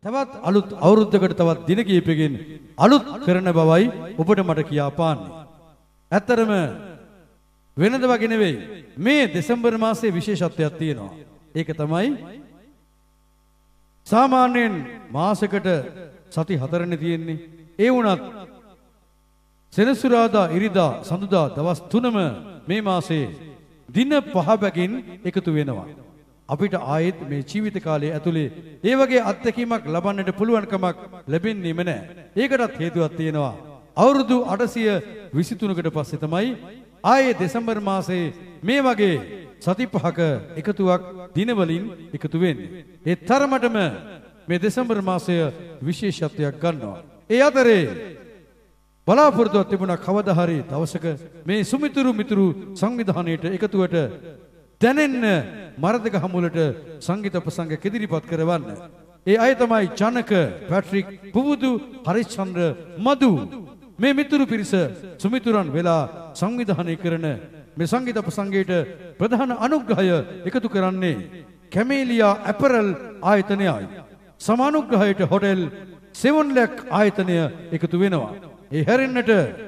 තවත් අලුත් අවුරුද්දකට තවත් දින කිහිපයකින් අලුත් කරන බවයි ඔබට මට කියා පාන්නේ. ඇත්තරම වෙනද වගේ නෙවෙයි. මේ දෙසැම්බර් මාසයේ විශේෂත්වයක් තියෙනවා. ඒක තමයි සාමාන්‍යයෙන් මාසෙකට සති 4නේ තියෙන්නේ. ඒ වුණත් සෙනසුරාදා ඉරිදා සඳුදා දවස් 3ම මේ මාසයේ දින 5 බැගින් එකතු වෙනවා. අපිට ආයෙත් මේ ජීවිත කාලය ඇතුලේ ඒ වගේ අත්දැකීමක් ලබන්නට පුළුවන්කමක් ලැබෙන්නේම නැහැ. ඒකටත් හේතුවක් තියෙනවා. අවුරුදු 823කට පස්සේ තමයි ආයේ දෙසැම්බර් මාසයේ මේ වගේ සති 5ක එකතුවක් දිනවලින් එකතු වෙන්නේ. ඒ තරමටම මේ දෙසැම්බර් මාසය විශේෂත්වයක් ගන්නවා. ඒ අතරේ බලාපොරොත්තුවක් තිබුණා කවදා හරි දවසක මේ සුමිතුරු මිතුරු සංවිධානයේට එකතුවට දැනෙන්න මරදක හමුලට සංගීත ප්‍රසංග කෙදිරිපත් කරවන්න. ඒ අය තමයි ජනක, පැට්‍රික්, පුබුදු, හරිශ්චන්ද්‍ර, මදු මේ මිතුරු පිරිස සුමිතුරන් වෙලා සංවිධානය කරන මේ සංගීත ප්‍රසංගයට ප්‍රධාන අනුග්‍රහය එකතු කරන්නේ කැමේලියා ඇපරල් ආයතනයයි. සමානුග්‍රහයට හොටෙල් සෙවන් ලැක් ආයතනය එකතු වෙනවා. ඒ හැරෙන්නට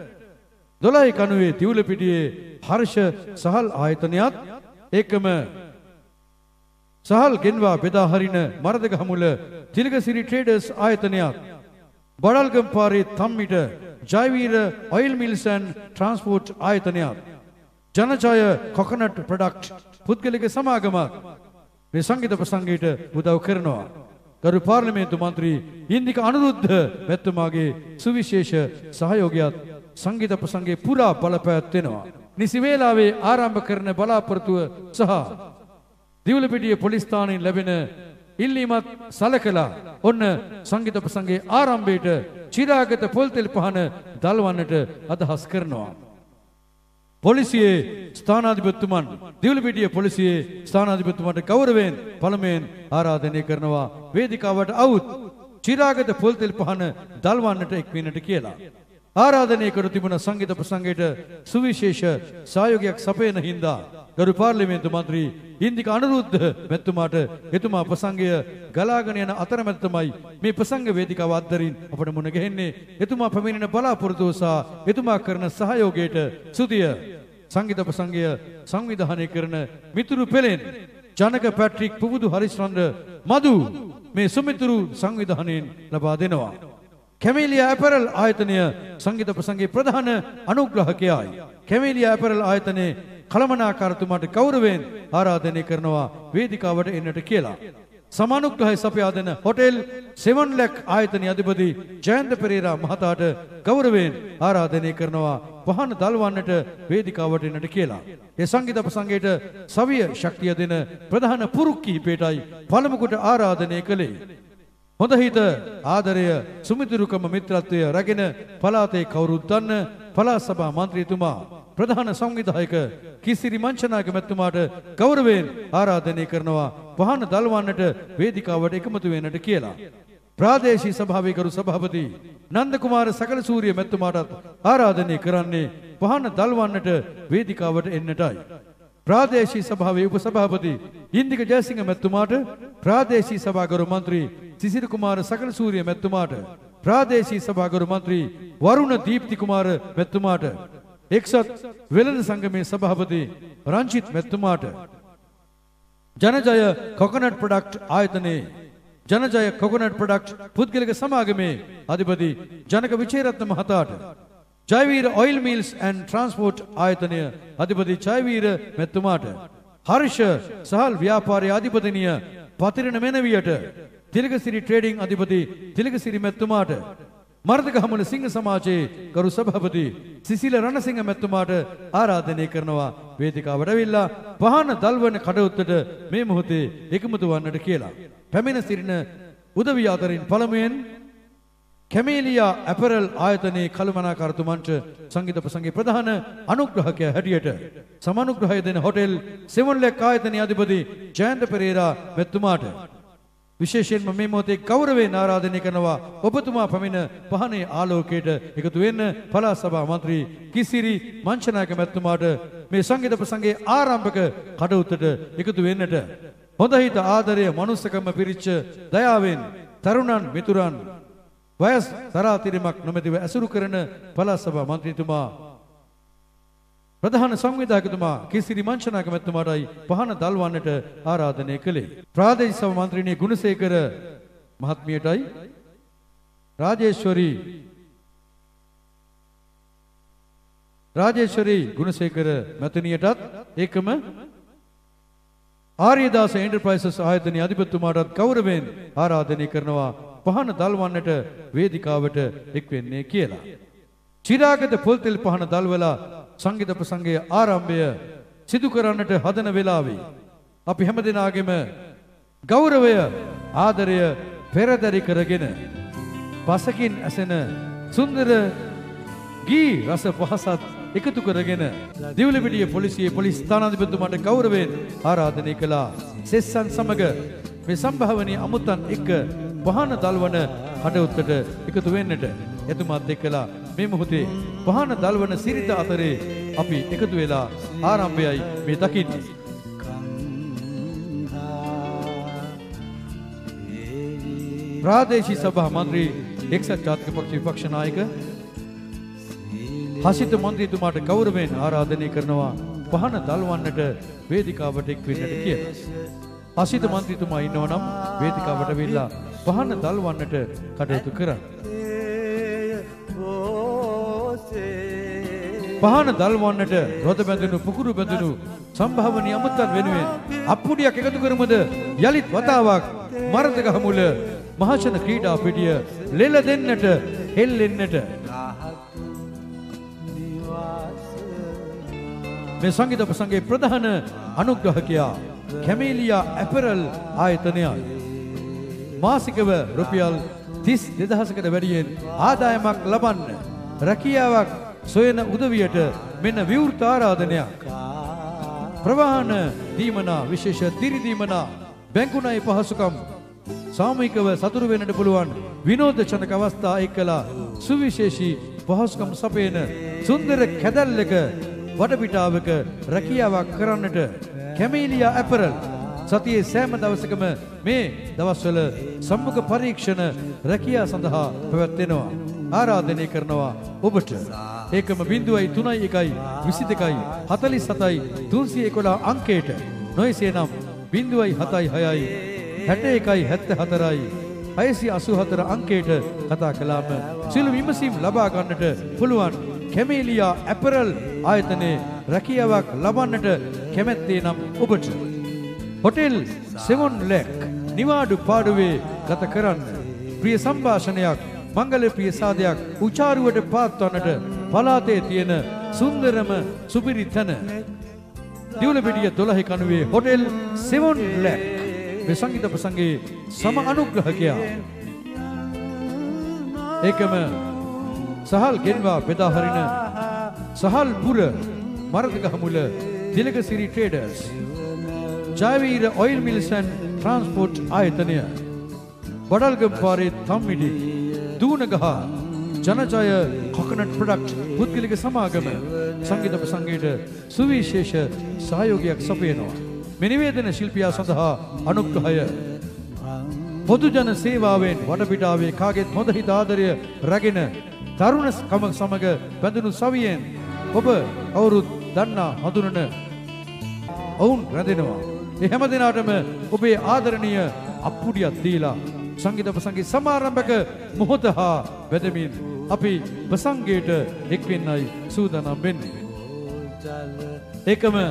12 කණුවේ තිවුලපිටියේ හර්ෂ සහල් ආයතනයත් ඒකම සහල් ගෙන්වා බෙදා හරින මරදක හමුල තිලකසිරි ට්‍රේඩර්ස් ආයතනයත් බඩල්ගම් පාරේ Thammita Jayaweera oil mills and transport ආයතනයත් ජනජය කොකනට් ප්‍රොඩක්ට් පුද්ගලික සමාගමක් මේ සංගීත ප්‍රසංගයට උදව් කරනවා. ගරු පාර්ලිමේන්තු මන්ත්‍රී ඉන්දික අනුරුද්ධ මැතිතුමාගේ සුවිශේෂ සහයෝගයත් සංගීත ප්‍රසංගයේ පුරා බලපෑත්වෙනවා. නිසි වේලාවේ ආරම්භ කරන බලාපොරොත්තුව සහ දිවුලපිටිය පොලිස් ස්ථානයෙන් ලැබෙන ඉල්ලීමත් සලකලා ඔන්න සංගීත ප්‍රසංගයේ ආරම්භයට චිරාගත පොල් තෙල් පහන දල්වන්නට අදහස් කරනවා. පොලිසියේ ස්ථානාධිපතිතුමන් දිවුලපිටිය පොලිසියේ ස්ථානාධිපතිතුමන්ට ගෞරවයෙන් පළමුවෙන් ආරාධනය කරනවා වේදිකාවට අවුත් චිරාගත පොල් තෙල් පහන දල්වන්නට එක්වෙන්නට කියලා. ආරාධනය කර තිබුණ සංගීත ප්‍රසංගයට සුවිශේෂ සහයෝගයක් සපයන හින්දා ගරු පාර්ලිමේන්තු මන්ත්‍රී ඉන්දික අනුරුද්ධ මැතිතුමාට එතුමා ප්‍රසංගය ගලාගෙන යන අතරමැද තමයි මේ ප්‍රසංග වේදිකාව අත්තරින් අපට මුණ ගැහෙන්නේ. එතුමා පැමිණෙන බලාපොරොත්තුව සහ එතුමා කරන සහයෝගයට සුතිය සංගීත ප්‍රසංගය සංවිධානය කරන මිතුරු පෙළෙන් ජනක, පැට්‍රික්, පුබුදු, හරිශ්චන්ද්‍ර, මදු මේ සුමිතුරු සංවිධානයෙන් ලබා දෙනවා. කැමේලියා ඇපරල් ආයතනය සංගීත ප්‍රසංගයේ ප්‍රධාන අනුග්‍රහකයයි. කැමේලියා ඇපරල් ආයතනයේ කළමනාකාරතුමාට ගෞරවයෙන් ආරාධනය කරනවා වේදිකාවට එන්නට කියලා. සමානුග්‍රහය සපයා දෙන හොටෙල් සෙවන් ලැක් ආයතනයේ අධිපති ජයන්ත පෙරේරා මහතාට ගෞරවයෙන් ආරාධනය කරනවා පහන දල්වන්නට වේදිකාවට එන්නට කියලා. ඒ සංගීත ප්‍රසංගයට සවිය ශක්තිය දෙන ප්‍රධාන පුරුක් කිහිපයටයි පළමු කොට ආරාධනය කළේ. හොඳ හිත ආදරය සුමිතුරුකම මිත්‍රත්වය රැගෙන පළාතේ කවුරුත් දන්න පළාත් සභා මන්ත්‍රීතුමා ප්‍රධාන සංවිධායක කිසිරි මංචනායක මැතිතුමාට ගෞරවයෙන් ආරාධනය කරනවා පහන දල්වන්නට වේදිකාවට එකමුතු වෙන්නට කියලා. ප්‍රාදේශීය සභාවේ ගරු සභාපති නන්ද කුමාර සකලසූරිය මැතිතුමාටත් ආරාධනය කරන්නේ පහන දල්වන්නට වේදිකාවට එන්නටයි. ප්‍රාදේශීය සභාවේ උපසභාපති ඉන්දික ජයසිංහ මැතිතුමාට ප්‍රාදේශීය සභාගරු මන්ත්‍රී සිසිර කුමාර සකලසූරිය මැතිතුමාට ප්‍රාදේශීය සභාගරු මන්ත්‍රී වරුණ දීප්ති කුමාර මැතිතුමාට එක්සත් වෙළඳ සංගමේ සභාපති රංජිත් මැතිතුමාට ජනජය කොකනට් ප්‍රොඩක්ට් ආයතනයේ ජනජය කොකනට් ප්‍රොඩක්ට් පුද්ගලික සමාගමේ අධිපති ජනක විචේරත්න මහතාට Jayaweera oil mills and transport ආයතනය අධිපති ජයවීර මැතිතුමාට හර්ෂ සහල් ව්‍යාපාරයේ අධිපතිනිය පතිරණ මෙනවියට තිලකසිරි ට්‍රේඩිං අධිපති තිලකසිරි මැතිතුමාට මර්ධක හමුල සිංහ සමාජයේ ගරු සභාපති සිසිල රණසිංහ මැතිතුමාට ආරාධනය කරනවා වේදිකාවට ඇවිල්ලා පහන දල්වන කටයුත්තට මේ මොහොතේ එකමුතු වන්නට කියලා. පැමිණ සිටින උදවිය අතරින් පළමුවෙන් කැමේලියා ඇපරල් ආයතනයේ කළමනාකාරතුමන්ට සංගීත ප්‍රසංගයේ ප්‍රධාන අනුග්‍රහකයා හැටියට සමානුග්‍රහය දෙන හොටෙල් සෙවන් ලැක් ආයතනයේ අධිපති ජයන්ත පෙරේරා මැතිතුමාට විශේෂයෙන්ම මේ මොහොතේ ගෞරවයෙන් ආරාධනය කරනවා ඔබතුමා පැමිණ පහනේ ආලෝකයට එකතු වෙන්න පළාත් සභා මන්ත්‍රී කිසිරි මංචනායක මැතිතුමාට මේ සංගීත ප්‍රසංගයේ ආරම්භක කටයුත්තට එකතු වෙන්නට හොඳ හිත ආදරය මනුස්සකම පිරිච්ච දයාවෙන් තරුණන් මිතුරන් වයස් තරාතිරමක් නොමැතිව ඇසුරු කරන පළාත් සභා මන්ත්‍රීතුමා ප්‍රධාන සංවිධායකතුමා කිසිරි මංචනායක මැතිතුමාටයි පහන දල්වන්නට ආරාධනය කළේ. ප්‍රාදේශීය සභා මන්ත්‍රීණිය ගුණසේකර මහත්මියටයි රාජේශ්වරී ගුණසේකර මැතිණියටත් ඒකම ආර්යදාස එන්ටර්ප්‍රයිසස් ආයතනයේ අධිපතිතුමාටත් ගෞරවයෙන් ආරාධනය කරනවා පහන දල්වන්නට වේදිකාවට එක් වෙන්නේ කියලා. චිරාගත පොල්තෙල් පහන දල්වලා සංගීත ප්‍රසංගයේ ආරම්භය සිදු කරන්නට හදන වෙලාවේ අපි හැමදෙනාගේම ගෞරවය ආදරය පෙරදරි කරගෙන පසකින් ඇසෙන සුන්දර ගී රස පහසත් එකතු කරගෙන දිවුලපිටිය පොලිසියේ පොලිස් ස්ථානාධිපතිතුමාට ගෞරවයෙන් ආරාධනය කළා. සෙස්සන් සමග මේ සම්භාවනීය අමුත්තන් එක්ක පහන දල්වන කටයුත්තට එකතු වෙන්නට එතුමාත් එක්කලා මේ මොහොතේ පහන දල්වන සිරිත අතරේ අපි එකතු වෙලා ආරම්භයයි මේ දකින්නේ. ප්‍රාදේශීය සභා මන්ත්‍රී එක්සත් ජාතික පක්ෂ විපක්ෂ නායක හසිත මන්ත්‍රීතුමාට ගෞරවයෙන් ආරාධනය කරනවා පහන දල්වන්නට වේදිකාවට එක් වෙන්නට කියලා. හසිත මන්ත්‍රීතුමා ඉන්නවා නම් වේදිකාවට වෙලා පහන දල්වන්නට කටයුතු කරන්න. පහන දල්වන්නට රොද බැඳුණු පුකුරු බැඳුණු සම්භාවනීය අමුත්තන් වෙනුවෙන් අප්පුඩියක් එකතු කරමුද යලිත් වතාවක් මරදගහමුල මහජන ක්‍රීඩා පිටිය ලෙල දෙන්නට හෙල්ලෙන්නට මේ සංගීත ප්‍රසංගයේ ප්‍රධාන අනුග්‍රහකයා කැමේලියා ඇපරල් ආයතනයයි. මාසිකව රුපියල් 32000කට වැඩියෙන් ආදායමක් ලබන්න රැකියාවක් සොයන උදවියට මෙන්න විවෘත ආරාධනයක්. ප්‍රවාහන දීමනා විශේෂ දිරි දීමනා බැංකු ණය පහසුකම් සාමූහිකව සතුරු වෙන්නට පුළුවන් විනෝදජනක අවස්ථා එක්කලා සුවිශේෂී පහසුකම් සපයන සුන්දර කැදැල්ලක වටපිටාවක රැකියාවක් කරන්නට කැමේලියා ඇපරල් සතියේ සෑම දවසකම මේ දවස්වල සම්මුඛ පරීක්ෂණ රැකියාව සඳහා පැවැත්වෙනවා. ආරාධනය කරනවා ඔබට. ඒකම 0.31 22 47 311 අංකයට නොයසේනම් 0.76 61 74 684 අංකයට කතා කළාම සියලු විමසීම් ලබා ගන්නට පුළුවන්. කැමේලියා ඇපරල් ආයතනයේ රැකියාවක් ලබන්නට කැමැත්තේ නම් ඔබට හොටෙල් සෙවොන් ලෙක් නිවාඩු පාඩුවේ ගත කරන්න. ප්‍රිය සංഭാෂණයක් මංගල ප්‍රිය සාදයක් උචාරුවට පාත්වන්නට පලාතේ තියෙන සුන්දරම සුපිරි තැන දිවුලපිටිය 12 කණුවේ හොටෙල් සෙවොන් ලෙක් මේ සංගීත ප්‍රසංගයේ සම අනුග්‍රහකයා. ඒකම සහල් ගෙන්වා බෙදා හරින සහල් පුර Marandagahamula Thilakasiri traders Jayaweera oil mills and transport ආයතනය වඩල්ගම් පාරේ තම්මිඩි දූනගහ ජනජය කොකනට් ප්‍රොඩක්ට් පුද්ගලික සමාගම සංගීත ප්‍රසංගයට සුවිශේෂ සහයෝගයක් සපයනවා. මේ නිවේදන ශිල්පියා සඳහා අනුග්‍රහය පොදු ජන සේවාවෙන් වටපිටාවේ කාගෙත් හොඳ හිත ආදරය රැගෙන තරුණ සමග බැඳුණු සවියෙන් ඔබ කවුරුත් දන්නා හඳුනන ඔවුන් රැඳෙනවා. මේ හැම දිනාටම ඔබේ ආදරණීය අප්පුඩියක් දීලා සංගීත ප්‍රසංගයේ සමාරම්භක මොහොත හා වැදමින් අපි ප්‍රසංගයට එක් වෙන්නයි සූදානම් වෙන්නේ. ඒකම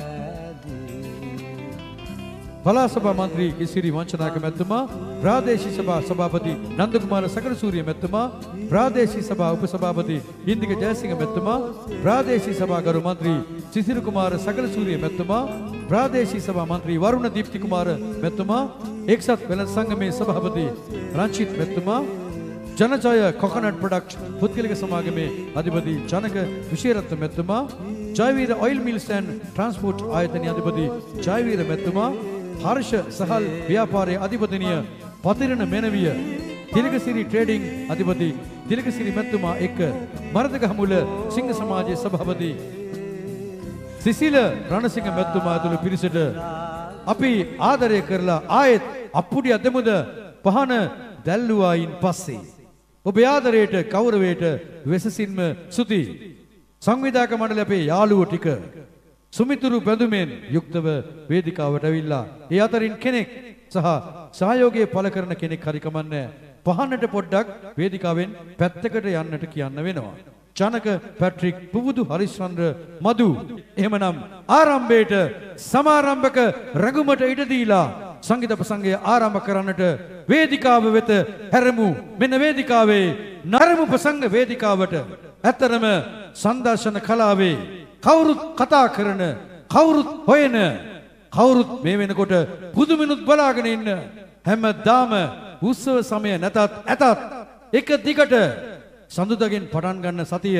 පළාත් සභා මන්ත්‍රී කිසිරි වංචනායක මැතිතුමා, ප්‍රාදේශීය සභා සභාපති නන්දකුමාර සකලසූරිය මැතිතුමා, ප්‍රාදේශීය සභා උපසභාපති ඉන්දික ජයසිංහ මැතිතුමා, ප්‍රාදේශීය සභා ගරු මන්ත්‍රී සිසිල් කුමාර සකලසූරිය මැතිතුමා, ප්‍රාදේශීය සභා මන්ත්‍රී වරුණ දීප්ති කුමාර මැතිතුමා, එක්සත් වෙළඳ සංගමේ සභාපති රංචිත් මැතිතුමා, ජනජය කොකනට් ප්‍රොඩක්ට් පුද්ගලික සමාගමේ අධිපති ජනක විශේරත්න මැතිතුමා, Jayaweera oil mills and transport ආයතනයේ අධිපති ජයවීර මැතිතුමා, හර්ෂ සහල් ව්‍යාපාරයේ අධිපතිනිය පතිරණ මෙනවිය, තිලකසිරි ට්‍රේඩිං අධිපති තිලකසිරි මැතිතුමා එක්ක මරදගහමුල සිංහ සමාජයේ සභාපති සිසිල රණසිංහ මැතිතුමා ඇතුළු පිරිසට අපි ආදරය කරලා ආයෙත් අප්පුඩිය දෙමුද පහන දැල්ලුවායින් පස්සේ ඔබ ආදරයට කෞරවයට වෙසසින්ම සුති සංවිධායක මණ්ඩල අපේ යාළුවෝ ටික සුමිතුරු බඳුමෙන් යුක්තව වේදිකාවට ඇවිල්ලා ඒ අතරින් කෙනෙක් සහ සහයෝගයේ පළ කරන කෙනෙක් හරි කමන්නේ පහන්නට පොඩ්ඩක් වේදිකාවෙන් පැත්තකට යන්නට කියන්න වෙනවා. ජනක පැට්‍රික් පුබුදු හරිශ්චන්ද්‍ර මදු එහෙමනම් ආරම්භයේට සමාරම්භක රඟුමට ඉඩ දීලා සංගීත ප්‍රසංගය ආරම්භ කරන්නට වේදිකාව වෙත හැරමු. මෙන්න වේදිකාවේ නරමු ප්‍රසංග වේදිකාවට ඇත්තරම සංදර්ශන කලාවේ කවුරුත් කතා කරන කවුරුත් හොයන කවුරුත් මේ වෙනකොට පුදුමිනුත් බලාගෙන ඉන්න හැමදාම උත්සව සමය නැතත් ඇතත් එක දිගට සඳුදාගෙන් පටන් ගන්න සතිය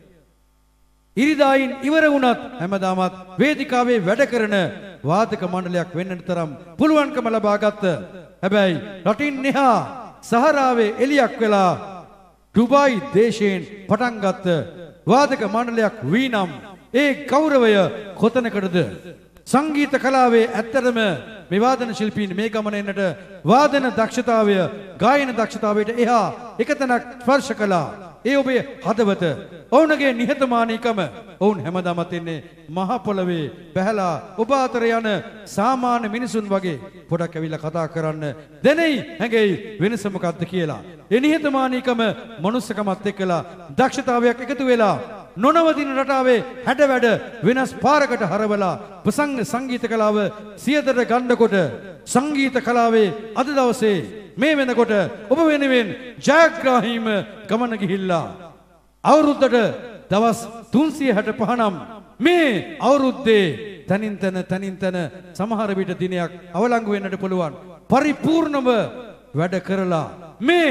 ඉරිදායින් ඉවර වුණත් හැමදාමත් වේදිකාවේ වැඩ කරන වාදක මණ්ඩලයක් වෙන්නට තරම් පුළුවන්කම ලබාගත්ත. හැබැයි රටින් එහා සහරාවේ එලියක් වෙලා ඩුබායි දේශයෙන් පටන් ගත්ත වාදක මණ්ඩලයක් වී නම් ඒ ගෞරවය කොතනකටද? සංගීත කලාවේ ඇත්තටම මේ වාදන ශිල්පීන් මේ ගමන එන්නට වාදන දක්ෂතාවය ගායන දක්ෂතාවයට එහා එකතැනක් ස්පර්ශ කළා. ඒ ඔබේ හදවත ඔවුන්ගේ නිහතමානීකම ඔවුන් හැමදාමත් ඉන්නේ මහ පොළවේ බැහැලා ඔබ අතර යන සාමාන්‍ය මිනිසුන් වගේ පොඩක් ඇවිල්ලා කතා කරන්න දැනෙයි හැඟෙයි වෙනස මොකක්ද කියලා. ඒ නිහතමානීකම මනුස්සකමත් එක්කලා දක්ෂතාවයක් එකතු වෙලා නොනවතින රටාවේ හැඩවැඩ වෙනස් පාරකට හරවලා ප්‍රසංග සංගීත කලාව සියදට ගන්නකොට සංගීත කලාවේ අද දවසේ මේ වෙනකොට ඔබ වෙනුවෙන් ජයග්‍රාහීම ගමන ගිහිල්ලා අවුරුද්දට දවස් 365 නම් මේ අවුරුද්දේ තනින් තන සමහර විට දිනයක් අවලංගු වෙන්නට පුළුවන් පරිපූර්ණව වැඩ කරලා මේ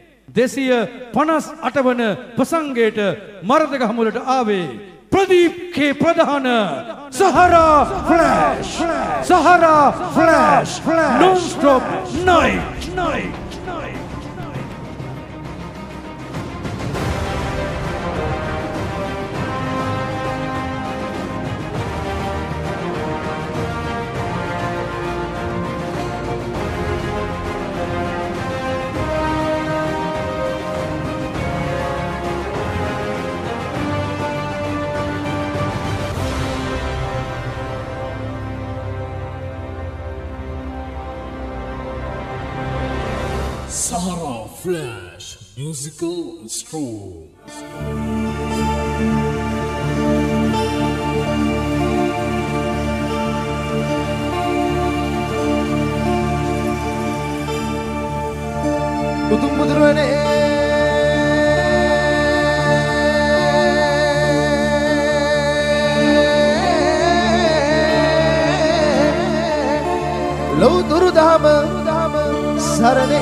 258 වන ප්‍රසංගයට මරදගහමුලට ආවේ ප්‍රදීප් කේ ප්‍රධාන Sahara Flash non-stop night. Sahara Flash Musical Stroll. Udum budurwane Lo durudama sarane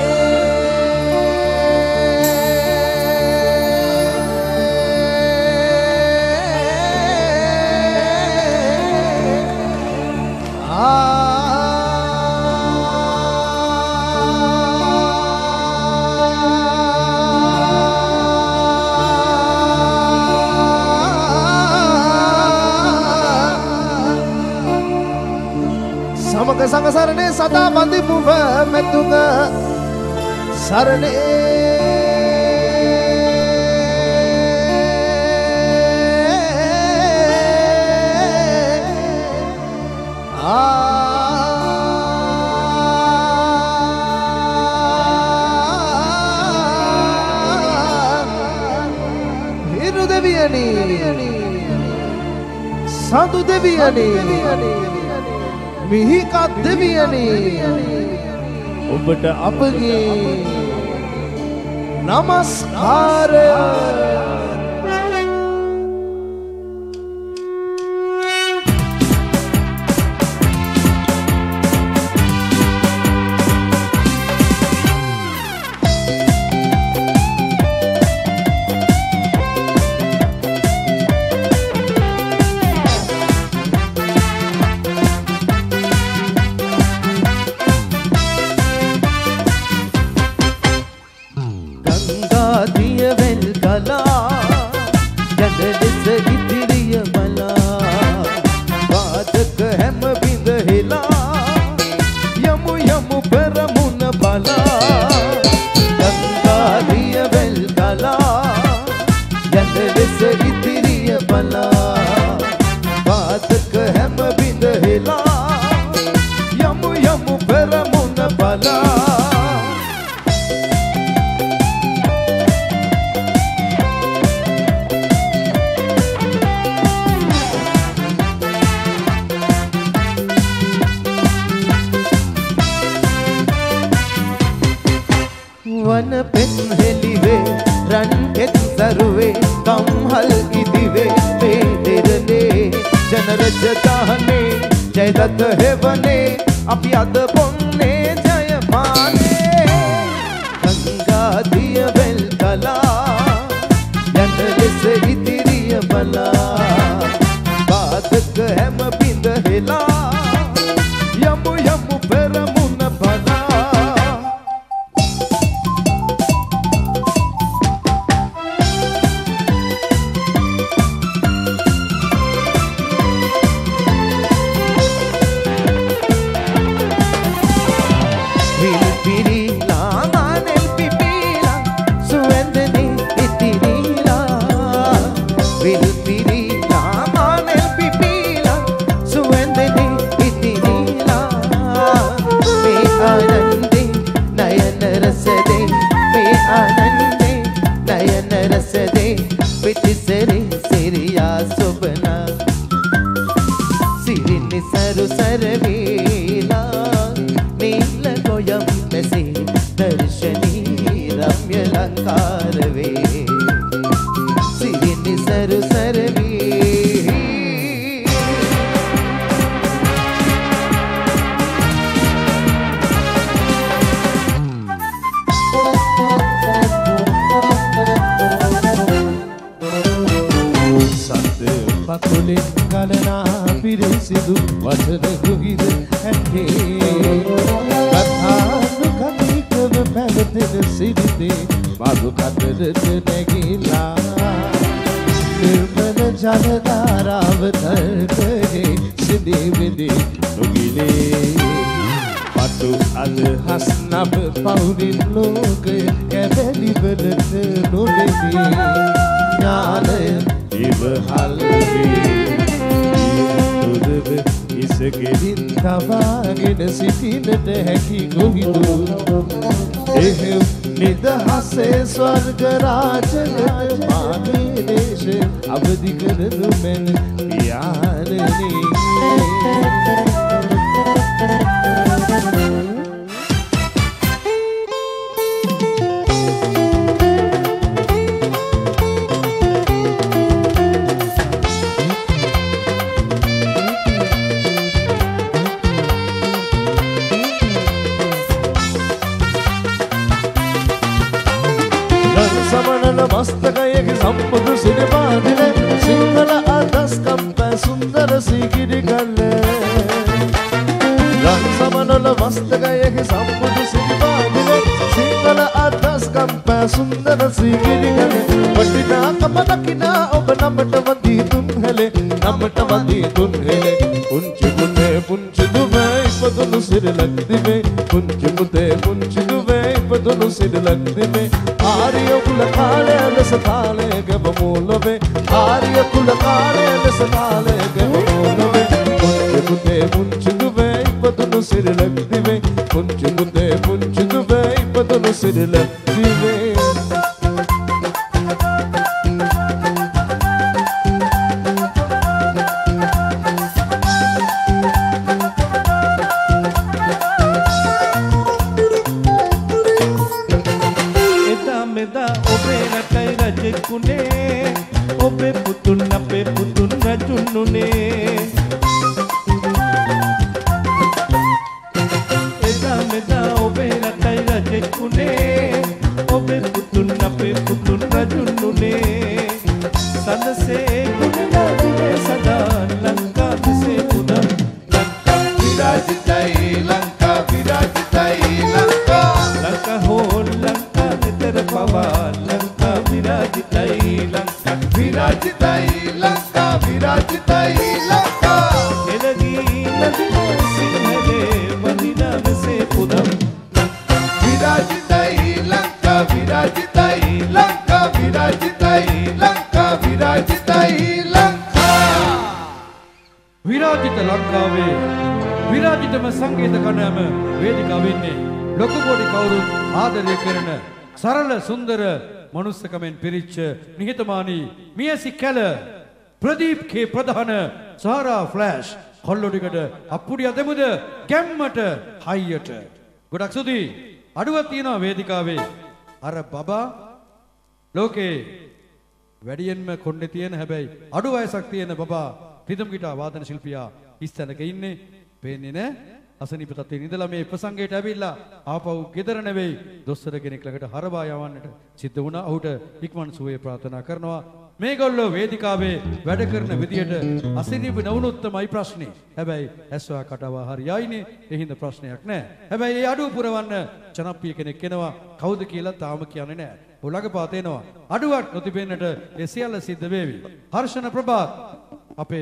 Sang sarane sada bandi muva metunga sarane hiru deviyani sadhu deviyani මිහිකත් දෙවියනේ ඔබට අපගේ නමස්කාරය දරුවේ කම්හල් ඉදිවේ පේදෙරනේ ජනරජතාහනේ ජයදත්ත හෙවනේ අපි අද බොන්නේ ජයමානේ ගංගාදිය වෙල් කලා යන ලෙස ඉදිරිය බලා බාධක හැම බිඳ හෙලා යමු යමු පෙරමුණ බලා විරාජිත ලංකාවේ විරාජිතම සංගීත කණ්ඩායම වේදිකාවේ ඉන්නේ ලොකු පොඩි කවුරුත් ආදරය කරන සරල සුන්දර මනුස්සකමෙන් පිරිච්ච නිහතමානී මියසි කැල ප්‍රදීප් කේ ප්‍රධාන සාරා ෆ්ලෑෂ් කොල්ලොඩිගඩ අප්පුඩිය දෙමුද ගැම්මට හයියට ගොඩක් ස්තුතියි අඩුවක් තියෙනවා වේදිකාවේ අර බබා ලෝකේ වැඩියෙන්ම කොණ්ඩේ තියෙන හැබැයි අඩු වයසක් තියෙන බබා රිද්ම් ගිටාර් වාදන ශිල්පියා ඉස්සනක ඉන්නේ. පේන්නේ නැහැ. අසනීප තත්ත්වයේ ඉඳලා මේ ප්‍රසංගයට ඇවිල්ලා ආපහු ගෙදර නෙවෙයි දොස්තර කෙනෙක් ළඟට හරබා යවන්නට සිද්ධ වුණා. ඔහුට ඉක්මන් සුවය ප්‍රාර්ථනා කරනවා. මේගොල්ලෝ වේදිකාවේ වැඩ කරන විදියට අසනීප නොවුනොත් තමයි ප්‍රශ්නේ. හැබැයි ඇස්වා කටවා හරියයිනේ. ඒ හින්දා ප්‍රශ්නයක් නැහැ. හැබැයි ඒ අඩුව පුරවන්න ජනප්‍රිය කෙනෙක් එනවා. කවුද කියලා තාම කියන්නේ නැහැ. ඔලගපාත එනවා. අඩුවක් නොතිබෙන්නට ඒ සියල්ල සිද්ධ වේවි. හර්ෂණ ප්‍රභාත් අපේ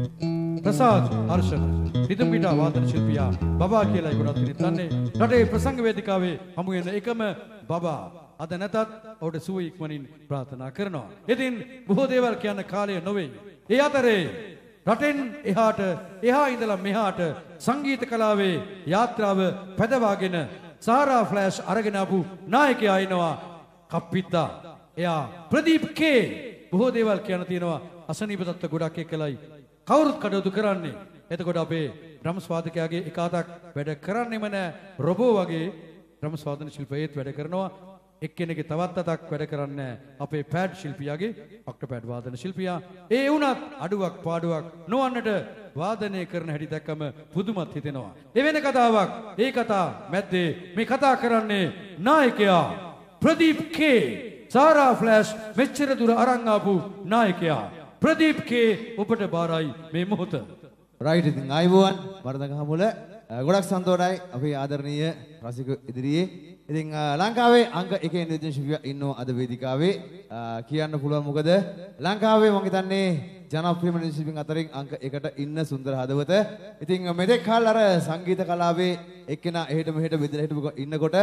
ප්‍රසාද් හර්ෂණ රිද්ම් ගිටාර් වාදන ශිල්පියා බබා කියලා ගොඩක් දෙනෙක් දන්නේ. රටේ ප්‍රසංග වේදිකාවේ හමු වෙන එකම බබා. අද නැතත් ඔහුට සුව ඉක්මනින් ප්‍රාර්ථනා කරනවා. ඉතින් බොහෝ දේවල් කියන්න කාලය නොවේ. ඒ අතරේ රටෙන් එහාට එහා ඉඳලා මෙහාට සංගීත කලාවේ යාත්‍රාව පැදවාගෙන සාරා ෆ්ලෑෂ් අරගෙන ආපු නායකයා ඉනවා. කප්පිතා. එයා ප්‍රදීප් කේ. බොහෝ දේවල් කියන්න තියෙනවා. අසනීප තත්ත්ව ගොඩක් එක්කලයි කවුරුත් කටයුතු කරන්නේ. එතකොට අපේ ඩ්‍රම්ස් වාදකයාගේ එක අතක් වැඩ කරන්නෙම නෑ. රොබෝ වගේ ඩ්‍රම්ස් වාදන ශිල්පයේත් වැඩ කරනවා. එක්කෙනෙක්ගේ තවත් අතක් වැඩ කරන්නේ අපේ පැඩ් ශිල්පියාගේ ඔක්ටෝපැඩ් වාදන ශිල්පියා. ඒ වුණත් අඩුවක් පාඩුවක් නොවන්නට වාදනය කරන හැටි දැක්කම පුදුමත් හිතෙනවා. එවැනි කතාවක්. ඒ කතා මැද්දේ මේ කතා කරන්නේ නායකයා ප්‍රදීප් කේ. සාරා ෆ්ලෑෂ් මෙච්චර දුර අරන් ආපු නායකයා ප්‍රදීප් කේ ඔබට බාරයි මේ මොහොත. රයිට් ඉතින් ආයිබෝවන් වර්ධකහමුල ගොඩක් සන්තෝෂයි අපි ආදරණීය රසික ඉදිරියේ. ඉතින් ලංකාවේ අංක 1 නිර්දේශ ශිල්පියා ඉන්නෝ අද වේදිකාවේ කියන්න පුළුවන් මොකද ලංකාවේ මම හිතන්නේ ජනප්‍රියම නිර්දේශ ශිල්පීන් අතරින් අංක 1ට ඉන්න සුන්දර හදවත. ඉතින් මෙතෙක් කල් අර සංගීත කලාවේ එක්කෙනා එහෙට මෙහෙට බෙදලා හිටපු ඉන්නකොට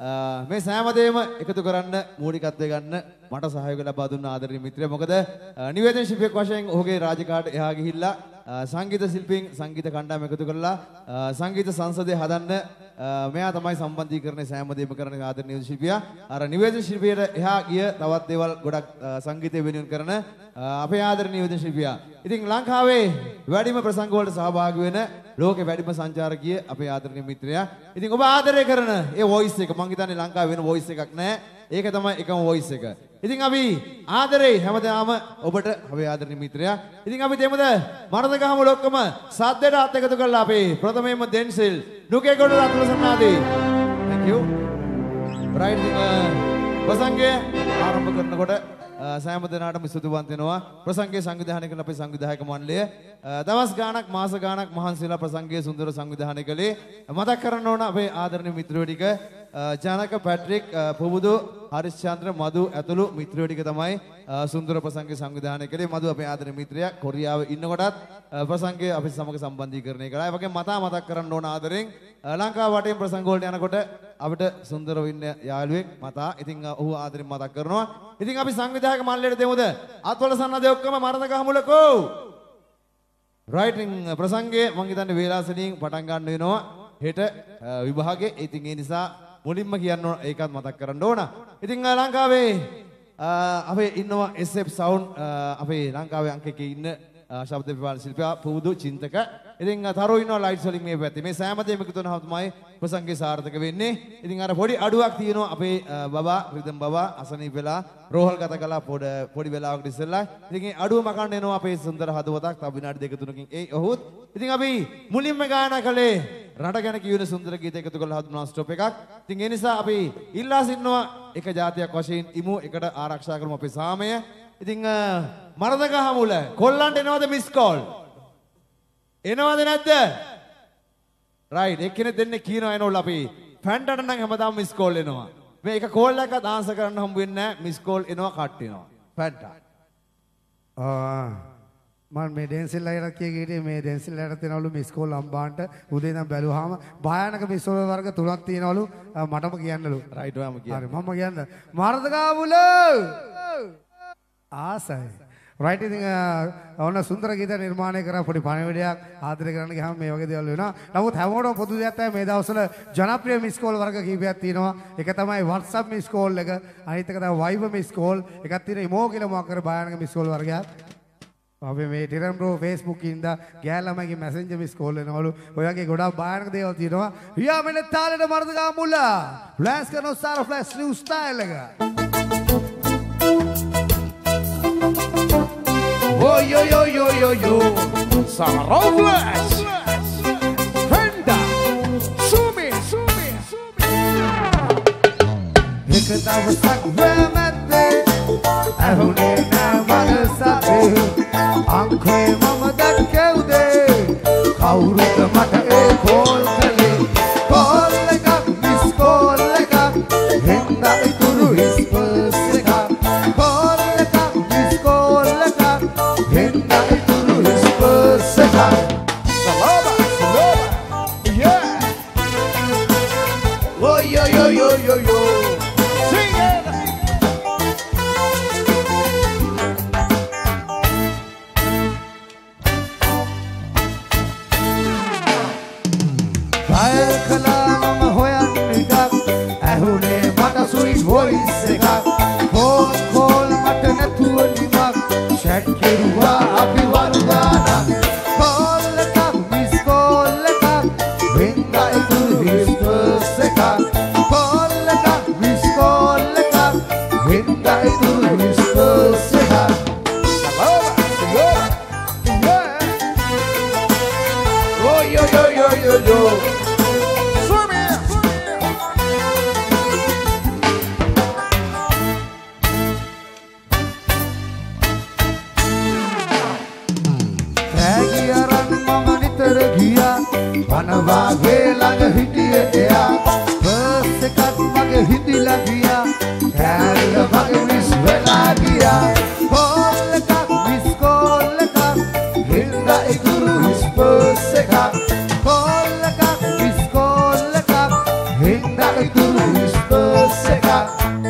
මේ සෑම දෙයක්ම එකතු කරන්න මූලිකත්වය ගන්න මට සහයෝගය ලබා දුන්න ආදරණීය මිත්‍රයා. මොකද නිවේදන ශිල්පියෙක් වශයෙන් ඔහුගේ රාජකාරියට එහා ගිහිල්ලා සංගීත ශිල්පීන් සංගීත කණ්ඩායම එකතු කරලා සංගීත සංසදය හදන්න මෙයා තමයි සම්බන්ධීකරණය සෑම දෙයක්ම කරන ආදරණීය ශිල්පියා. අර නිවේදන ශිල්පියට එහා ගිය තවත් දේවල් ගොඩක් සංගීතය වෙනුවෙන් කරන අපේ ආදරණීය නිවේදන ශිල්පියා. ඉතින් ලංකාවේ වැඩිම ප්‍රසංග වලට සහභාගී වෙන ලෝකේ වැඩිම සංචාරකීය අපේ ආදරණීය මිත්‍රයා. ඉතින් ඔබ ආදරය කරන ඒ වොයිස් එක මං හිතන්නේ ලංකාවේ වෙන වොයිස් එකක් නැහැ. ඒක තමයි එකම වොයිස් එක. ඉතින් අපි ආදරේ හැමදාම ඔබට අපේ ආදරණීය මිත්‍රයා. ඉතින් අපි දෙමුද මරදගහම ලොක්කම සද්දයට අත් එකතු කරලා අපේ ප්‍රථමයෙන්ම දෙන්සිල් නුකේගොඩ රත්න සන්නාදී. thank you. right ප්‍රසංගය ආරම්භ කරනකොට සෑම දිනකටම ස්තුතිවන්ත වෙනවා. ප්‍රසංගයේ සංවිධානය කරන අපේ සංවිධායක මණ්ඩලය දවස් ගාණක් මාස ගාණක් මහන්සිලා ප්‍රසංගයේ සුන්දර සංවිධානය කළේ. මතක් කරන්න ඕන අපේ ආදරණීය මිත්‍රයෝ ටික ජනක පැට්‍රික් පුබුදු හරිස්චන්ද්‍ර මදු ඇතුළු මිත්‍රයෝ ටික තමයි සුන්දර ප්‍රසංගයේ සංවිධානය කළේ. මදු අපේ ආදරණීය මිත්‍රයා කොරියාවේ ඉන්නකොටත් ප්‍රසංගයේ අපි සමග සම්බන්ධීකරණය කළා. ඒ වගේම මතක් කරන්න ඕන ආදරෙන් ලංකාව වටේම ප්‍රසංග වලට යනකොට අපිට සුන්දර වෙන්න යාළුවෙක් මතා. ඉතින් ඔහු ආදරෙන් මතක් කරනවා. ඉතින් අපි සංවිධායක මණ්ඩලයට දෙමුද අත්වල සන්නදේ ඔක්කොම මරණගහමුලකෝ. රයිටින් ප්‍රසංගයේ මම හිතන්නේ වේලාසනින් පටන් ගන්න වෙනවා හෙට විභාගේ. ඉතින් ඒ නිසා මුලින්ම කියන්න ඕන ඒකත් මතක් කරන්න ඕන. ඉතින් ලංකාවේ අපේ ඉන්නවා SF sound අපේ ලංකාවේ අංක 1 ඉන්න ශබ්ද විපාල ශිල්පියා පුබුදු චින්තක. ඉතින් තරෝ ඉන්නවා ලයිට්ස් වලින් මේ පැත්තේ. මේ සෑම දෙයක්ම එකතු වෙනවම තමයි ප්‍රසංගේ සාර්ථක වෙන්නේ. ඉතින් අර පොඩි අඩුවක් තියෙනවා අපේ බබා රිද්ම් බබා අසනීප වෙලා රෝහල් ගත කළා පොඩි වෙලාවකට ඉස්සෙල්ලා. ඉතින් ඒ අඩුව මකන්න එනවා අපේ සුන්දර හදවතක්. තව විනාඩි දෙක තුනකින් ඒ ඔහුත්. ඉතින් අපි මුලින්ම ගායනා කළේ රට ගැන කියවන සුන්දර ගීත එකතු කරලා හදුනා ස්ටොප් එකක්. ඉතින් ඒ නිසා අපි ඉල්ලා සිටිනවා එක ජාතියක් වශයෙන් ඉමු එකට ආරක්ෂා කරමු අපේ සාමය. ඉතින් මරදගහමුල කොල්ලන්ට එනවද මිස් කෝල්? එනවද නැද්ද? රයිට් එක්කෙනෙක් දෙන්නේ කියනවා එනවල අපි ෆැන්ටට නම් හැමදාම මිස් කෝල් එනවා. මේ එක කෝල් එකක් ආන්සර් කරන්න හම්බ වෙන්නේ නැහැ. මිස් කෝල් එනවා කට් වෙනවා. ෆැන්ට. මම මේ ඩෙන්සිල් අයරත් කියේ මේ ඩෙන්සිල් අයරත් එනවලු මිස් කෝල් අම්බාන්ට උදේ ඉඳන් බැලුවාම භයානක මිස් කෝල් වර්ග 3ක් තියෙනවලු මටම කියන්නලු. රයිට් ඔයාම කියන්න. හරි මම කියන්න. මරදගහමුල ආසයි. රයිට් ඉතින් ඔන්න සුන්දර ගීත නිර්මාණය කරා පොඩි පණිවිඩයක් ආදරය කරන්න ගියාම මේ වගේ දේවල් වෙනවා. නමුත් හැමෝටම පොදු දෙයක් තමයි මේ දවස්වල ජනප්‍රිය මිස් කෝල් වර්ග කීපයක් තියෙනවා. එක තමයි WhatsApp මිස් කෝල් එක, අනිත් එක තමයි Viber මිස් කෝල්, එකක් තියෙනවා ඉමෝ කියලා මොකක් කර භයානක මිස් කෝල් වර්ගයක්. අපි මේ ටිරම් බ්‍රෝ Facebook ඉඳ ගෑල්ලාමගේ මැසෙන්ජර් මිස් කෝල් එනවලු. ඔය වගේ ගොඩාක් භයානක දේවල් තියෙනවා. රියා මෙන්න තාලෙට මරදගහමුල ෆ්ලෑෂ් කරන සාර ෆ්ලෑෂ් නිව් ස්ටයිල් එක. yo yo yo yo yo. Sahara Flash. Fenda. Sumi. Ek dawsak wemette. Ahune na manasate. Aankhe mama dakkewde. Kawurud mata e call kale. Call ekak miss call ekak. Henda ituru whispers ekak. Call ekak miss call ekak. Henda ituru whispers ekak. Salama. Yeah. Oh yo yo yo yo yo. Sing it. Dial kalam hoyan ekak. Ahune mata sweet voice ekak. Call mata nathuwa nimak. Chat keruwa api warugana. Call ekak miss call ekak. Henda ituru whispers ekak. Call ekak miss call ekak. Henda ituru whispers ekak. Yeah. Oh yo yo yo yo yo. Panawage lag hitiye eya bus ekat mage hitila giya kal mage miss vela giya call ekak miss call ekak hinda ituru whispers ekak call ekak miss call ekak hinda ituru whispers ekak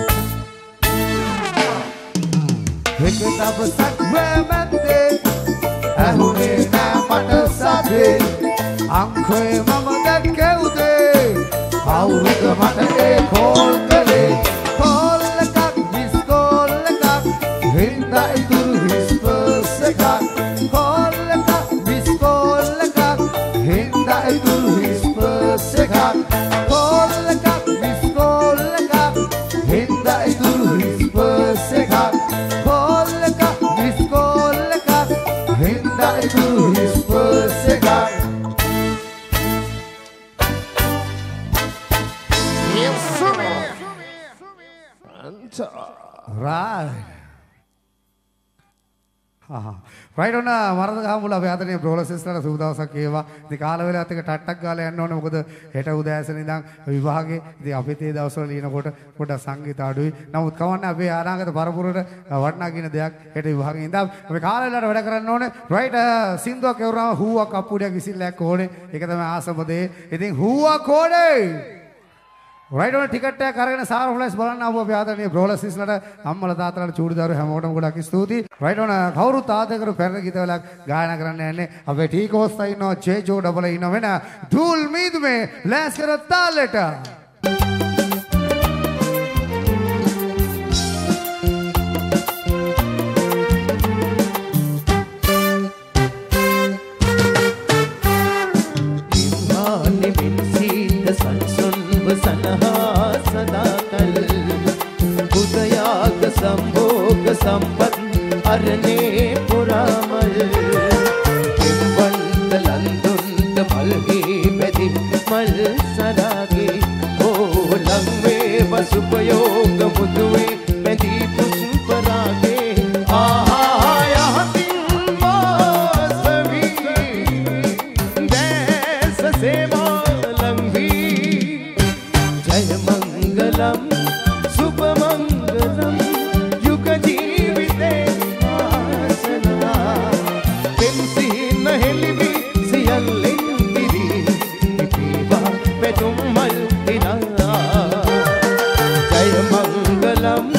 ek dawsak wemette ahune na mata sade Aankhe mama dakkewde kawurud mata e call kale call ekak miss call ekak hinda ituru whispers ekak call ekak miss call ekak hinda ituru whispers ekak call ekak miss call ekak hinda ituru whispers ekak call ekak miss call ekak hinda ituru whispers ekak. Right. Right on Marandagahamula අපි අතනේ බ්‍රෝලර් සිස්ටර්ලා සුබ දවසක් වේවා. ඉතින් කාල වේලාවත් එක ටට්ටක් ගාලා යන්න ඕනේ. මොකද හෙට උදෑසන ඉඳන් විභාගේ. ඉතින් අපිත් ඒ දවස්වල ලියනකොට පොඩ්ඩක් සංගීත අඩුයි. නමුත් කවන්නේ අපේ අනාගත පරපුරට වටිනා කියන දෙයක් හෙට විභාගේ ඉඳන් අපි කාල වේලාවට වැඩ කරන්න ඕනේ. රයිට් සින්දුවක් එවරම හූවක් අප්පුඩියක් විසිල්ලයක් ඕනේ. ඒක තමයි ආසම දේ. ඉතින් හූවක් ඕනේ. Right on ටිකට් එකක් අරගෙන සාරා ෆ්ලෑෂ් බලන්න ආපුවා අපි ආදරණීය බ්‍රෝලර් සිස්ලට අම්මලා තාත්තලාට චූටි දරුවෝ හැමෝටම ගොඩක් ස්තුතියි. Right on කවුරුත් ආදරය කරු පැරණි ගීතවලක් ගායනා කරන්න යන්නේ. අපේ ටීකෝස් ඉන්නවා ජේජෝ ඩබල් ඉන්නවා වෙන ඩූල් මීදුමේ ලෑස් කර තාලෙට. संभोग संपत अरने पुरामल किंवंत लंदुंत मलगे बेदि मल सरागे ओ लंगे वसुपयोग मुदुवे बेदि पुष्परागे आहायातिं वासवी देश सेवा लंघी जय मंगलम शुभ मंगलम जय मंगलम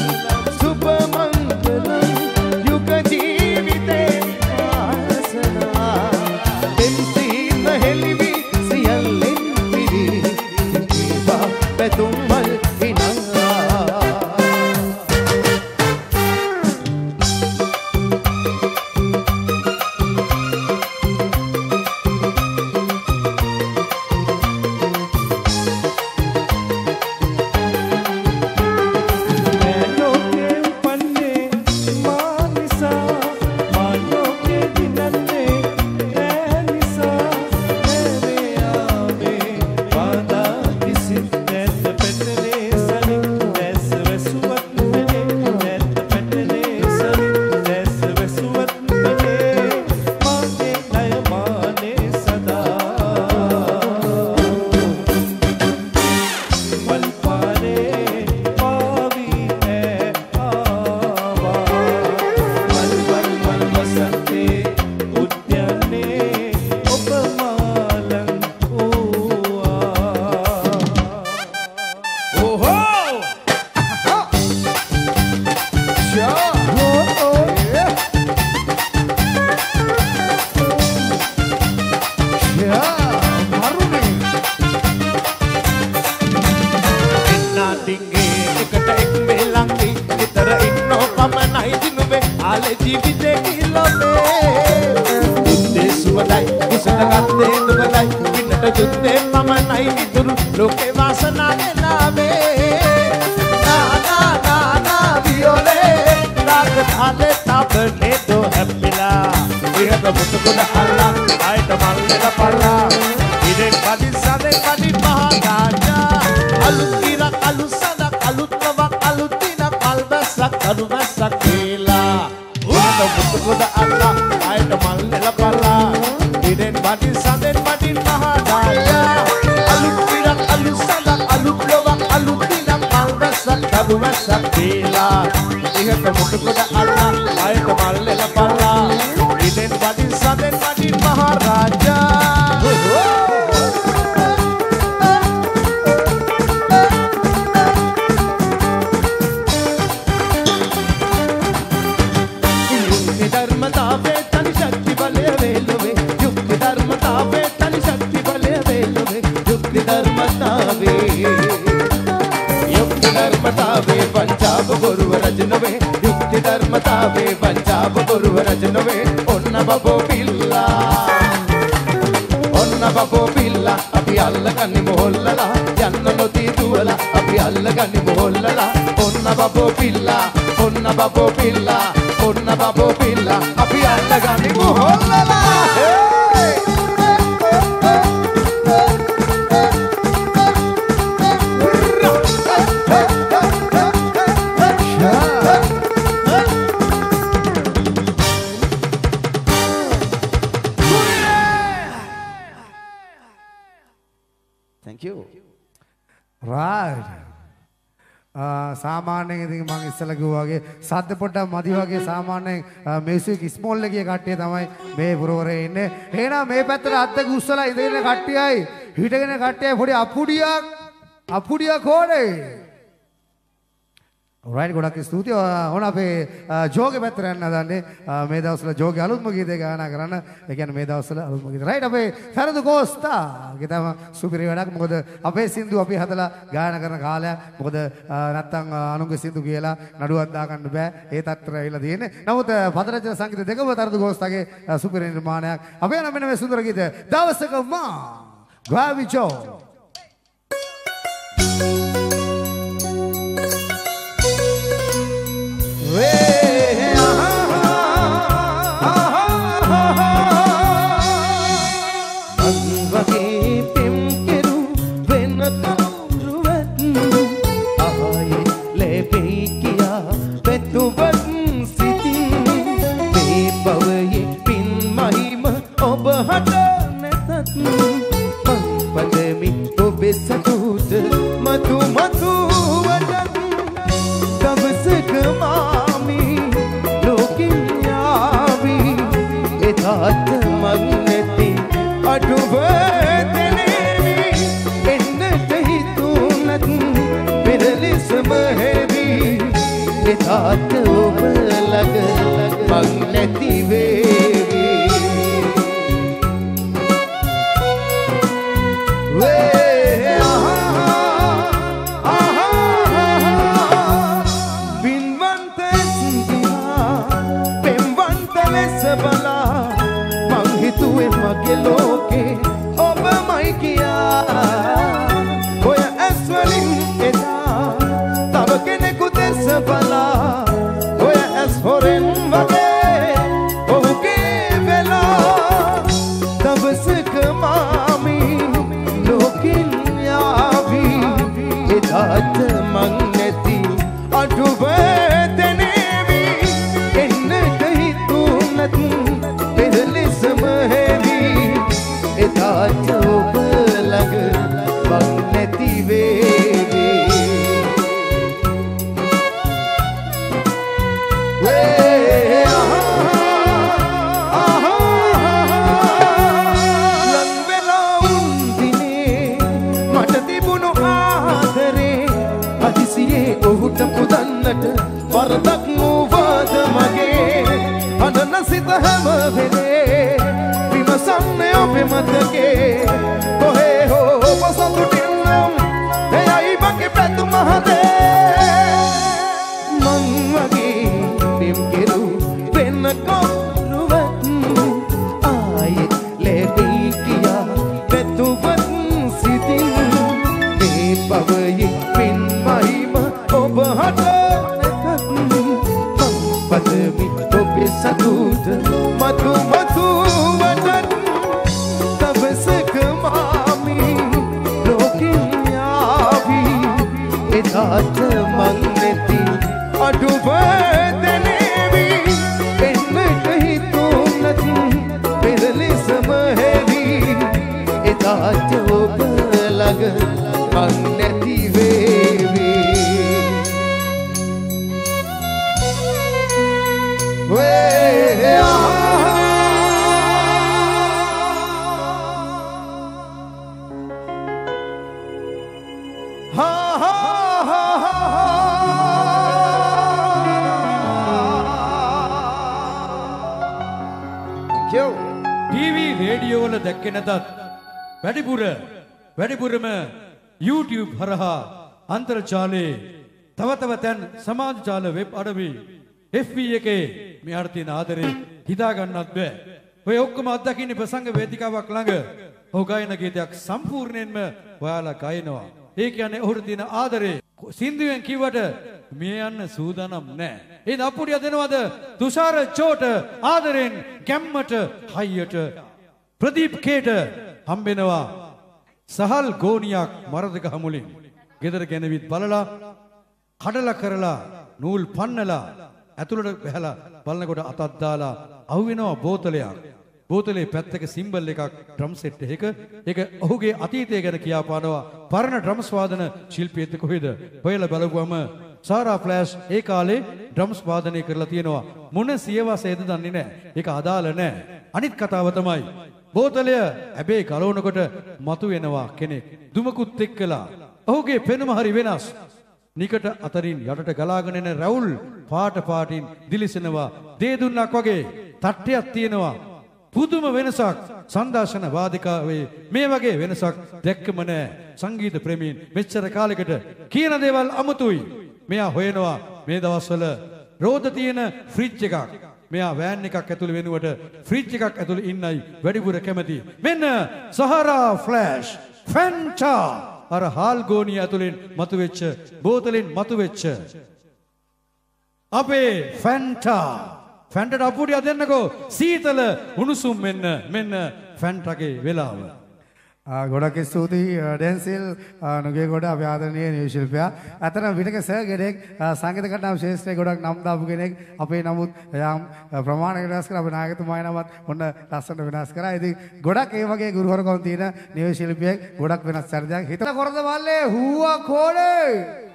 ජීවිතේ කිලෝමේ ඉන්නේ සුවඳයි ඉස්සර ගත්තේ දුකයි ඉන්නට යුත්තේ පමණයි ඉතුරු ලෝකේ වාසනාවේ නාමේ na violet raat dhale tabne to happila ihata mutukuda alla aita mallena parra iden padi sade padi maharaja alutira alusada alutwa alutina kalbasa karubasa kela ihata mutukuda alla aita mallena parra iden padi sade padi maharaja alutira alusada alutwa alutina kalbasa karubasa kela ihata mutukuda alla aita mallena parra iden padi sade padi maharaja Punjab गुरुव रजनवे युक्ति धर्मतावे पंजाब गुरुव रजनवे ओन्न बबो पिल्ला अभी अल्लगनि मोहल्लला यन्न नोती दुवला अभी अल्लगनि मोहल्लला ओन्न बबो पिल्ला अभी अल्लगनि मोहल्लला right සාමාන්‍යයෙන් ඉතින් මම ඉස්සලා කිව්වා වගේ සද්ද පොඩ්ඩක් මදි වගේ සාමාන්‍යයෙන් මියුසික් ස්මෝල් එකේ කට්ටිය තමයි මේ පුරවරේ ඉන්නේ. එහෙනම් මේ පැත්තට අත් දෙක උස්සලා ඉඳගෙන කට්ටියයි හිටගෙන කට්ටියයි පොඩි අපුඩියක් ඕනේ. right ගොඩක් ස්තුතියි. ඕන අපේ ජෝගේ පැත්තට යන්න හදන්නේ. මේ දවස්වල ජෝගේ අලුත්ම ගීතය ගායනා කරන්න. ඒ කියන්නේ මේ දවස්වල අලුත්ම ගීත. right අපේ සරදු කෝස්තාගේ තම සුපිරි වැඩක්. මොකද අපේ සින්දු අපි හදලා ගායනා කරන කාලයක්. මොකද නැත්තම් අනුන්ගේ සින්දු කියලා නඩුවක් දාගන්න බෑ. ඒ තත්ත්වය ඇවිල්ලා තියෙන්නේ. නමුත් පදරචන සංගීත දෙකම සරදු කෝස්තාගේ සුපිරි නිර්මාණයක්. අපි යන මෙන්න මේ සුන්දර ගීතය දවසක මා ගාවිචෝ Mangwagi pim kiru pen පදමි ඔබේ සතුට මතු මතු වනත් දවසක මාමි ලෝකෙන් යාවි එදාට මං නැති අඩුව දැනේවි එන්නට හිතුනත් පෙරලෙසම හැවි එදාට ඔබ ළඟ මං නැති වේවි ටීවී රේඩියෝ වල දැක්කේ නැතත් වැඩිපුරම YouTube හරහා අන්තර්ජාලයේ තව තව තැන් සමාජ ජාල වෙබ් අඩවි FB එකේ මෙහාට තියෙන ආදරේ හිතා ගන්නත් බෑ. ඔය ඔක්කොම අත්දකින්නේ ප්‍රසංග වේදිකාවක් ළඟ. ඔහු ගායන ගීතයක් සම්පූර්ණයෙන්ම ඔයාලා ගායනවා. ඒ කියන්නේ ඔහුට තියෙන ආදරේ සින්දුවෙන් කිව්වට මේ යන්න සූදානම් නෑ. ඒ අපුඩිය දෙනවද තුෂාර චෝට ආදරෙන් ගැම්මට හයියට ප්‍රදීප් කේට හම්බෙනවා සහල් ගෝනියක් මරදක හමුලින්. ගෙදර ගෙනවිත් බලලා කඩලා කරලා නූල් පන්නලා ඇතුළට බහැලා බලනකොට අතක් දාලා අහුවෙනවා බෝතලයක්. බෝතලේ පැත්තක සිම්බල් එකක් ඩ්‍රම් සෙට් එක. ඒක ඔහුගේ අතීතය ගැන කියාපානවා. පරණ ඩ්‍රම්ස් වාදන ශිල්පියෙක් කොහෙද? හොයලා බලපුවම සාරා ෆ්ලෑෂ් ඒ කාලේ ඩ්‍රම්ස් වාදනය කරලා තියෙනවා. මොන සියවසේද දන්නේ නැහැ. ඒක අදාළ නැහැ. අනිත් කතාව තමයි බෝතලය ඇබේ ගලවනකොට මතුවෙනවා කෙනෙක්. දුමකුත් එක්කලා. ඔහුගේ පෙනුම හරි වෙනස්. නිකට අතරින් යටට ගලාගෙන එන රැවුල් පාට පාටින් දිලිසෙනවා. දේ දුන්නක් වගේ තට්ටයක් තියෙනවා. පුදුම වෙනසක් සංදාශන වාදිකාවේ මේ වගේ වෙනසක් දැක්කම නෑ. සංගීත ප්‍රේමීන් මෙච්චර කාලයකට කියන දේවල් අමුතුයි. මෙයා හොයනවා මේ දවස්වල රෝද තියෙන ෆ්‍රිජ් එකක්. මෙයා වෑන් එකක් ඇතුළේ වෙනුවට ෆ්‍රිජ් එකක් ඇතුළේ ඉන්නයි වැඩිපුර කැමති. මෙන්න සහරා ෆ්ලෑෂ් ෆැන්ටා අර හාල් ගෝනිය ඇතුලෙන් මතුවෙච්ච බෝතලෙන් මතුවෙච්ච අපේ ෆැන්ටා ෆැන්ටට අපුඩිය දෙන්නකෝ සීතල උණුසුම් මෙන්න ෆැන්ටාගේ වෙලාව. ගොඩක් ස්තුතියි ඩැන්සිල් නුගේ ගොඩ අපේ ආදරණීය නියු ශිල්පියා. අතන විටක සර් කෙනෙක් සංගීත කණ්ඩායම් ශාස්ත්‍රයේ ගොඩක් නම් දාපු කෙනෙක්. අපේ නමුත් යම් ප්‍රමාණයකට වෙනස් කරලා අපේ නායකතුමායි නමත් ඔන්න ලස්සනට වෙනස් කරා. ඉතින් ගොඩක් ඒ වගේ ගුරුවරකම් තියෙන නියු ශිල්පියෙක් ගොඩක් වෙනස් චරිතයක්. හිත කොරද වල්ලේ හුවා කෝඩේ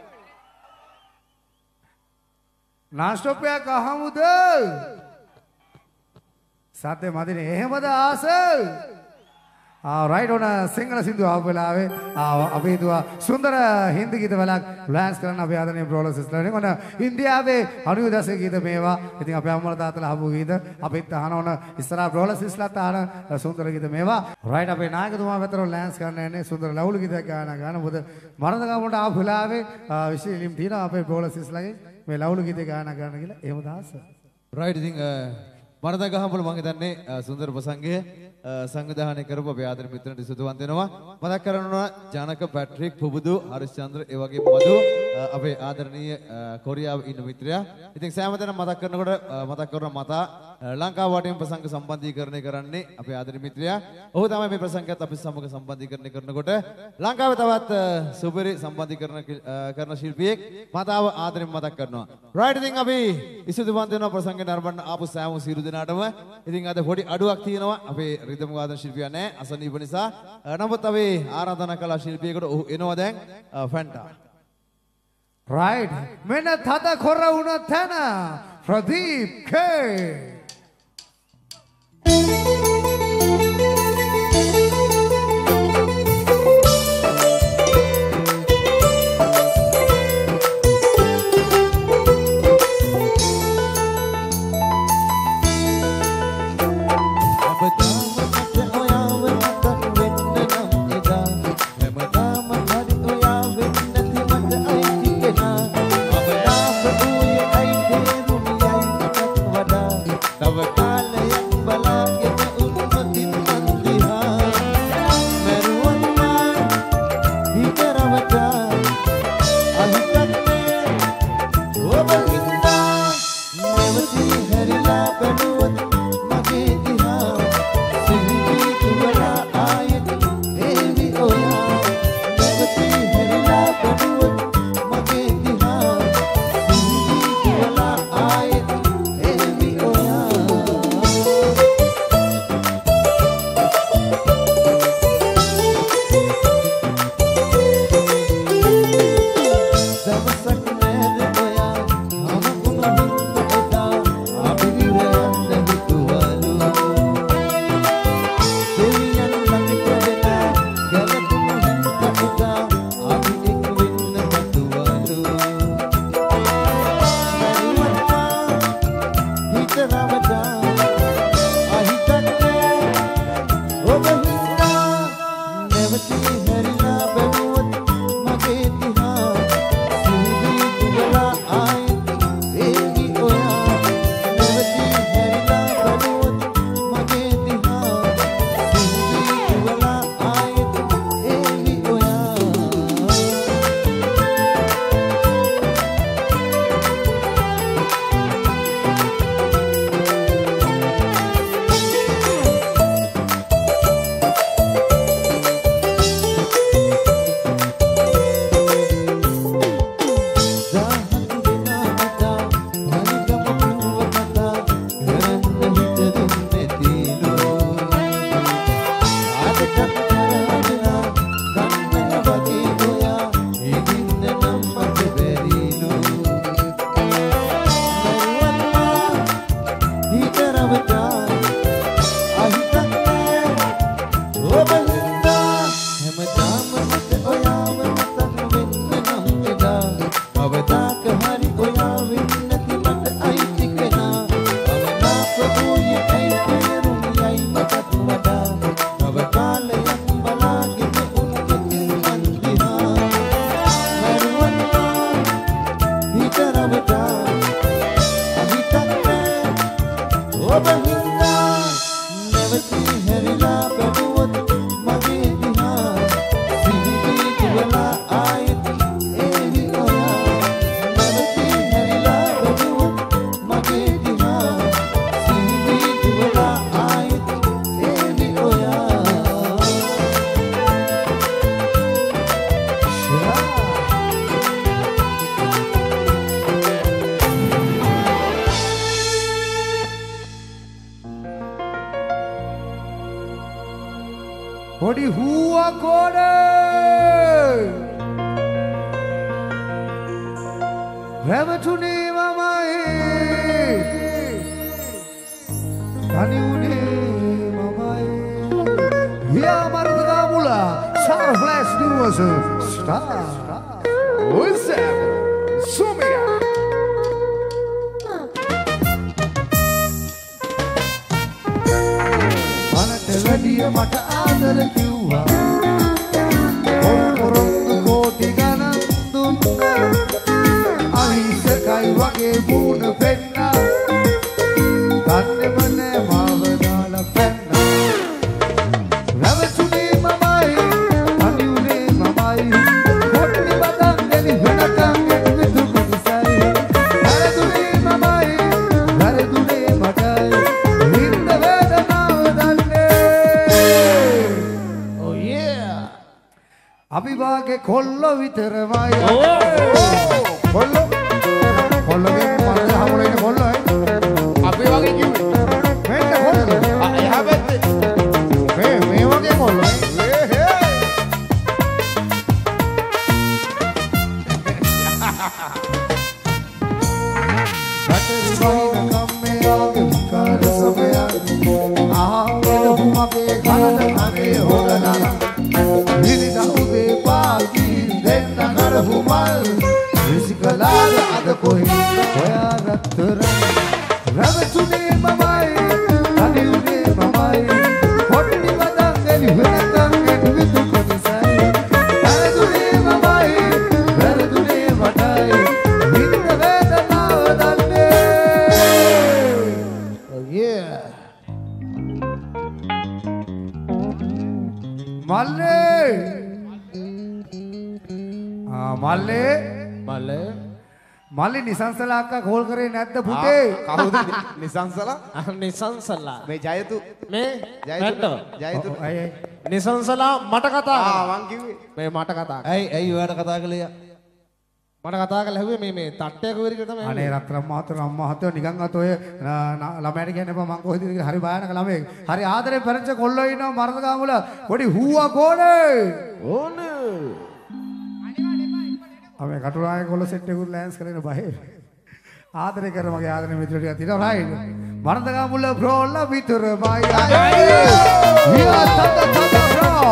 නාස්ටොප්පයක් අහමුද සත්‍ය මදිනේ එහෙමද ආස රයිට් ඔන සිංහල සින්දුව ආපු වෙලාවේ අපි හිතුවා සුන්දර හින්දි ගීත වලක් ලෑන්ස් කරන්න අපේ ආදරණීය බ්‍රෝලර් සිස්ටර්ලෙන් ඔන ඉන්දියාවේ 90 දශකයේ ගීත මේවා. ඉතින් අපේ අම්මලා තාත්තලා අහපු ගීත අපිත් අහන ඔන ඉස්සරහා බ්‍රෝලර් සිස්ටර්ලාත් අහන සුන්දර ගීත මේවා. රයිට් අපේ නායකතුමා වෙතර ලෑන්ස් කරන්න යන්නේ සුන්දර ලවුලු ගීතයක් ගාන මොකද මරණගමට ආපු වෙලාවේ විශේෂ ලිම් තියෙනවා අපේ බ්‍රෝලර් සිස්ටර්ලාගේ මේ ලවුලු ගීතේ ගාන කියලා එහෙම දාස. රයිට් ඉතින් මරණගහමුල මම හිතන්නේ සුන්දර ප්‍රසංගය සංවිධානය කරපු අපේ ආදරණීය මිත්‍රන්ට ස්තුතිවන්ත වෙනවා. මතක් කරනවා ජානක පැට්‍රික් පුබුදු හරිස්චන්ද්‍ර ඒ වගේ මధు අපේ ආදරණීය කොරියාවේ ඉන්න මිත්‍රයා. ඉතින් සෑමදෙනා මතක් කරන මතා ලංකාව වටේම ප්‍රසංග සම්බන්ධීකරණය කරන්නේ අපේ ආදරණීය මිත්‍රයා. ඔහු තමයි මේ ප්‍රසංගයත් අපි සමග සම්බන්ධීකරණය කරනකොට ලංකාවේ තවත් සුපිරි සම්බන්ධීකරණ කරන ශිල්පියෙක් මතාව ආදරෙන් මතක් කරනවා. රයිට් ඉතින් අපි ස්තුතිවන්ත වෙනවා ප්‍රසංගය නරඹන්න ආපු සෑම සියලු දෙනාටම. ඉතින් අද පොඩි අඩුවක් තියෙනවා අපේ රිද්ම වාදන ශිල්පියා නැහැ අසනීප නිසා. නමුත් අපි ආරාධනා කළා ශිල්පියෙකුට ඔහු එනවා දැන් ෆැන්ටා. රයිට් මෙන්න තද කොර වුණ තැන ප්‍රදීප් කේ Tava kala yang balak Podi huwa kode Revatuni mamai Tani uni mamai Ya marga mula Summer Flash News Star What's up? Sumia Dia mata adar kiwa orang koti ganan dunna ahisa kai wage moon penna kanne mane mavadala penna ravachuni mamai anule mamai kotni badan deli venakan vidu kusai haradule mamai haradule matai hinda vedana dalle අපි වාගේ කොල්ලෝ විතරමයි කොල්ලෝ කොල්ලෝගේ මරණ හමුල ඉන්න කොල්ලෝ අපි වාගේ කිව්වේ මෙන්න කොල්ලෝ එහා පැත්තේ මේ වාගේ කොල්ලෝ බටරි වයින් කම්මේ ආගේ කාර සමයා ආවෙද හුමගේ කනද කනේ හොදනා Nilida ude pagi denna narahumal Risikalada ada kohi Koya rattara Ravatune mamai Tani une mamai Hotni vadang eli venakang Edu vidu konisai Haradune mamai Haradune vadai Hinda vedana vadanne Oh yeah Malle Malle මල්ලි නිසංසලා අක්කා call කරේ නැද්ද පුතේ? කවුද නිසංසලා? නිසංසලා මේ ජයතු මේ ජයතු ජයතු අය නිසංසලා මට කතා මං කිව්වේ මේ මට කතා ඇයි ඔයාට කතා කළේ? මට කතා කරලා හැව්වේ මේ තට්ටයක වෙරික තමයි. අනේ රත්තරන් මහත්තයෝ අම්මා මහත්තයෝ නිකන් අත ඔය ළමයට කියන්න එපා මං කොහෙද කියලා හරි භයානක ළමයෙක්. හරි ආදරේ පෙරච්ච කොල්ලෝ ඉන්නවා මරදගාමුල පොඩි හූවා කෝනේ. ඕනේ. අපි කටුරායේ කොල්ල සෙට් එකකුත් ලෑන්ස් කරගෙන බහේ. ආදරේ කර මගේ ආදරේ මිත්‍රයෝ ටිකක් තියෙනවා රයිට්. මරදගාමුල බ්‍රෝලා විතර බයි. වියා තත බ්‍රෝ.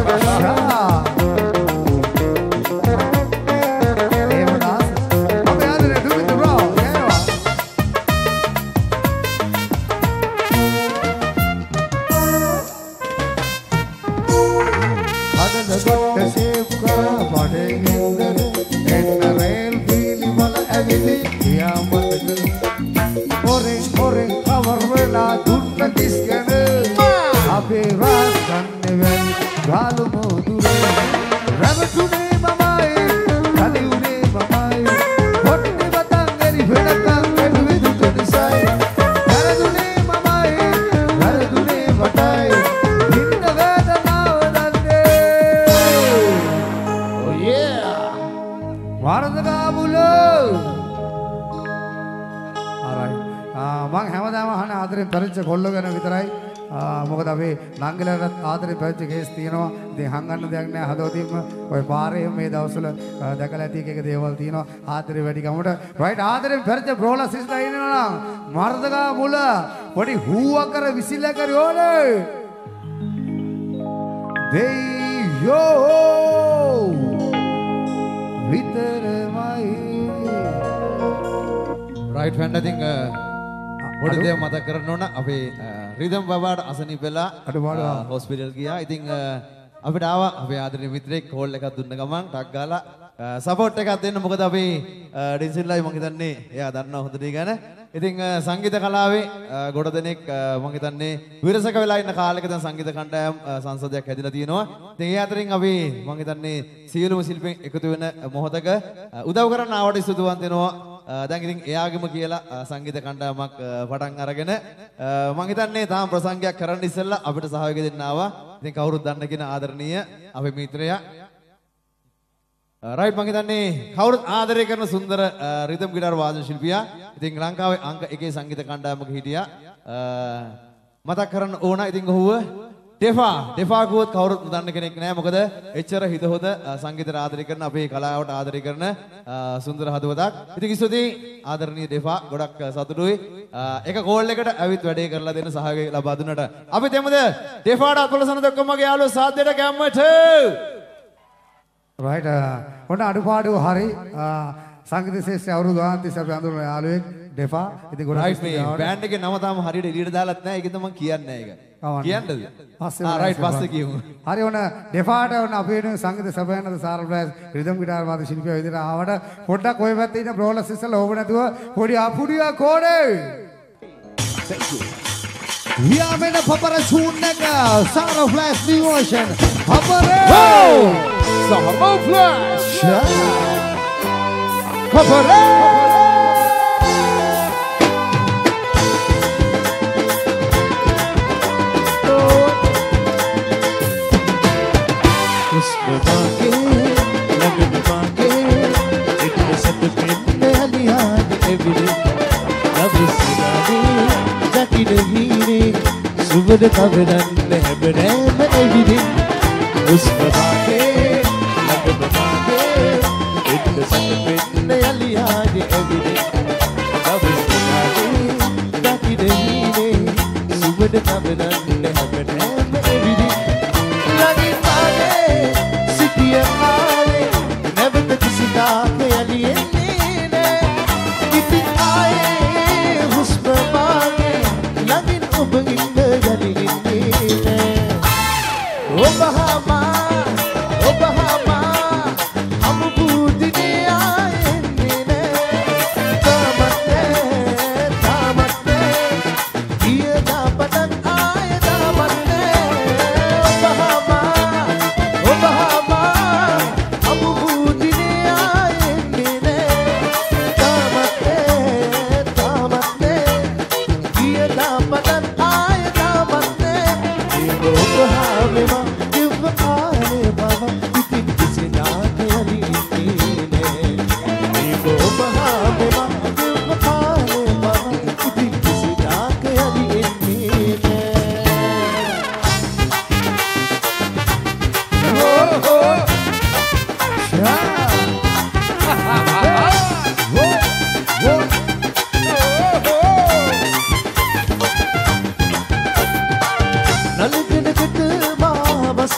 කොල්ලෝ ගැන විතරයි මොකද අපි නංගිලට ආදරේ පැවිච්ච කේස් තියෙනවා. ඉතින් හංගන්න දෙයක් නෑ හදවතින්ම ඔය පාරේ මේ දවස්වල දැකලා ඇති එක දේවල් තියෙනවා ආදරේ වැඩි කමට. රයිට් ආදරේ පැවිච්ච බ්‍රෝලා සිස්ලා ඉන්නවා නම් මර්ධකා මුල පොඩි හූවක් කර විසිල්ල කරි ඕනේ. දෙයෝ විතරමයි. රයිට් ෆ්‍රෙන්ඩ් I think පොඩි දෙයක් මතක් කරන්න ඕන අපේ රිදම් බබාට අසනීප වෙලා හොස්පිටල් ගියා. ඉතින් අපිට ආවා අපේ ආදරණීය මිත්‍රෙක් කෝල් එකක් දුන්න ගමන් ටක් ගාලා සපෝට් එකක් දෙන්න. මොකද අපි ඩින්සිල්ලයි මං හිතන්නේ එයා දන්නවා හොඳට ගැන. ඉතින් සංගීත කලාවේ ගොඩ දෙනෙක් මං හිතන්නේ විරසක වෙලා ඉන්න කාලෙක දැන් සංගීත කණ්ඩායම් සංසදයක් හැදිලා තියෙනවා. ඉතින් ඒ අතරින් අපි මං හිතන්නේ සියලුම ශිල්පීන් එකතු වෙන මොහොතක උදව් කරන්න ආවට ස්තුතිවන්ත වෙනවා. දැන් ඉතින් එයාගෙම කියලා සංගීත කණ්ඩායමක් පටන් අරගෙන මං හිතන්නේ තාම ප්‍රසංගයක් කරන්න ඉස්සෙල්ලා අපිට සහයෝගය දෙන්න ආවා. ඉතින් කවුරුත් දන්න කෙන ආදරණීය අපේ මිත්‍රයා රයිට් මං හිතන්නේ කවුරුත් ආදරය කරන සුන්දර රිද්ම් ගිටාර් වාදන ශිල්පියා. ඉතින් ලංකාවේ අංක 1 සංගීත කණ්ඩායමක හිටියා. මතක් කරන්න ඕන ඉතින් ඔහුව ඩෙෆා ගුවත් කවුරුත් දන්න කෙනෙක් නෑ. මොකද එච්චර හිත හොද සංගීතයට ආදරය කරන අපේ කලාවට ආදරය කරන සුන්දර හදවතක්. ඉතින් ස්තුතියි ආදරණීය ඩෙෆා. ගොඩක් සතුටුයි එක කෝල් එකට ඇවිත් වැඩේ කරලා දෙන්න සහයෝගය ලබා දුන්නට. අපි දෙමුද ඩෙෆාට අත්වලසන දක්වමගේ යාළුවෝ සාද්දයට ගැම්මට. රයිට් ඔන්න අඩුපාඩු හරි සංගීත ශිෂ්‍ය අවුරුදු 30 අපි අඳුරන යාළුවෙක් ඩෙෆා. ඉතින් ගොඩක් මේ බෑන්ඩ් එකේ නම තාම හරියට එළියට දාලත් නැහැ. ඒකද මම කියන්නේ ඒක. කියන්නද? රයිට් පස්සේ කියමු. හරි ඔන්න ඩෙෆාට ඔන්න අපි වෙන සංගීත සභාවනද සාරල් ප්‍රෑස් රිද්ම් ගිටාර් වාදක ශිල්පියා විදිහට ආවට පොඩ්ඩක් ඔය පැත්තේ ඉන්න බ්‍රෝලර් සිස්ටර්ලා ඕව නැතුව පොඩි අපුඩියා කෝඩේ. Thank you. We are in a Papara Sunega, Sarah Flash new version. Papara! Sarah Flash! Papara! Usme baake, lagn baake, itne sab pinne liyan every love is gani, jati nahi. Subad kaveran hebram every usme baake lagn baake itne sab pinne liyan every love is gani, jati nahi. Subad kaveran hebram every lagi maale sitiya maale never the kisida ke aliyene itin aaye husba maage lagin ob inda galine obahama am budine aaye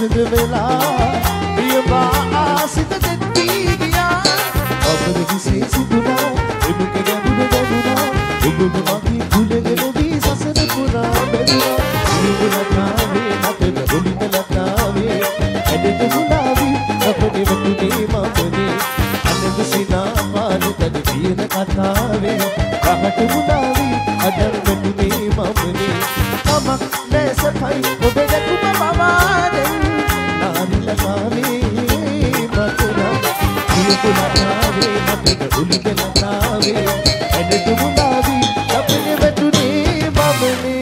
විසඳ වෙලා ප්‍රියවා සිත දෙත්ී ගියා අපර කිසේ සිතුනා එමුක ගැඹුරු ගැඹුරා ඔබම මගේ කුලගෙන වී සසර පුරා බැලුවා ඉරුලතාවේ මතක ඔලිතලතාවේ ඇදෙත මුලාවි අපේ වතුනේ මමනේ අනද සිනා පාලතද කියන කතාවේ රහට මුලාවි අදන් වතුනේ මමනේ මමක් නැසපයි ඔබ දැකුම පවාදෙන් නාරිලතාවේ මතුනා ඉරුලතාවේ මතක ඔලිතලතාවේ ඇදෙත මුලාවි අපේ වතුනේ මමනේ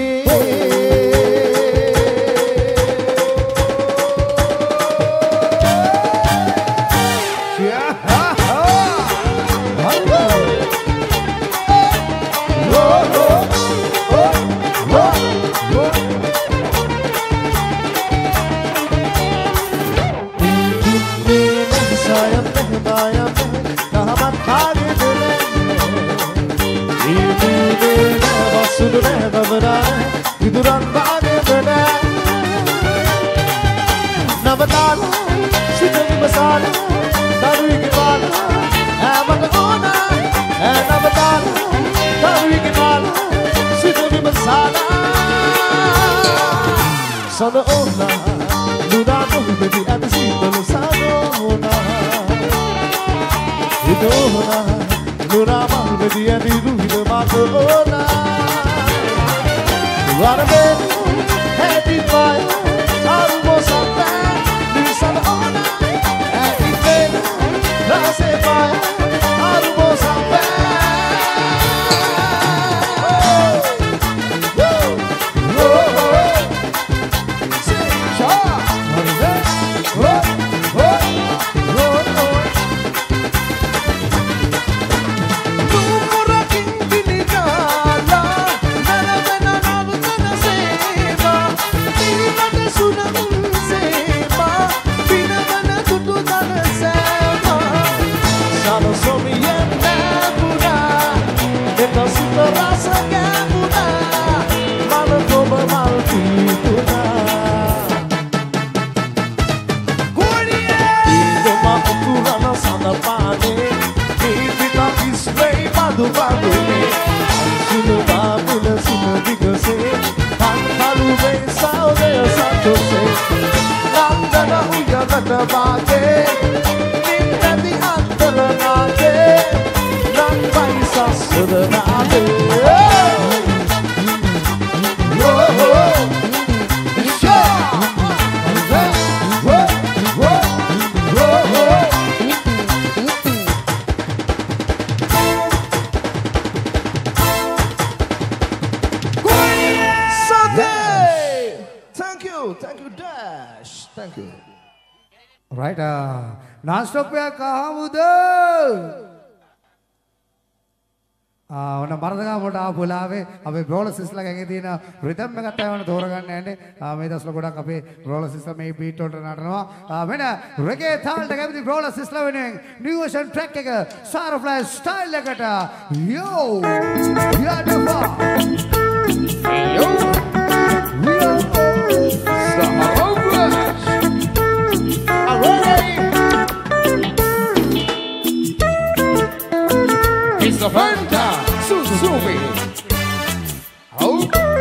විදුරන් වාගේ නවතාල සිත විමසාල දරුවෙකි පාල මට ඕන නවතාල දරුවෙකි පාල සිත විමසාල සද ඕන නුරා කොහොමද අද සිතල සානෝනා විදෝනා නුරා මල්වදී අද රුහිද මාතෝනා What a man, happy fire, almost a fan, lose an honor, happy man, lost a fire, almost a Right, non-stop ya kahamuda. ඔන්න මරදගා පොට ආපුලාවේ අපේ බ්‍රෝලර් සිස්ලා ගඟේ තියෙන රිද්ම් එකත් අයවන තෝරගන්න යන්නේ. මේ දවස්වල ගොඩක් අපේ බ්‍රෝලර් සිස්ලා මේ බීට් වලට නටනවා. මෙන්න රෙගේ තාලට කැමති බ්‍රෝලර් සිස්ලා වෙනුවෙන් new version track එක Sara Flash style එකට yo yadaba yo Sara Flash already it's the Fanta Suzuki. Oh.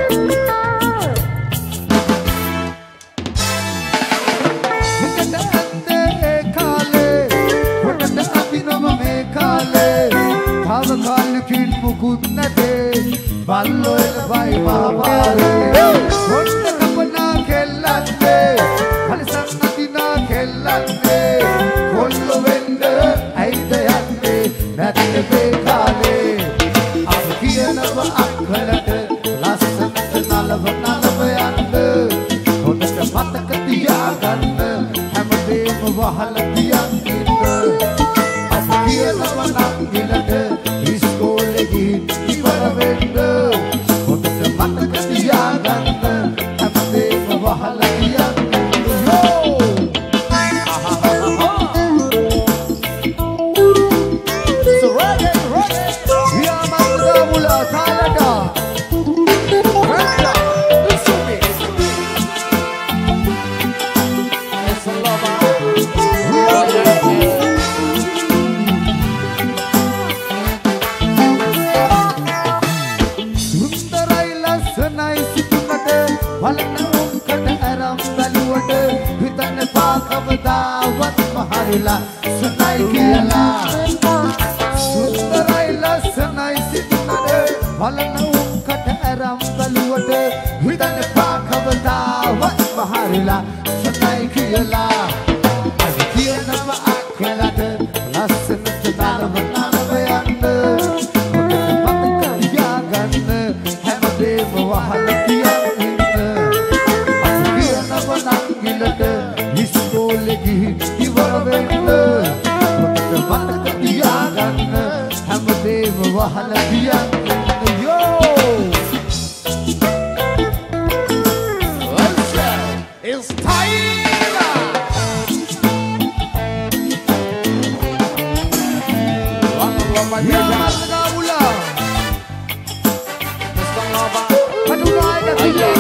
Ballo el vai mahapale Hotta kapana kellatte Halisanna dina kellatte Kollo wenda aida yatte natte bekale Ab kiyanawa akkalata lassanata nalava yanna Hotta mataka tiyaganna hamadema wahala tiyan inna Ab kiyanawa nangilata iskole gin iwara wenna සුන්දරයි ලස්සනයි සිතුනට බලන උන්කට අරම් බැලුවට හිතන්න පා කවදාවත් මහරිලා සුනයි කියලා සුන්දරයි ලස්සනයි සිතුනට බලන උන්කට අරම් බැලුවට හිතන්න පා කවදාවත් මහරිලා සුනයි කියලා අද කියනවා අක්කලට ලස්සනට තරම නරඹ යන්න Wahala diyan yo it's time ya marga mula mustaqaba padulai ka dia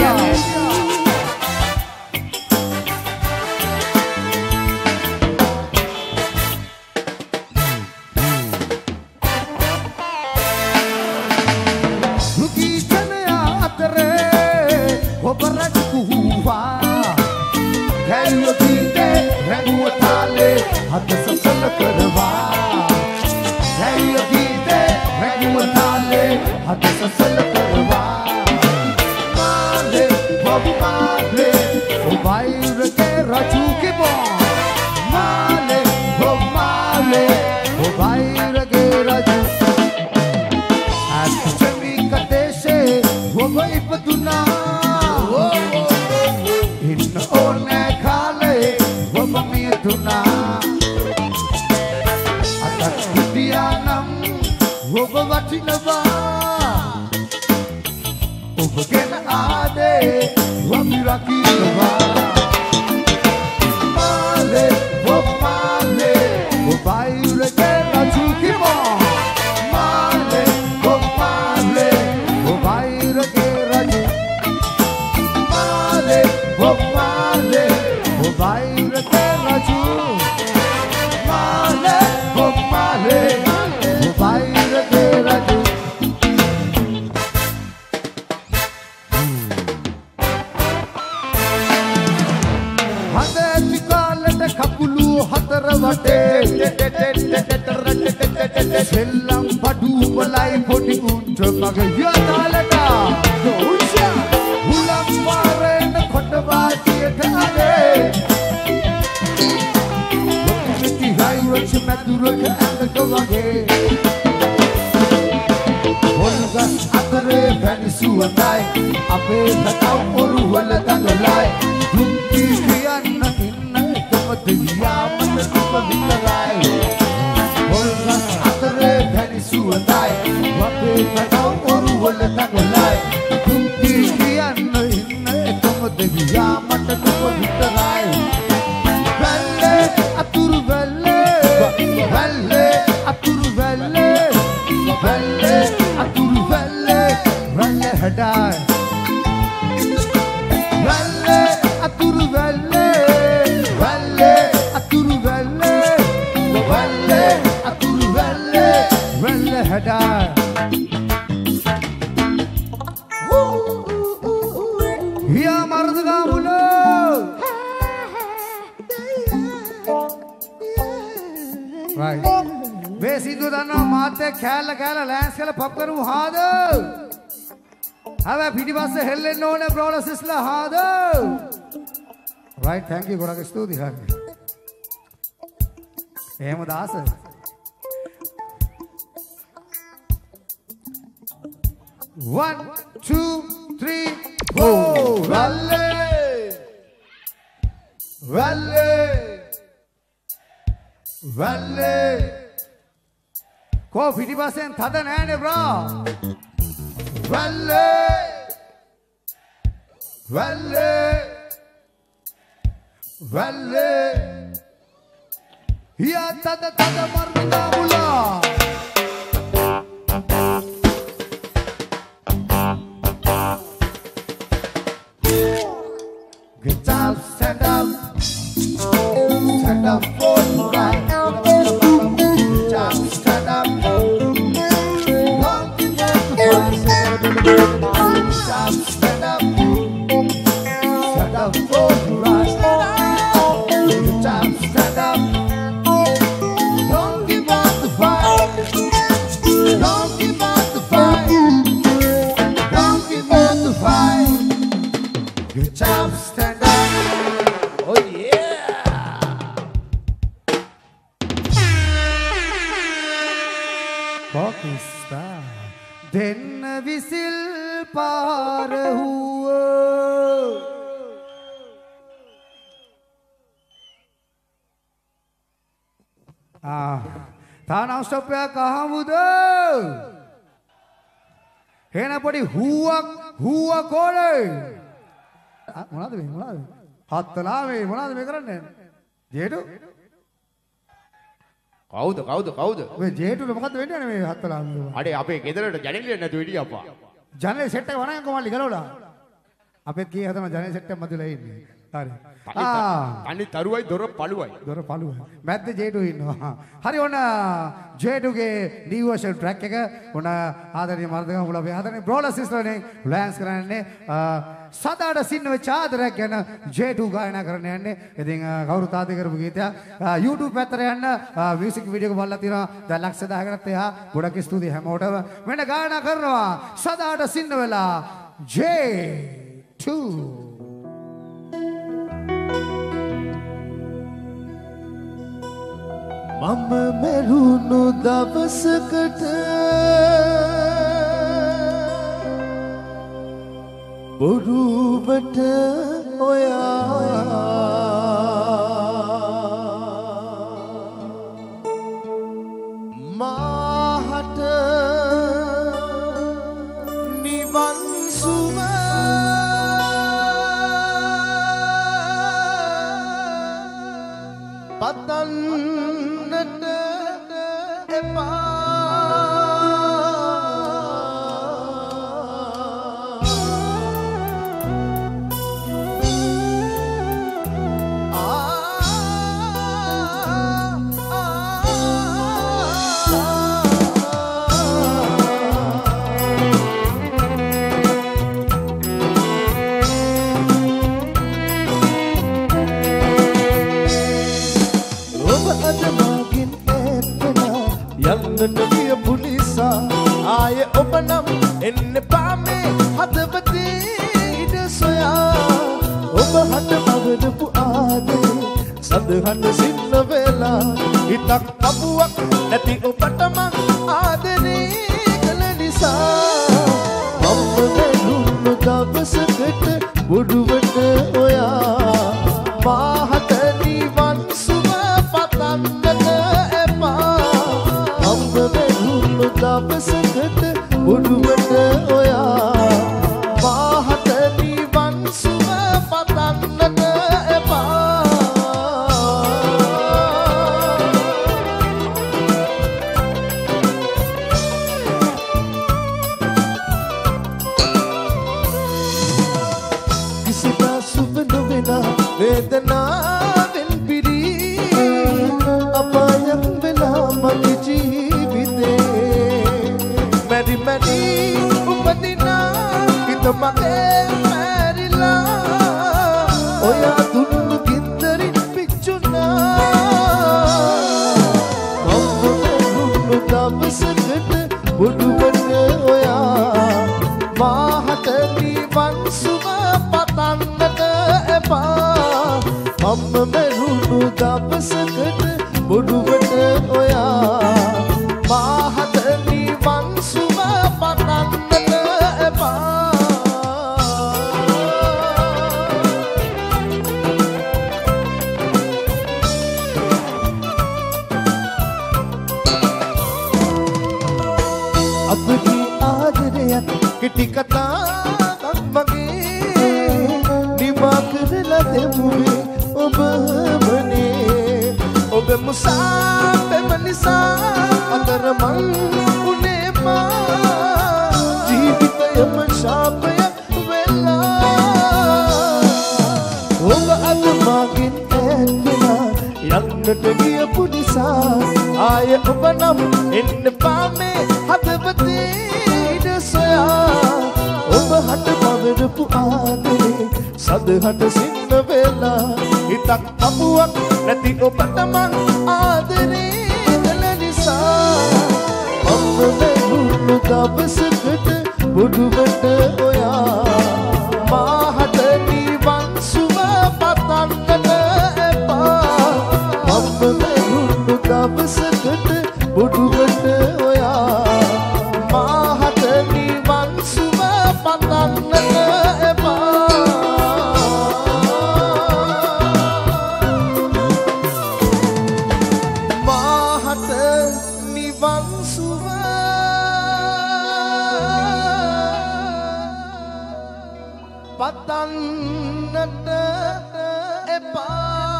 Right, thank you. Gorak stuti hai. Ehma das. 1, 2, 3, 4. Rally, rally, rally. Ko fiti basen thada nahe ne bro. Rally, rally, rally. Ya thada marna mula. Get up, stand up, stand up for the right. Get up, stand up, long to Stand up. Stand up for your rights. Good time, stand up. Don't give up the fight. Don't give up the fight. Don't give up the fight. Good time, stand up. Oh yeah. Pakistan. දෙන්න whistle පාර හුව තානම් ස්ටොප්යක් අහමුද හේන පොඩි හුවක් ඕනේ මොනවද මේ මොනවද හත්තලා මේ මොනවද මේ කරන්නේ ජේටු කවුද? මේ ජේටුට මොකද්ද වෙන්නේ මේ හත්තලා අඩේ අපේ ගෙදරට ජනෙලිය නැතුව හිටියා අප්පා. ජනරේ සෙට් එක වණන් කොමල්ලි ගලවලා අපෙත් කී හදම ජනරේ සෙට් එක මැදලා ඉන්නේ හරි අනිත් තරුවයි දොර පළුවයි. දොර පළුව මැද්ද ජේටු ඉන්නවා හරි ඔන්න ජේටුගේ new version track එක ඔන්න ආදරණීය මර්ධක මුල අපි ආදරණීය බ්‍රෝලර් සිස්ටර්නේ ලෑන්ස් කරන්නේ සදාට සින්න වෙච්ච ආදරයක් ගැන ජේටු ගායනා කරන්න යන්නේ ඉතින් කවුරුත් ආදී කරපු ගීතයක් YouTube පැත්තට යන්න මියුසික් වීඩියෝ එක බලලා තියෙනවා දැන් ලක්ෂ 1000කටත් එහා ගොඩක් ස්තුතියි හැමෝටම මෙන්න ගායනා කරනවා සදාට සින්න වෙලා J2 මම මෙරුණු දවසකට බොරුවට ඔයා මාහට නිවන් සුව පතන්නට එපා යන්නට ගිය පුලිසා ආය ඔබ නම් එන්න පාමේ හදවතේ ඉඩ සොයා ඔබ හට පවරපු ආදේ සඳහන් සින්න වෙලා හිතක් අබුවක් නැති ඔබට මං ආදරේ කළ නිසා මම වෙනුණු දවසකට බුදුවට ඔයා මාහට නිවන් සුව පතන්නට එපා දවසකට බුදුවට ඔයා මාහට නිවන් සුව පතන්නට එපා කිසිදා සුබ නොවෙන වේදනාවෙන් පිරී අපායක් වෙලා මගේ ජීවිතේ මැරි මැරි උපදිනා හිත මගේ මැරිලා ඔයා දුන්නු ගින්දරින් පිච්චුනා මම දුන්නු දවසකට බුදුවට ඔයා මාහට නිවන් සුව පතන්නට එපා මම මෙරුණු දවසකට බුදුවට ඔයා මාහට නිවන් සුව පතන්නට එපා අපගේ ආදරයක් කෙටි කතාවක් වගේ නිමා කරලා දෙමුවේ ඔබ වනේ ඔබ මුසාවෙම නිසා අතරමං උනේ මා ජීවිතයම ශාපයක් වෙලා ඔබ අද මගෙන් ඈත්වෙලා යන්නට ගියපු නිසා ආය ඔබ නම් එන්න පාමේ හදවතේ ඉඩ සොයා කරපු ආදරේ සදහට සින්න වෙලා හිතක් අපුවක් නැති ඔබට මං ආදරේ කළ නිසා මම මෙහුණු දවසකට බුදුවට ඔයා මාහට නිවන් සුව පතන්නට එපා මම මෙහුණු දවසකට බුදුවට ඔයා මාහට නිවන් සුව පතන්නට එපා මාහට නිවන් සුව පතන්නට එපා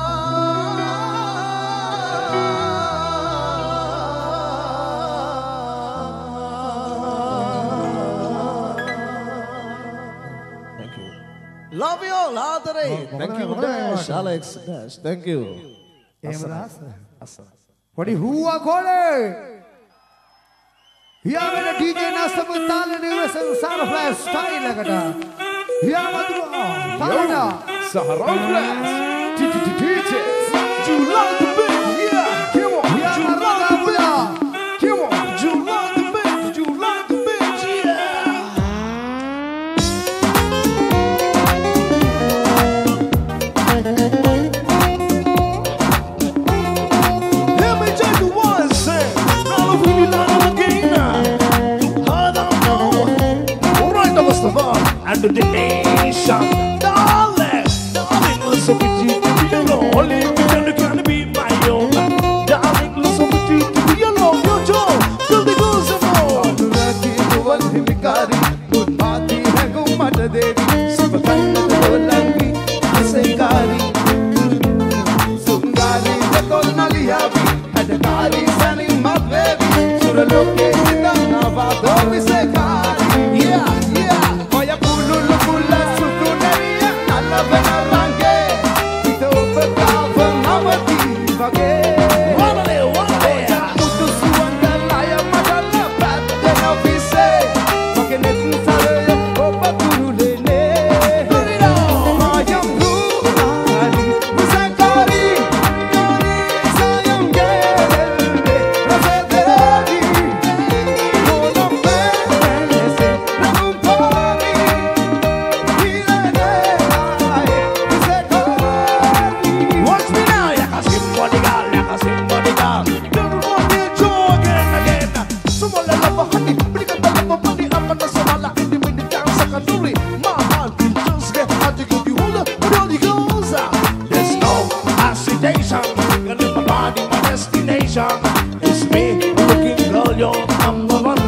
Love you all, ආදරේ. Thank you Dash, Alex Dash. Thank you. What do you call it? Here with the DJ Nasser with Talent Universal Sahara Flash style lagata. Here with Talana Sahara Flash. DJ. You love the beat, yeah. Come on. You love the beat. Come on. You love the beat. You love the beat, yeah. Let me tell you one thing. Now we need another again. Hard on now. Right now, Mustafa. And to the nation. Darling, listen to you. You know, only you can be my own. Darling, listen to you. You know, your job. Till the goes of all. Nurati, dual, himikari. Good party, hangu, mata devi. Subakanda, dolangi, asekari. Sungari, jatol, naliyavi. Hadakari, sani, matvevi. Suraloke, hidana, vado, visekari. Yeah, yeah. Oya, pululu, pula, sutunariya. Nalla, vena, range. Ito, betava, navati, vage. Wanale, wanale. Oya, putu, suwanda, laya, madala, batte, navise. Makinet, saraya, opa, turulene. Turilo. Mayam, lulali, visekari. Kari, sayam, gere. Rasederi. Kodam, benese. Ragumpari. Hilene, aye, visekari. Watch me now, yakasim bodyguard. Everybody enjoy again. Sumala lava honey, brinca lava bunny, up on the samala, in the wind down secondary. My heart will just get hard to give you all but all it goes out. There's no hesitation. Gonna live my body, my destination. It's me, looking girl, you're number one.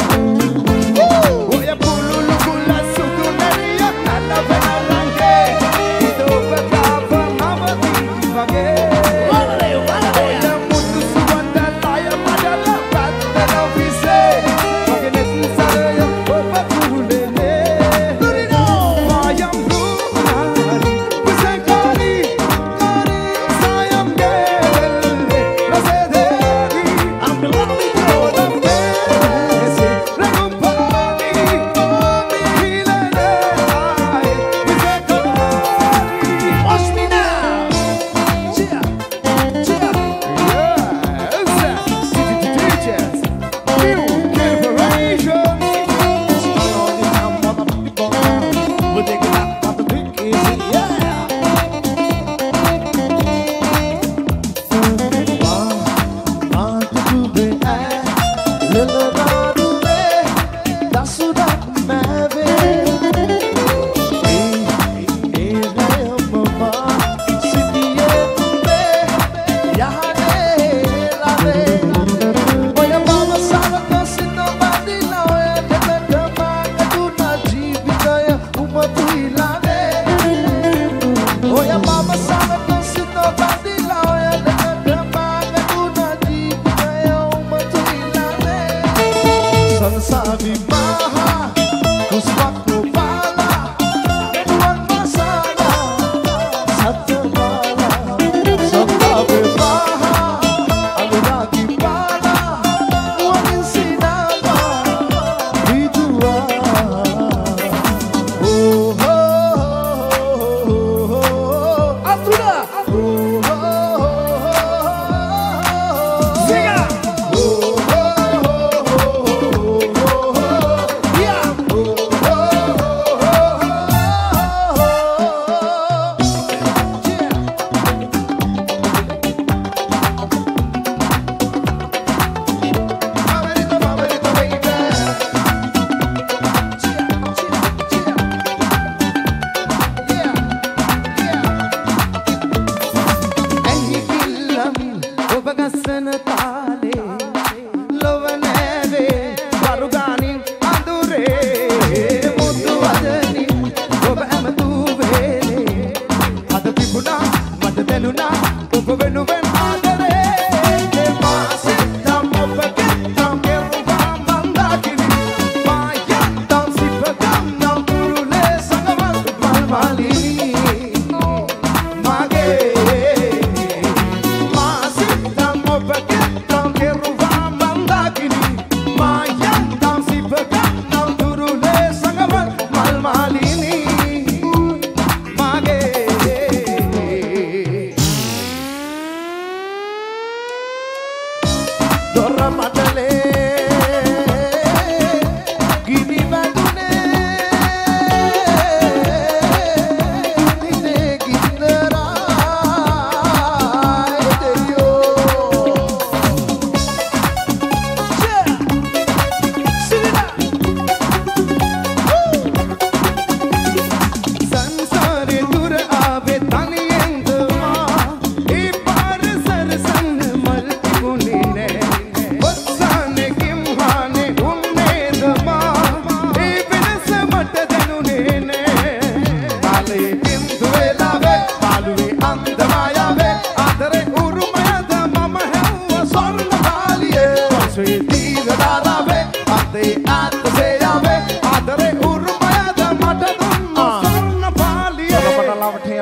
Oya pululu pula sutunariya, nalla vena range. Ito betava navati vage. Oya mutu suwanda laya madala, batte navise. Makinet saraya, opa turulene.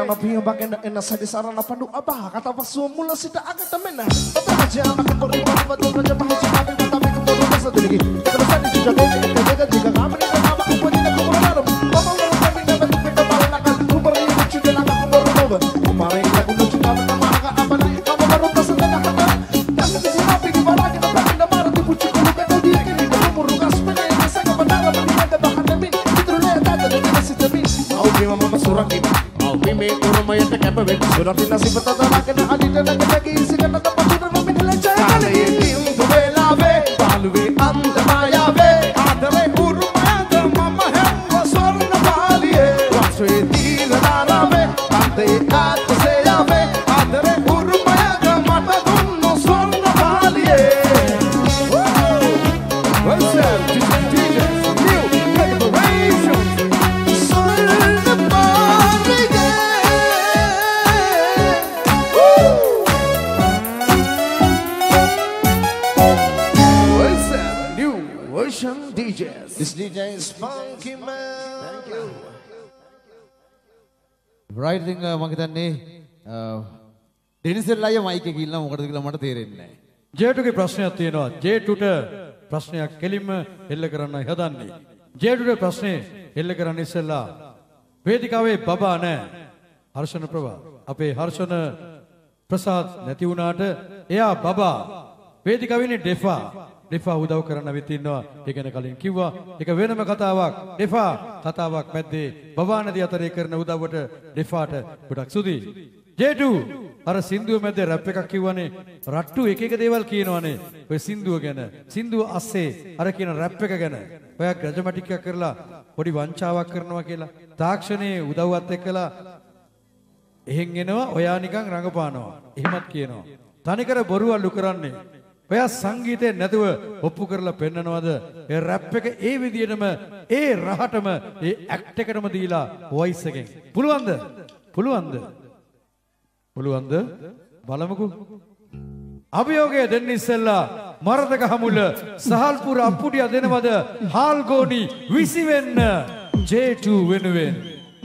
Jangan piye baken enak sadi sarana pandu abah kata pasu mula sita agak temen Tata jangan aku berubah betul raja bahasa kami tapi keburu masa tinggi Terus tadi juga jaga jika kami ni nama aku tidak keburu malam Mama mau kami dapat kita malam akan kubur ini lucu dan akan kubur kubur Kemarin aku lucu kami kemana apa lagi kamu baru tersentuh kata Dan di sini api di bawah kita tak ada marah di pucuk kalau kata dia kini kita murung aspek yang saya kebenar melihat ada bahan demi itu lihat ada di nasi demi Mau bima mama surang ini Mimi urung maya tak apa bet sudah nasi petata makan adi dan lagi isi kan tempat sudah memin leceh kali ini bela be balwe anda maya be adare urung maya mama hem sorna bali waswe dilana be ante at se ya be adare urung maya mata dunno sorna bali what's up DJ new preparation sorna bali DJs. This DJ is funky man. Thank you. right ඉතින් මම හිතන්නේ ඩෙනිසල් අයියා mic එකේ ඉන්නවා මොකටද කියලා මට තේරෙන්නේ නැහැ. ජේටුගේ ප්‍රශ්නයක් තියෙනවා. ජේටුට ප්‍රශ්නයක් කෙලින්ම එල්ල කරන්නයි හදන්නේ. ජේටුගේ ප්‍රශ්නේ එල්ල කරන්න ඉස්සෙල්ලා වේදිකාවේ බබා නැහැ. හර්ෂණ ප්‍රභා. අපේ හර්ෂණ ප්‍රසාද් නැති වුණාට එයා බබා. වේදිකාවේ ඉන්නේ ඩෙෆා උදව් කරන්න වෙත් ඉන්නවා. ඒ ගැන කලින් කිව්වා. ඒක වෙනම කතාවක්. ඩෙෆා කතාවක් මැද්දේ බබා නැති අතරේ කරන උදව්වට ඩෙෆාට ගොඩක් ස්තුතියි. ජේටු අර සින්දුව මැද්දේ රැප් එකක් කිව්වනේ. රට්ටු එක එක දේවල් කියනවනේ. ඔය සින්දුව ගැන. සින්දුව අස්සේ අර කියන රැප් එක ගැන. ඔයා ග්‍රැජමැටික් එකක් කරලා පොඩි වංචාවක් කරනවා කියලා. තාක්ෂණයේ උදව්වත් එක්කලා එහෙන් එනවා ඔයා නිකන් රඟපානවා. එහෙමත් කියනවා. තනිකර බොරු අල්ලු කරන්නේ. ඔයා සංගීතේ නැතුව ඔප්පු කරලා පෙන්නනවද? ඒ රැප් එක ඒ විදියටම ඒ රහටම ඒ ඇක්ට් එකටම දීලා වොයිස් එකෙන්. පුළුවන්ද? පුළුවන්ද? පුළුවන්ද? බලමුකෝ. අභියෝගය දෙන්න ඉස්සෙල්ලා මරදක හමුල සහල්පුර අප්පුඩිය දෙනවද? හාල්ගෝනි 20 වෙන්න J2 වෙනුවෙන්.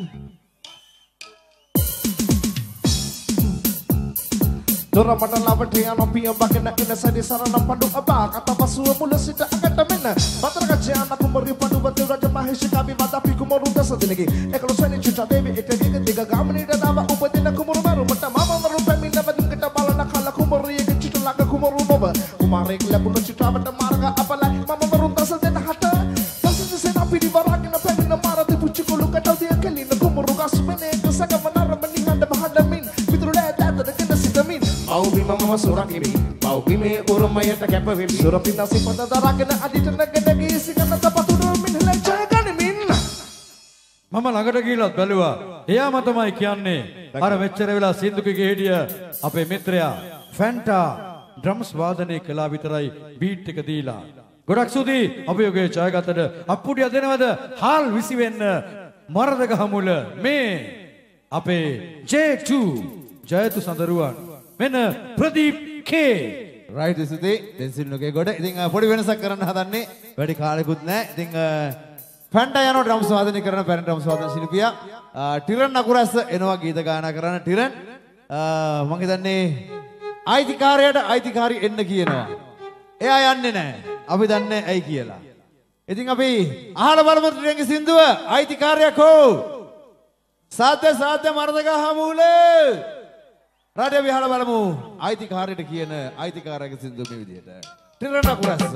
Dora pada lawan dia nopi baken ina sadi sarana pandu abah kata pasua mula sita agak temena Batra kajian aku beri pandu betul raja mahesh kami mata piku morunda satu lagi kalau saya cuca dewi itu tiga gamni dan nama upatin aku baru mata mama baru peminta badung kita balana kala aku beri cuca laga aku baru nova kumarik lebu cuca pada marga apalagi mama baru tasal dan hata tasal saya napi di barakin apa minta marah di pucuk lu kata dia kali aku baru kasmene kesaga benar mendingan dah hadamin betul dah tak ada kena sitamin Mau bima mama surang ini, mau bime urung maya tak apa bim. Surang pinta si pada darah kena adi ternaga isi karena dapat turun min leceh kan min. මම ළඟට ගිහිල්ලත් බැලුවා. එයාම තමයි කියන්නේ. අර මෙච්චර වෙලා සින්දුකගේ හිටිය අපේ මිත්‍රයා ෆැන්ටා ඩ්‍රම්ස් වාදනය කළා විතරයි බීට් එක දීලා. ගොඩක් ස්තුතියි අභියෝගයේ ජයගත්තට අප්පුඩිය දෙනවද? හාල් 20 වෙන්න මරදක හමුල මේ අපේ J2 ජයතු සඳරුවන්. මෙන්න ප්‍රදීප් කේ right ඉතින් දෙන්සිල්නුගේ ගොඩ ඉතින් පොඩි වෙනසක් කරන්න හදන්නේ වැඩි කාලෙකුත් නැහැ ඉතින් ෆැන්ටා යනවා ඩ්‍රම්ස් වාදනය කරන පැරණි ඩ්‍රම්ස් වාදන ශිල්පියා ටිරන් අකුරස්ස එනවා ගීත ගායනා කරන ටිරන් මම හිතන්නේ අයිතිකාරයට අයිතිකාරි එන්න කියනවා එයා යන්නේ නැහැ අපි දන්නේ ඇයි කියලා ඉතින් අපි අහලා බලමු ටිරන්ගේ සින්දුව අයිතිකාරයා කෝ සාද්ද මරදක හමුලේ රාඩිය විහාර බලමු අයිතිකාරයට කියන අයිතිකාරයාගේ සින්දුව මේ විදිහට ටිරණ අකුරස්ස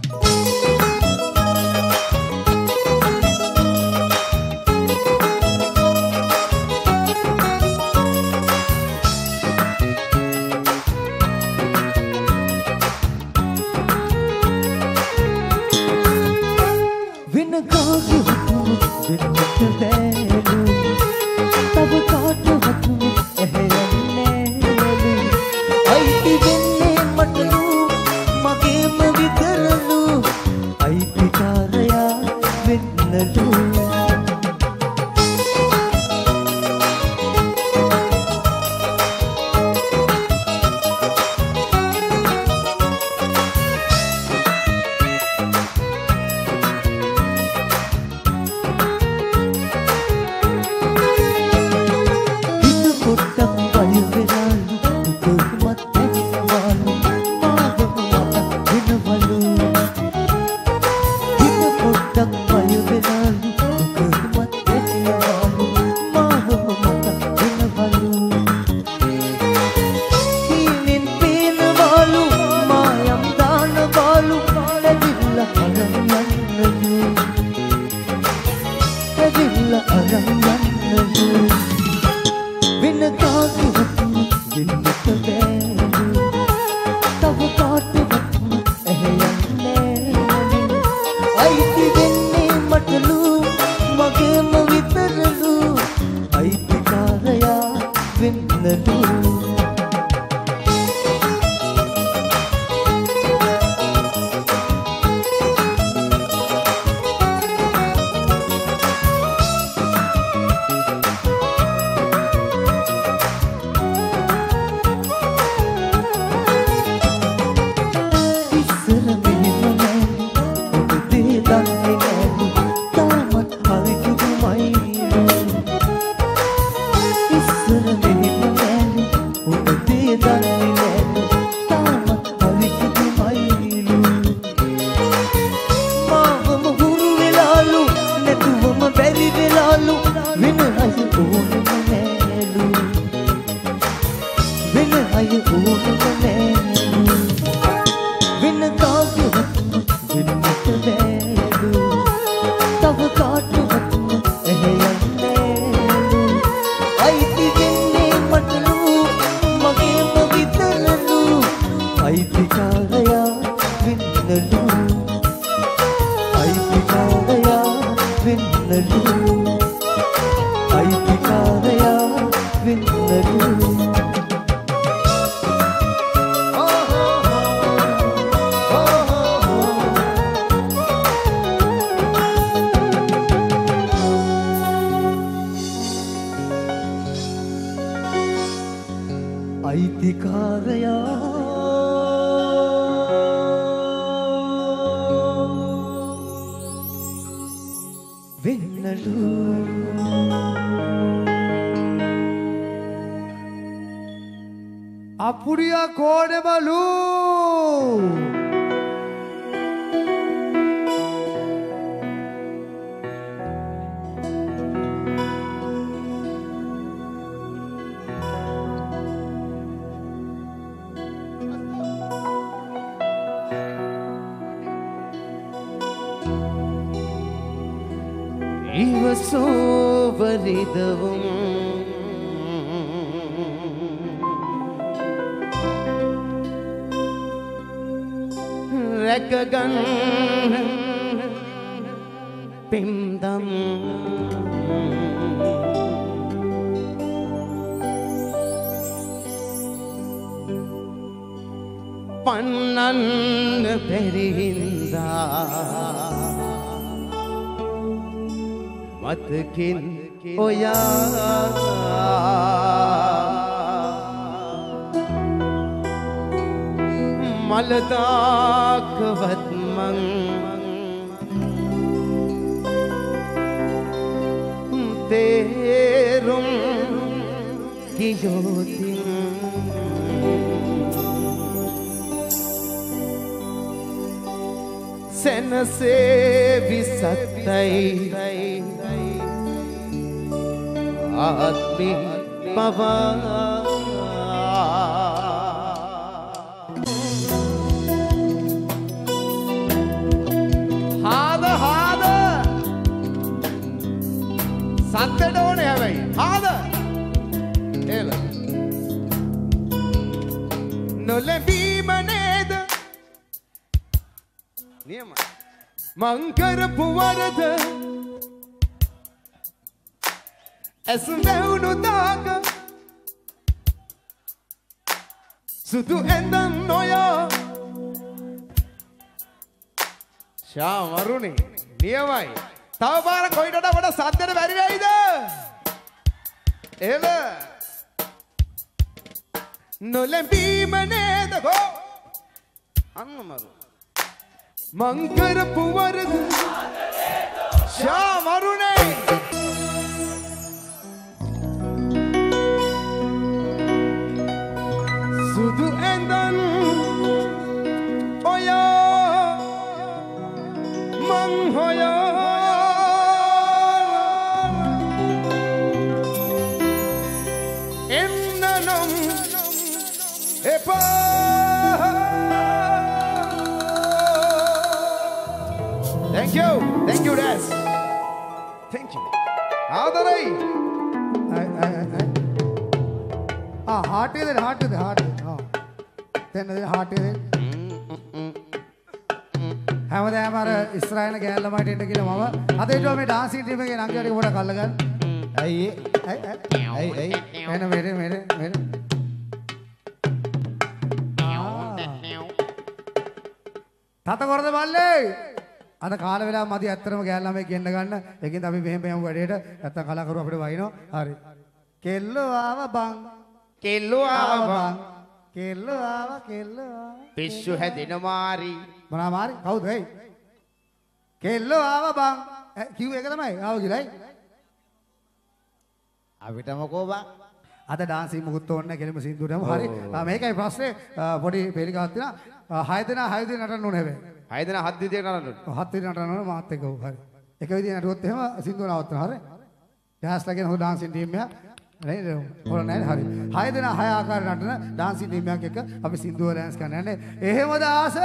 When I go to විතරලු අයිතිකාරයා වෙන්නලු Apuria Kode Balu. ඉවසෝවරිදවුම් රැකගන්න පින්දම් පන්නන්න බැරිහින්දා මතකින් ඔයා මලදාකවත් මං තේරුම් ගියෝතින් සැනසේ විසත්තයි ආත්මි පවා සත්තට ඕනේ හැබැයි ආද එල නොලැබීම නේද නියමයි මං කරපු වරද ඇස් වැවුණු දාක සුදු ඇඳන් නොයා ශාමරුනේ නියමයි තව පාර කොයිටට වඩා සද්දට බැරි වෙයිද? එල නොලැබීම නේද ගෝ අන්නමරු මං කරපු වරද ශාමරුනේ සුදු ඇඳන් ඔයා මං හොයා Thank you, Des. Thank you. ආදරයි. heart ಇದೆ. හැමදාම අර ඉස්රායන ගෑල්ලමයිට එන්න කියලා මම අද හිතුවා මේ ඩාන්සින් ටීම් එකේ නංගියට පොඩක් අල්ලගන්න. ඇයි මෙන්න තත කොරද බල්ලේ අද කාල වෙලාව මදි ඇත්තටම ගෑල්ලා මේ ගෙන්න ගන්න. ඒකින්ද අපි මෙහෙම වැඩේට නැත්තම් කලාකරු අපිට වයින්නවා. හරි. කෙල්ලෝ ආව බං. කෙල්ලෝ ආව බං. කෙල්ලෝ ආව. පිස්සු හැදෙන මාරි. මොනවා මාරි? කවුද වෙයි? කෙල්ලෝ ආව බං. කිව්ව එක තමයි ආව කියලායි. අපිට මොකෝ බං? අද ඩාන්සින් මුකුත් ඕනේ කෙලිම සින්දුවටම හරි. මේකයි ප්‍රශ්නේ. පොඩි පෙළිකාවක් තියෙනවා. 6 දෙනා 6 විදිහට නටන්න ඕනේ හැබැයි. 6 දෙනා 7 විදියට නටන්න. 7 විදිහට නටන්න ඕනේ මාත් එක්ක. හරි. එක විදිහට නටුවොත් එහෙම සින්දුව නවත්තනවා. හරි. ඩාන්ස්ලා කියන හොඳ ඩාන්සින් ටීම් එකක්. නේද? හොර නෑ හරි. 6 දෙනා 6 ආකාරයට නටන ඩාන්සින් ටීම් එකක් එක්ක අපි සින්දුව ඩාන්ස් කරන්න යන්නේ. එහෙමද ආස?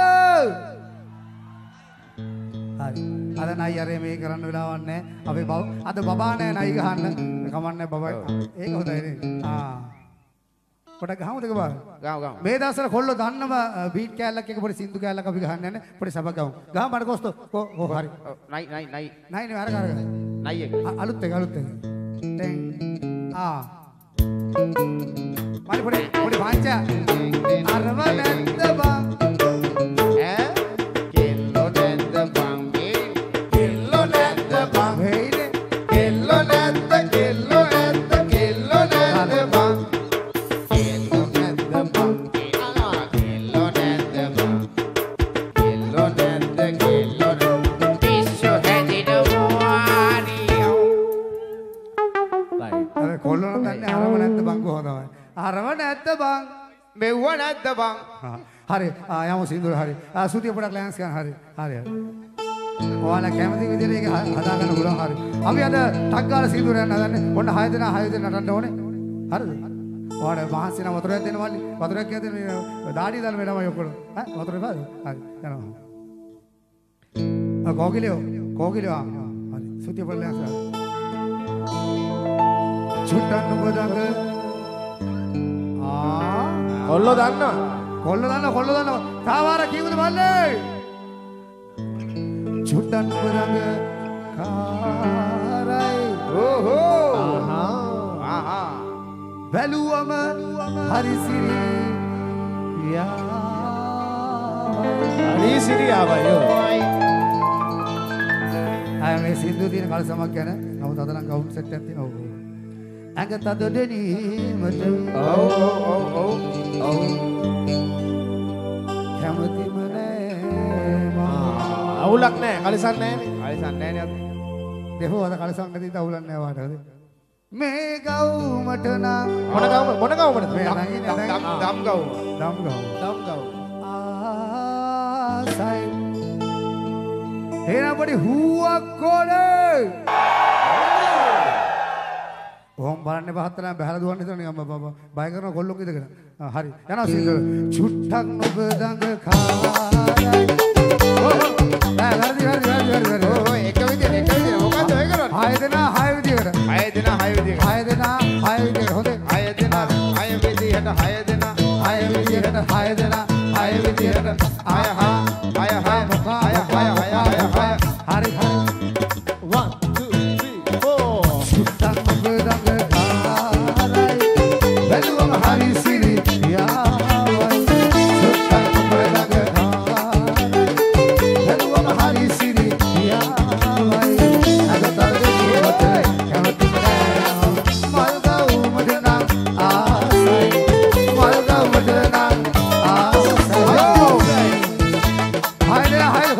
හරි. අද නයි අර මේ කරන්න වෙලාවක් නැහැ. අපි අද බබා නැහැ නයි ගහන්න. කමන්නේ බබා. ඒක හොඳයි නේ. පොඩක් ගහමුද ඒක බා? ගහමු. මේ දවස්වල කොල්ලෝ දන්නම බීට් කෑල්ලක් එක පොඩි සින්දු කෑල්ලක් අපි ගහන්න යන්නේ. පොඩි සබක් ගමු. ගහමු මඩ කොස්තෝ. හරි. නයි. නයි නේ අර නයි එක. අලුත් එක. ටෙන්. මඩ පොඩි පාංචා. අරව නැද්ද බං? මෙව්ව නැද්ද බං? හරි. යමු සින්දුර හරි. සුතිය පොඩක් ලෑන්ස් කරන්න හරි. ඔයාලා කැමති විදිහට ඒක හදාගන්න පුළුවන් හරි. අපි අද ටක් ගාලා සින්දුර යන්න හදන්නේ. ඔන්න 6 දෙනා 6 විදිහට නටන්න ඕනේ. හරිද? ඔයාලා මහන්සි නම් වතුරයක් දෙන්න මල්ලි. වතුරයක් කියද මේ දාඩිය දාලා මේ ළමයි ඔක්කොම. වතුර එපාද? හරි. යනවා. කෝකිලියෝ. හරි. සුතිය පොඩක් ලෑන්ස් කරන්න. චුට්ටන් නුඹදඟ කොල්ලෝ දන්නවා. කොල්ලෝ දන්නවා. තාවාර කීවද මල්ලේ? චුට්ටන් නුඹදඟ කාරයි. බැලුවම හරි සිරියාවයි. මේ සින්දු තියෙන කලසමක් ගැන නමුත් අද නම් ගවුම් සෙට් එකක් තියෙනවා. ඇඟ තද දෙනීමට කැමතිම නෑ. අවුලක් නෑ. කලිසම් නෑනේ. කලිසම් නෑනේ අද. දෙහෝ අද කලසම් නැති අවුලක් නෑ වාට. මේ ගවුමට නම් මොන ගවුමද? දම් ගවුම. ආසයි. එන පොඩි හුවක් කොනේ. කොහොම බලන්නේ පහතරම් බහැලා දුවන්න හිතන නිකන් බය කරන කොල්ලොක් ඉදගෙන. හරි. යනවා සින්දුව. චුට්ටක් නුඹ දඟ කාරයි. වැරදි. එක විදියට මොකද්ද ඔය කරන්නේ? 6 දෙනා 6 විදියට. 6 දෙනා 6 විදියට. 6 දෙනා 6 විදියට. හොඳේ. 6 දෙනා 6 විදියට. 6 දෙනා 6 විදියට. 6 දෙනා 6 විදියට. හරි. 1 2 3 4 චුට්ටක් නුඹ දඟ කාරයි. බැලුවම හරි සිරියාවයි. චුට්ටක් නුඹ දඟ කාරයි. බැලුවම හරි සිරියාවයි. අද තල්දේවට කැමතිම නෑ. මල් ගවුමට නම් ආසයි. මල් ගවුමට නම් ආසයි. හයිද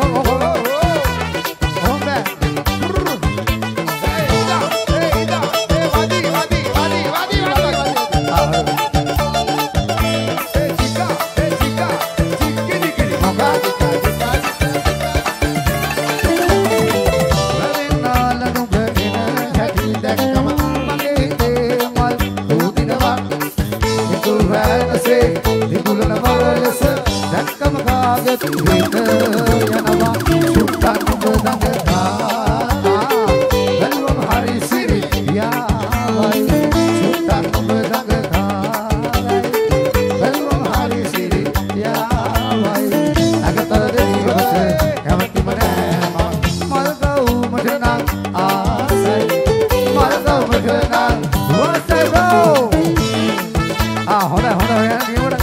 කැමතිම මුදනා වසරෝ හොඳ නියමට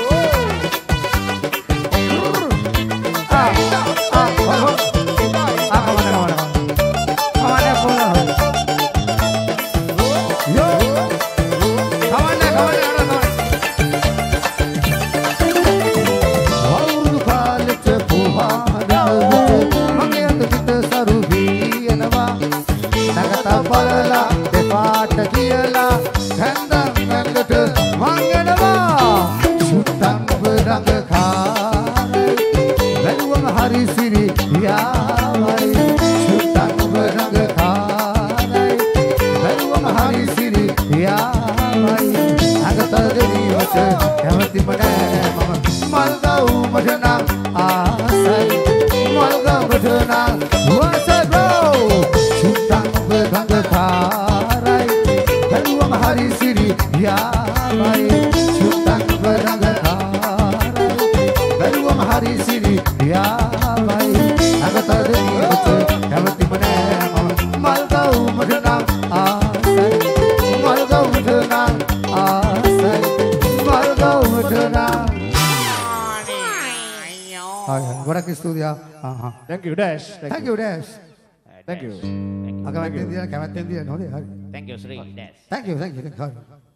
Thank you, Dash. Thank you, Dash. Thank you. අකමැත්තෙන් දිලා කැමැත්තෙන් දිලා නෝනේ හරි. Thank you, Sri. Dash. Thank you. හරි.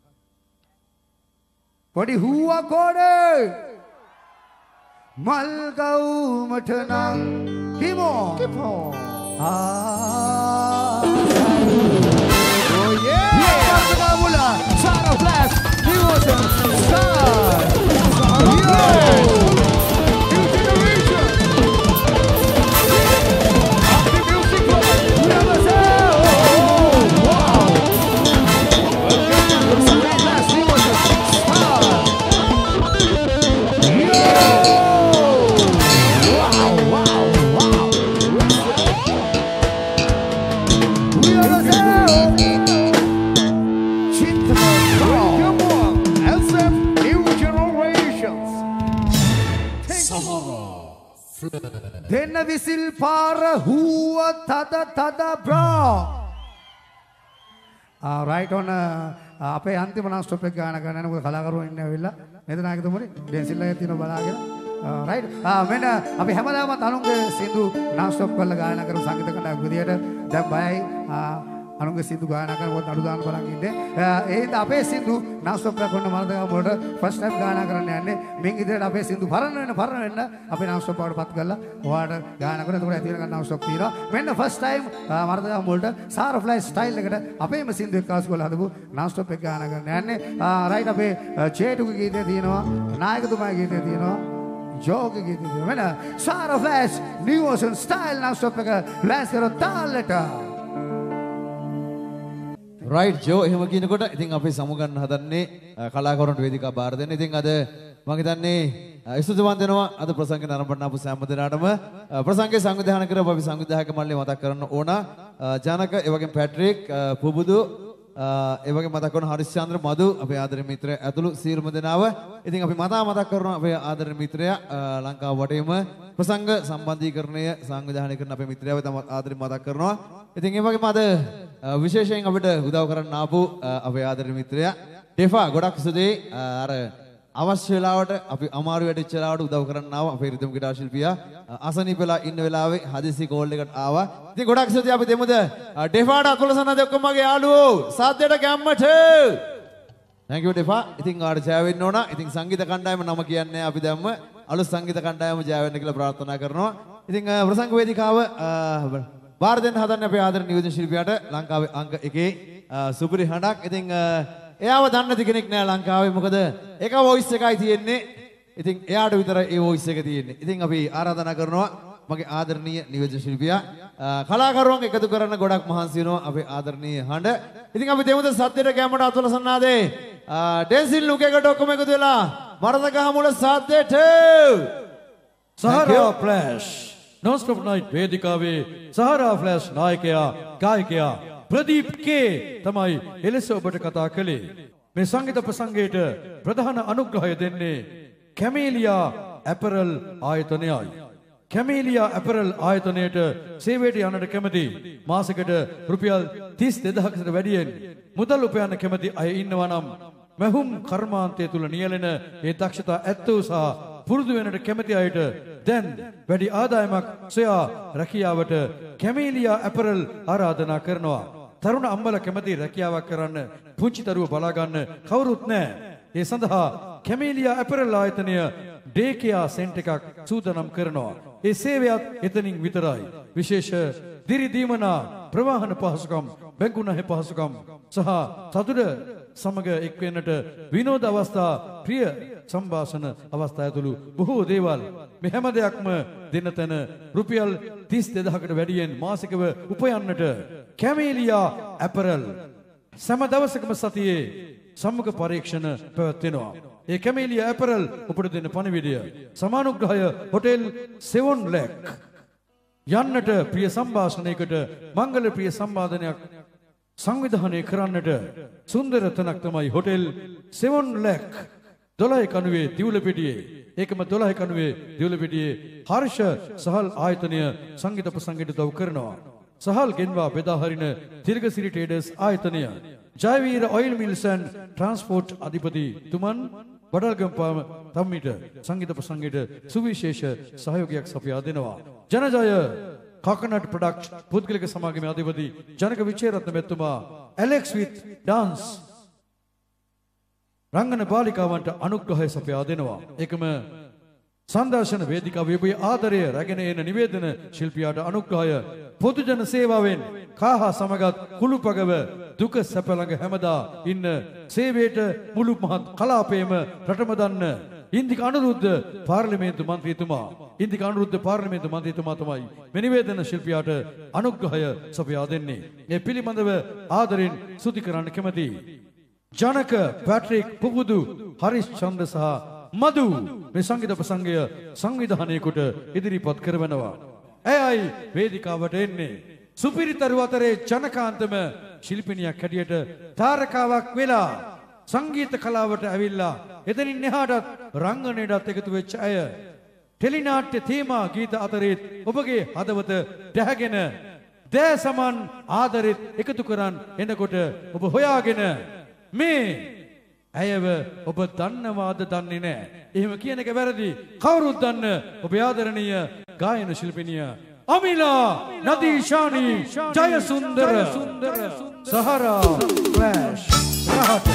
පොඩි හුවා කෝඩේ මල් ගවුමට නම් කිමෝ Oh yeah! Mula, Sara Flash, Devotion, Star. දෙන්න විසිල් පාර හුව තද බ්‍රෝ රයිට් ඔන්න අපේ අන්තිම නම් ස්ටොප් එක ගාන ගන්න මොකද කලාකරුවෝ ඉන්නේ ඇවිල්ලා නේද නායකතුමනි ඩෙන්සිල්ලා තියෙනවා බලාගෙන රයිට් මෙන්න අපි හැමදාම අනුන්ගේ සින්දු නම් ස්ටොප් කරලා ගායනා කරන සංගීත කණ්ඩායමක් විදියට දැන් බයයි අනුන්ගේ සින්දු ගායනා කරනකොට අඩු දාන්න බලන් ඉන්නේ ඒත් අපේ සින්දු නම් ස්ටොප් කරන මරදගම වලට ෆස්ට් ටයිම් ගායනා කරන්න යන්නේ මින් ඉදිරියට අපේ සින්දු පරණ වෙන්න අපේ නම් ස්ටොප් වලට පත් කරලා ඔයාලට ගායනා කරන එතකොට ඇති වෙන නම් ස්ටොප් තියෙනවා මෙන්න ෆස්ට් ටයිම් මරදගම වලට සාරා ෆ්ලයි ස්ටයිල් එකට අපේම සින්දු එක්ක ආස් කරලා හදපු නම් ස්ටොප් එක ගායනා කරන්න යන්නේ රයිට් අපේ චේටුගේ ගීතය තියෙනවා නායකතුමාගේ ගීතය තියෙනවා ජෝගේ ගීතය තියෙනවා මෙන්න Sara Flash new ocean style නම් ස්ටොප් එක ලෑස් කරලා තාලෙට රයිට් ජෝ එහෙම කියනකොට ඉතින් අපි සමුගන්න හදන්නේ කලාකරුවන්ට වේදිකාව බාර දෙන්න. ඉතින් අද මම හිතන්නේ ස්තුතිවන්ත වෙනවා අද ප්‍රසංග නරඹන්න ආපු සෑම දෙනාටම ප්‍රසංගයේ සංවිධානය කරපු අපි සංවිධායක මණ්ඩලය මතක් කරන්න ඕන. ජානක ඒ වගේම පැට්‍රික් පුබුදු ඒ වගේ මතක් කරන හරිස්චන්ද්‍ර මදු අපේ ආදරණීය මිත්‍රය ඇතුළු සියලුම දෙනාව ඉතින් අපි මතක් කරනවා අපේ ආදරණීය මිත්‍රයා ලංකාව වටේම ප්‍රසංග සම්බන්ධීකරණය සංවිධානය කරන අපේ මිත්‍රයාව තම ආදරෙන් මතක් කරනවා. ඉතින් ඒ වගේම අද විශේෂයෙන් අපිට උදව් කරන්න ආපු අපේ ආදරණීය මිත්‍රයා ඩෙෆා ගොඩක් සුදී අර අවශ්‍ය වෙලාවට අපි අමාරු වැඩිච්ච වෙලාවට උදව් කරන්න ආවා අපේ රිද්ම් ගිටාර් ශිල්පියා අසනීප වෙලා ඉන්න වෙලාවේ හදිසි කෝල් එකකට ආවා. ඉතින් ගොඩක් සුදී අපි දෙමුද ඩෙෆාට අතුලසන්නද ඔක්කොම මගේ යාළුවෝ සාද්දයට ගැම්මට. Thank you ඩෙෆා. ඉතින් ආඩ ජය වෙන්න ඕන. ඉතින් සංගීත කණ්ඩායම නම කියන්නේ අපි දැම්ම අලුත් සංගීත කණ්ඩායම ජය වෙන්න කියලා ප්‍රාර්ථනා කරනවා. ඉතින් ප්‍රසංග වේදිකාව බාර දෙන්න හදන්නේ අපේ ආදරණීය නියෝජන ශිල්පියාට ලංකාවේ අංක 1 සුපිරි හඬක්. ඉතින් එයාව දන්නේ නැති කෙනෙක් නෑ ලංකාවේ. මොකද එක වොයිස් එකයි තියෙන්නේ. ඉතින් එයාට විතරයි ඒ වොයිස් එක තියෙන්නේ. ඉතින් අපි ආරාධනා කරනවා මගේ ආදරණීය නියෝජන ශිල්පියා කලාකරුවන් එකතු කරන ගොඩක් මහන්සි වෙනවා අපේ ආදරණීය හඬ. ඉතින් අපි දෙමුද සද්දයට ගැම්මට අතුලසන්නාදේ ඩෙන්සිල් ලුකේකට ඔක්කොම එකතු වෙලා මරදගහ මුල සද්දයට සහරා ෆ්ලෑෂ් non-stop night වේදිකාවේ සහරා ෆ්ලෑෂ් නායකයා ගායකයා ප්‍රදීප් කේ තමයි එලෙස ඔබට කතා කළේ. මේ සංගීත ප්‍රසංගයට ප්‍රධාන අනුග්‍රහය දෙන්නේ කැමේලියා ඇපරල් ආයතනයයි. කැමීලියා ඇපරල් ආයතනයට සේවයට යන්නට කැමති මාසෙකට රුපියල් 32000කට වැඩියෙන් මුදල් උපයන්න කැමති අය ඉන්නවා නම් මහුම් කර්මාන්තය තුල නියැලෙන ඒ දක්ෂතා ඇත්තෝ සහ පුරුදු වෙනට කැමති අයට දැන් වැඩි ආදායමක් සොයා රැකියාවට කැමීලියා ඇපරල් ආරාධනා කරනවා. තරුණ අම්බල කැමති රැකියාවක් කරන්න පුංචි දරුවෝ බලා ගන්න කවුරුත් නැහැ. ඒ සඳහා කැමීලියා ඇපරල් ආයතනය ඩේ කෙයා සෙන්ටර් එකක් සූදානම් කරනවා. ඒ සේවයත් එතනින් විතරයි. විශේෂ දිරි දීමනා ප්‍රවාහන පහසුකම්, බැංකු නැහේ පහසුකම් සහ සතුට සමග එක් වෙන්නට විනෝද අවස්ථා, ප්‍රිය සම්භාෂණ අවස්ථා ඇතුළු බොහෝ දේවල් මේ හැම දෙයක්ම දෙන තැන රුපියල් 32000කට වැඩියෙන් මාසිකව උපයන්නට කැමීලියා ඇපරල් සෑම දවසකම සතියේ සම්මුඛ පරීක්ෂණ පැවැත්වෙනවා. ඒ කැමීලියා ඇපරල් උපුට දෙන පණිවිඩය සමානුග්‍රහය හොටෙල් 7 ලැක් යන්නට ප්‍රිය සම්භාෂණයකට මංගල ප්‍රිය සම්බාධනයක් සංවිධානය කරන්නට සුන්දර තැනක් තමයි හොටෙල් 7 ලැක් 12 කණුවේ දිවුලපිටියේ. ඒකම 12 කණුවේ දිවුලපිටියේ හර්ෂ සහල් ආයතනය සංගීත ප්‍රසංගයට උදව් කරනවා. සහල් ගෙන්වා බෙදා හරින තිලකසිරි ට්‍රේඩර්ස් ආයතනය Jayaweera oil mills and transport අධිපති තුමන් වඩල්ගම්පාම තම්මිට සංගීත ප්‍රසංගයට සුවිශේෂ සහයෝගයක් සපයා දෙනවා. ජනජය කොකනට් ප්‍රොඩක්ට් පුද්ගලික සමාගමේ අධිපති ජනක විචේරත්න මෙතුමා ඇලෙක්ස් විත් ඩාන්ස් රංගන බාලිකාවන්ට අනුග්‍රහය සපයා දෙනවා. ඒකම සංදර්ශන වේදිකාවේ ඔබේ ආදරය රැගෙන එන නිවේදන ශිල්පියාට අනුග්‍රහය පොදුජන සේවාවෙන් කාහා සමගත් කුළුපගව දුක සැප ළඟ හැමදා ඉන්න සේවයට මුළු මහත් කලාපයේම රටම දන්න ඉන්දික අනුරුද්ධ පාර්ලිමේන්තු මන්ත්‍රීතුමා තමයි මේ නිවේදන ශිල්පියාට අනුග්‍රහය සපයා දෙන්නේ. මේ පිළිබඳව ආදරෙන් ස්තුති කරන්න කැමැති ජනක පැට්‍රික් පුබුදු හරිස් චන්ද්‍ර සහ මදු මේ සංගීත ප්‍රසංගය සංවිධානය කොට ඉදිරිපත් කරවනවා. ඇයයි වේදිකාවට එන්නේ සුපිරිතරු අතරේ ජනකාන්තම ශිල්පිනියක් හැටියට තාරකාවක් වෙලා සංගීත කලාවට ඇවිල්ලා එතනින් එහාටත් රංගනයටත් එකතු වෙච්ච අය ටෙලිනාට්‍ය තේමා ගීත අතරේ ඔබගේ හදවත දැහැගෙන දෑ සමන් ආදරෙත් එකතු කරන් එනකොට ඔබ හොයාගෙන මේ ඇයව ඔබ දන්නවාද දන්නේ නැහැ. එහෙම කියන එක වැරදි. කවුරුත් දන්න ඔබේ ආදරණීය ගායන ශිල්පිනිය අමිලා නදීෂානි ජයසුන්දර සහරා ෆ්ලෑෂ් රහට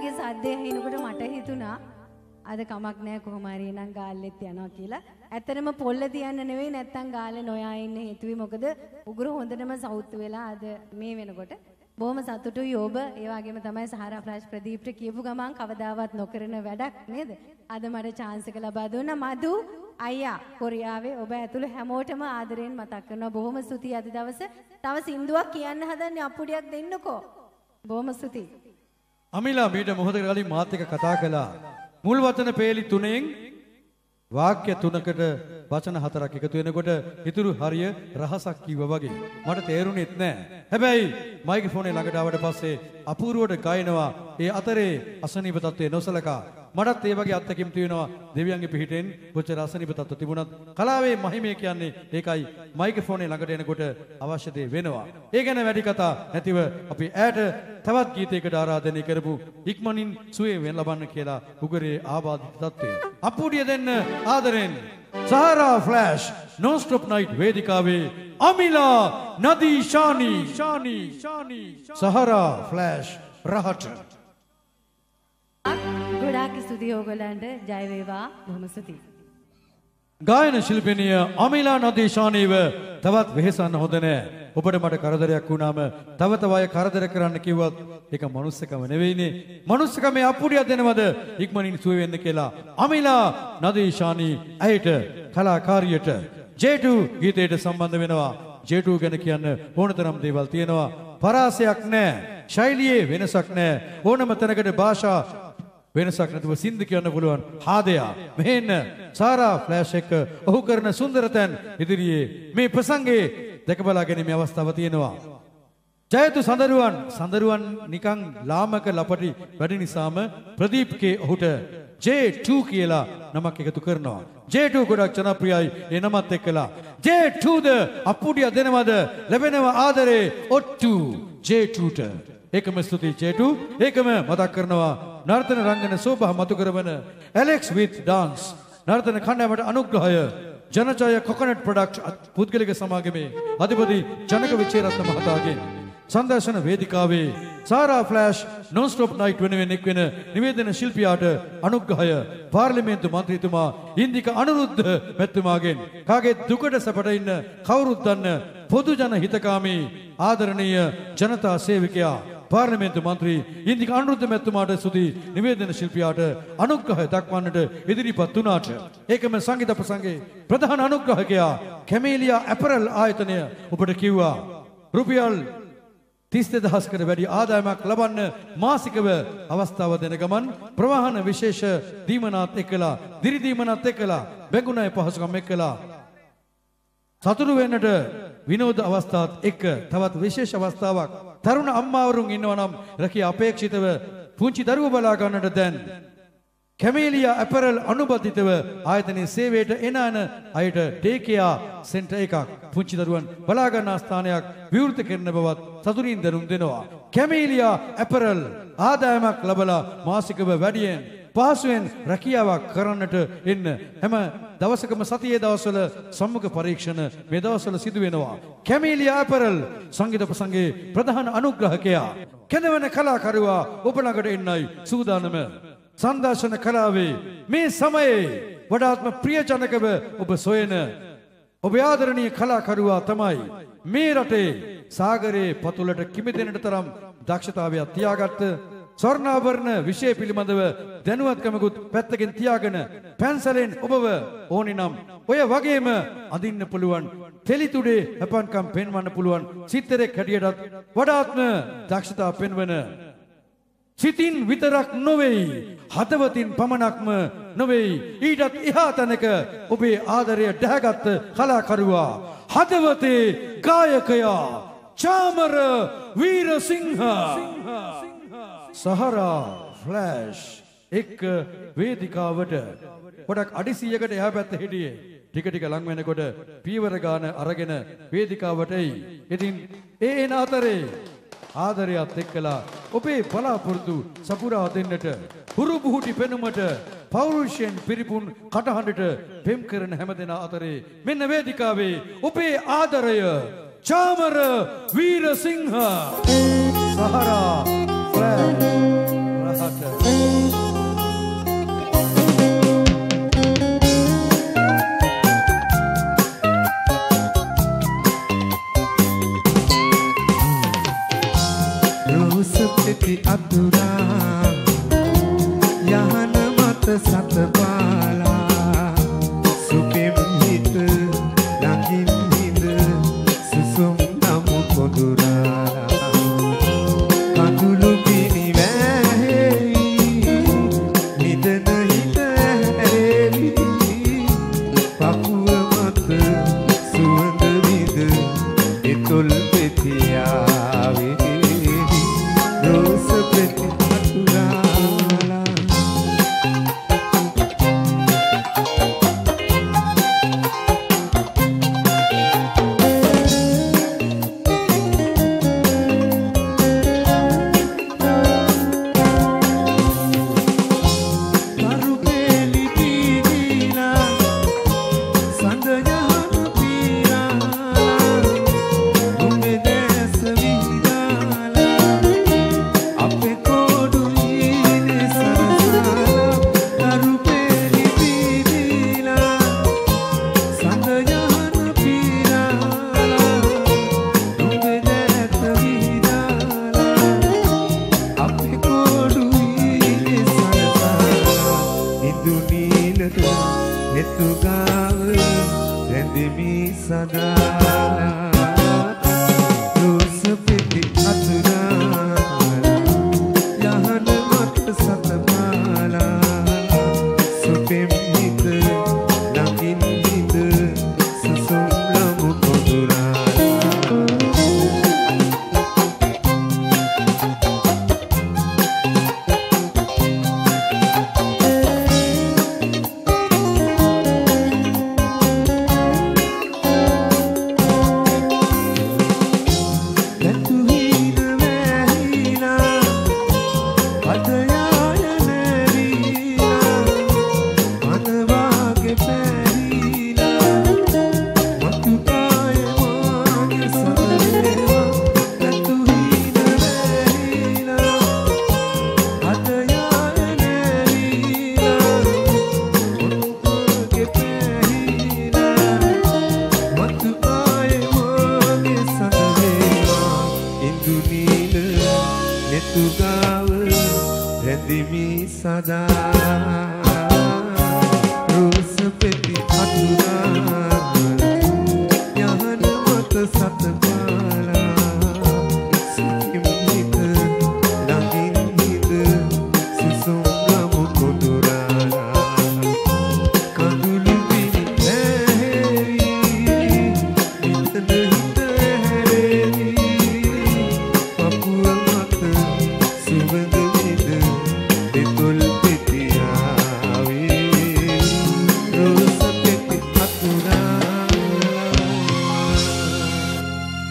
ගාල්ලගේ සද්දේ හිනකොට මට හිතුණා අද කමක් නැහැ කොහොම හරි එනම් ගාල්ලෙත් යනවා කියලා. ඇත්තටම පොල්ල තියන්න නෙවෙයි නැත්තම් ගාල්ලේ නොයා ඉන්න හේතුවේ මොකද උගුරු හොඳටම සවුත් වෙලා අද මේ වෙනකොට බොහොම සතුටුයි ඔබ. ඒ වගේම තමයි සහරා ෆ්ලෑෂ් ප්‍රදීප්ට කියපු ගමන් කවදාවත් නොකරන වැඩක් නේද? අද මට chance එක ලබා දුන්නා. මදු අයියා කොරියාවේ ඔබ ඇතුළු හැමෝටම ආදරෙන් මතක් කරනවා. බොහොම ස්තුතියි අද දවසේ. තව සින්දුවක් කියන්න හදන්නේ අප්පුඩියක් දෙන්නකෝ. බොහොම ස්තුතියි. අමිලා මීට මොහොතකට කලින් මාත් එක්ක කතා කළා. මුල් වචන පේලි 3න් වාක්‍ය 3කට වචන 4ක් එකතු වෙනකොට ඉතුරු හරිය රහසක් කිව්වා වගේ. මට තේරුණෙත් නෑ. හැබැයි මයික්‍රොෆෝනේ ළඟට ආවට පස්සේ අපූර්වට ගායනවා. ඒ අතරේ අසනීප තත්ත්වයේ නොසලකා මටත් ඒ වගේ අත්දැකීම් තියෙනවා. දෙවියන්ගේ පිහිටෙන් කොච්චර අසනීප තත්ත්ව තිබුණත් කලාවේ මහිමය කියන්නේ ඒකයි. මයික්‍රොෆෝනේ ළඟට එනකොට අවශ්‍ය දේ වෙනවා. ඒ ගැන වැඩි කතා නැතිව අපි ඈට තවත් ගීතයකට ආරාධනය කරපු ඉක්මනින් සුවේ වෙන ලබන්න කියලා උගරේ ආබාධිත තත්ත්වය. අප්පුඩිය දෙන්න ආදරෙන් සහරා ෆ්ලෑෂ් non-stop night වේදිකාවේ අමිලා නදී ශානි සහරා ෆ්ලෑෂ් රහට ගොඩාක් ස්තුතියි ඔයගලන්ට. ජය වේවා. බොහොම ස්තුතියි. ගායන ශිල්පිනිය අමිලා නදී ශානීව තවත් වෙහෙසන්න හොඳ නෑ. ඔබට මට කරදරයක් වුණාම තව තව අය කරදර කරන්න කිව්වත් ඒක මනුස්සකම නෙවෙයිනේ. මනුස්සකමේ අප්පුඩියක් දෙනවද ඉක්මනින් සුව වෙන්න කියලා අමිලා නදී ශානී ඇයට කලාකාරියට J2 ගීතයට සම්බන්ධ වෙනවා. J2 ගැන කියන්න ඕනතරම් දේවල් තියෙනවා. පරාසයක් නෑ. ශෛලියේ වෙනසක් නෑ. ඕනම තැනකට භාෂා වෙනසක් නැතුව සින්දු කියන්න පුළුවන් හාදයා. මෙහෙන්න සාරා ෆ්ලෑෂ් එක ඔහු කරන සුන්දර තැන් ඉදිරියේ මේ ප්‍රසංගයේ දැක බලා ගැනීමේ අවස්ථාව තියෙනවා. ජයතු සඳරුවන් නිකන් ලාමක ලපටි වැඩි නිසාම ප්‍රදීප්ගේ ඔහුට J2 කියලා නමක් එකතු කරනවා. J2 ගොඩක් ජනප්‍රියයි ඒ නමත් එක්කලා. J2ද අප්පුඩිය දෙනවද ලැබෙනවා ආදරේ ඔට්ටු J2ට. ඒකම ස්තුතියි J2. ඒකම මතක් කරනවා නර්තන රංගන සෝභා මතු කරවන Alex with dance නර්තන කණ්ඩායමට අනුග්‍රහය ජනජය කොකනට් ප්‍රොඩක්ට් පුද්ගලික සමාගමේ අධිපති ජනක විචේරත්න මහතාගෙන් සංදර්ශන වේදිකාවේ සාරා ෆ්ලෑෂ් non-stop night වෙනුවෙන් එක් වෙන නිවේදන ශිල්පියාට අනුග්‍රහය පාර්ලිමේන්තු මන්ත්‍රීතුමා ඉන්දික අනුරුද්ධ මැතිතුමාගෙන් කාගේ දුකට සැපට ඉන්න කවුරුත් දන්න පොදු ජන හිතකාමී ආදරණීය ජනතා සේවකයා පාර්ලිමේන්තු මන්ත්‍රී ඉන්දික අනුරුද්ධ මැතිතුමාට ස්තුති නිවේදන ශිල්පියාට අනුග්‍රහය දක්වන්නට ඉදිරිපත් වුණාට ඒකම සංගීත ප්‍රසංගයේ ප්‍රධාන අනුග්‍රහකයා කැමේලියා ඇපරල් ආයතනය ඔබට කිව්වා රුපියල් 32,000කට වැඩි ආදායමක් ලබන්න මාසිකව අවස්ථාව දෙන ගමන් ප්‍රවාහන විශේෂ දීමනාත් එක්කලා දිරි දීමනාත් එක්කලා බැංකුණය පහසුකම් එක්කලා සතුටු වෙන්නට විනෝද අවස්ථාත් එක්ක තවත් විශේෂ අවස්ථාවක් තරුණ අම්මාවරුන් ඉන්නවා නම් රැකිය අපේක්ෂිතව පුංචි දරුවෝ බලා ගන්නට දැන් කැමේලියා ඇපරල් අනුබද්ධිතව ආයතනයේ සේවයට එන අයට ඩේකියා සෙන්ටර් එකක් පුංචි දරුවන් බලා ගන්නා ස්ථානයක් විවෘත කරන බවත් සතුටින් දැනුම් දෙනවා. කැමේලියා ඇපරල් ආදායමක් ලබලා මාසිකව වැඩියෙන් පහසුවෙන් රැකියාවක් කරන්නට එන්න හැම දවසකම සතියේ දවස්වල සම්මුඛ පරීක්ෂණ මේ දවස්වල සිදු වෙනවා. කැමේලියා ඇපරල් සංගීත ප්‍රසංගයේ ප්‍රධාන අනුග්‍රහකයා කැඳවන කලාකරුවා ඔබ ළඟට එන්නයි සූදානම. සංදර්ශන කලාවේ මේ සමයේ වඩාත්ම ප්‍රියජනකව ඔබ සොයන ඔබ ආදරණීය කලාකරුවා තමයි මේ රටේ සාගරයේ පතුලට කිමිදෙනට තරම් දක්ෂතාවයක් තියාගත්ත ස්වර්ණාභරණ විෂය පිළිබඳව දැනුවත්කමකුත් පැත්තකින් තියාගෙන පැන්සලෙන් ඔබව ඕනි නම් ඔය වගේම අඳින්න පුළුවන් තෙලිතුඩේ හැපන්කම් පෙන්වන්න පුළුවන් සිත්තරෙක් හැටියටත් වඩාත්ම දක්ෂතාව පෙන්වන සිතින් විතරක් නොවේයි හදවතින් පමණක්ම නොවේයි ඊටත් එහා තැනක ඔබේ ආදරය දැහැගත් කලාකරුවා හදවතේ ගායකයා චාමර වීරසිංහ සහරා ෆ්ලෑෂ් එක් වේදිකාවට ගොඩක් අඩිසියකට එහා පැත්ත හිටියේ ටික ටික ලං වෙනකොට පීවර ගාන අරගෙන වේදිකාවට එයි. ඉතින් ඒ එන අතරේ ආදරයත් එක්කලා ඔබේ බලාපොරොත්තු සපුරා දෙන්නට හුරු බුහුටි පෙනුමට පෞරුෂයෙන් පිරිපුන් කටහඬට පෙම් කරන හැමදෙනා අතරේ මෙන්න වේදිකාවේ ඔබේ ආදරය චාමර වීරසිංහ සහරා ෆ්ලෑෂ් රහට සත පාලා සුපෙම් හිත ළඟින් හිඳ සුසුම් නමු කොඳුරාලා කඳුළු පිණි වැහෙයි නිදන හිත ඇරෙවි පපුව මත සුවඳ විඳ එතොල් පෙතියාවේ රෝස පෙති අතුරාලා කරුපෙලි පීදිලා සඳ යහන පීරාලා උඹේ දැස විහිදාලා අපේ කොඩු ඊනේ සරසාලා කරුපෙලි පීදිලා සඳ යහන පීරාලා උඹේ දැස විහිදාලා අපේ කොඩු ඊනේ සරසාලා ඉදු නීලද නෙතු ගාව රැඳෙමි සදා රෝස පෙති අතුරාලා යහන මත සත පාලා සුපෙම් හිත ළඟින් හිඳ සුසුම් ලමු කොඳුරාලා නැතු හින වැහිලා පදයාය නැරීලා අනවාගේ පැරීලා මතු පාය මාගේ සදේවා නැතු හින වැහිලා පදයාය නැරීලා මතුගේ පැරීලා මතු පාය මාගේ සදේවා ඉන්දු නීල නෙතු ගාව රැඳෙමි සදා රෝස පෙති අතුරාලා යහන මත සත පාලා සුපෙම් හිත ළඟින් හිඳ සුසුම් ගමු කොඳුරාලා කඳුළු පිණි වැහෙවි නිතන හිත හැරෙවි පපුව මත සුවඳ විඳ දෙතොල් පෙතියාවේ රෝස පෙති අතුරාලා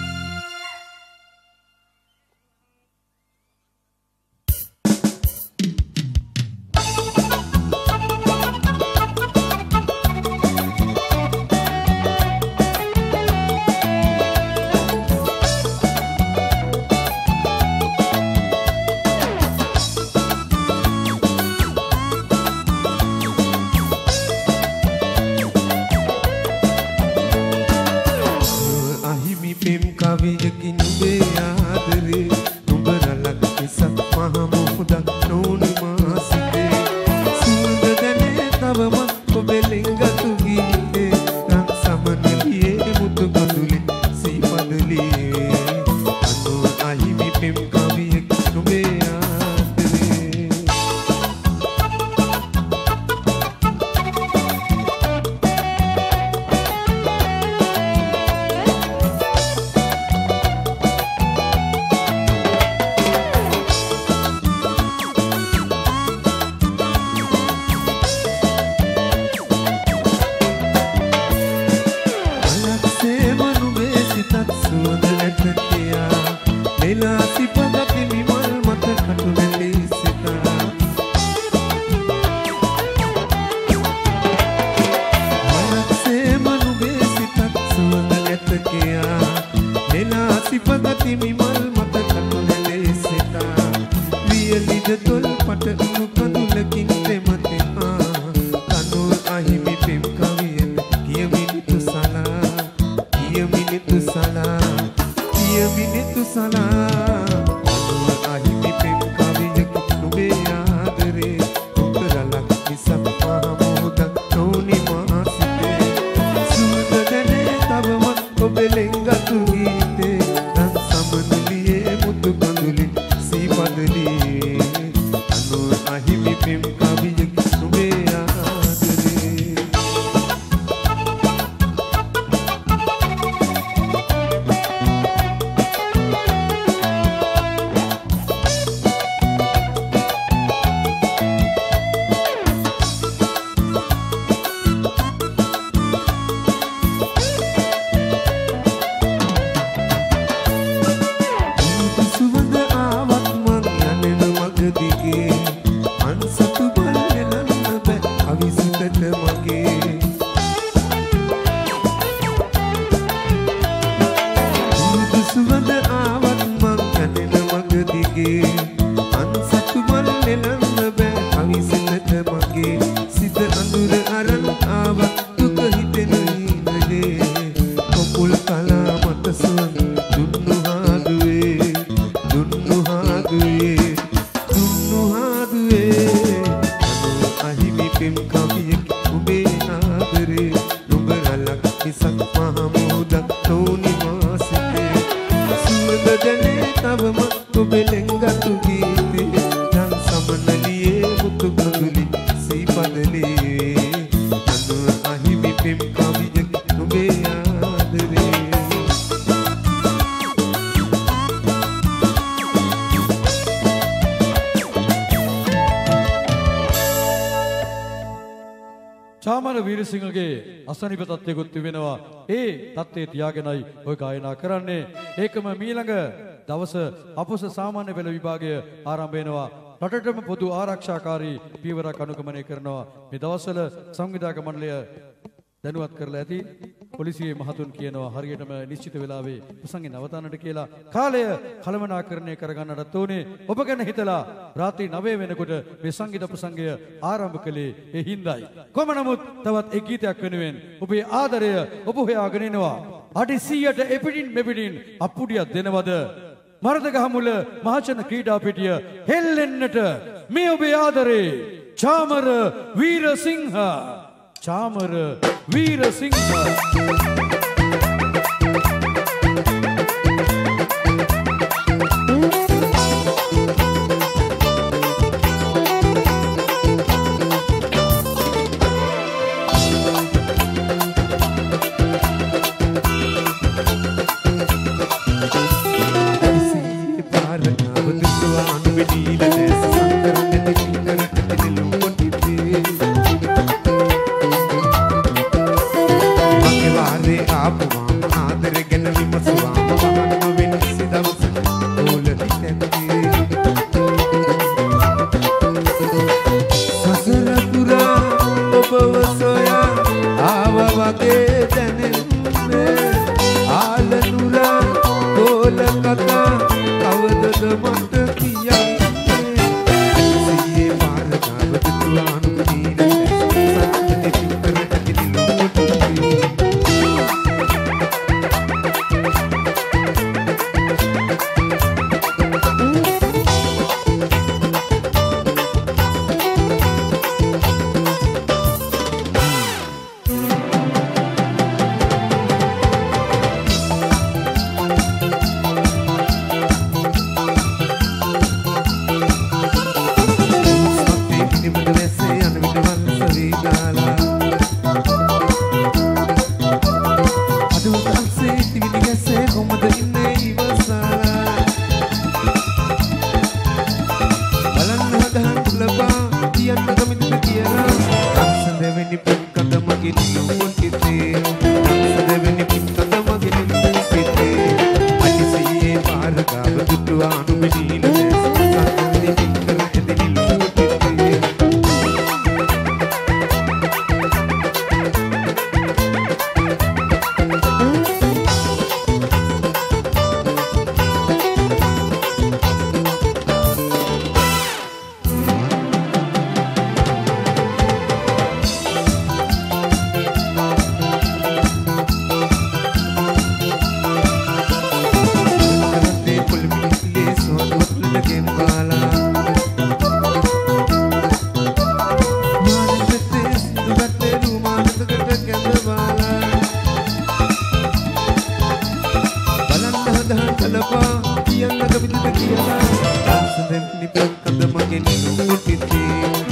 අහිමි පෙම් කවියක නුඹේ ආදරේ චාමර වීරසිංහගේ අසනීප තත්ත්වයකුත් තිබෙනවා. ඒ තත්ත්වයේ තියාගෙනයි ඔය ගායනා කරන්නේ. ඒකම මීළඟ දවස අපොස සාමාන්‍ය පෙළ විභාගය ආරම්භ වෙනවා. රටටම පොදු ආරක්ෂාකාරී පියවරක් අනුගමනය කරනවා. මේ දවස්වල සංවිධායක මණ්ඩලය දැනුවත් කරලා ඇති. පොලිසියේ මහතුන් කියනවා හරියටම නිශ්චිත වෙලාවේ ප්‍රසංගේ නවතන්නට කියලා. කාලය කළමනාකරණය කරගන්නටත් ඕනේ. ඔබ ගැන හිතලා රාත්‍රී 9 වෙනකොට මේ සංගීත ප්‍රසංගය ආරම්භ කළේ ඒ හින්දායි. කොහොම නමුත් තවත් එක් ගීතයක් වෙනුවෙන් ඔබේ ආදරය ඔබ හොයාගෙන එනවා. අඩි 100ට එපිටින් මෙපිටින් අප්පුඩියක් දෙනවද? මරදගහමුල මහජන ක්‍රීඩා පිටිය හෙල්ලෙන්නට මේ ඔබේ ආදරේ චාමර වීරසිංහ. චාමර වීරසිංහ කියන්නක විදිහට කියලා. ආසදෙන් නිපෙන් කඳ මගේ නිනුත් පිටේ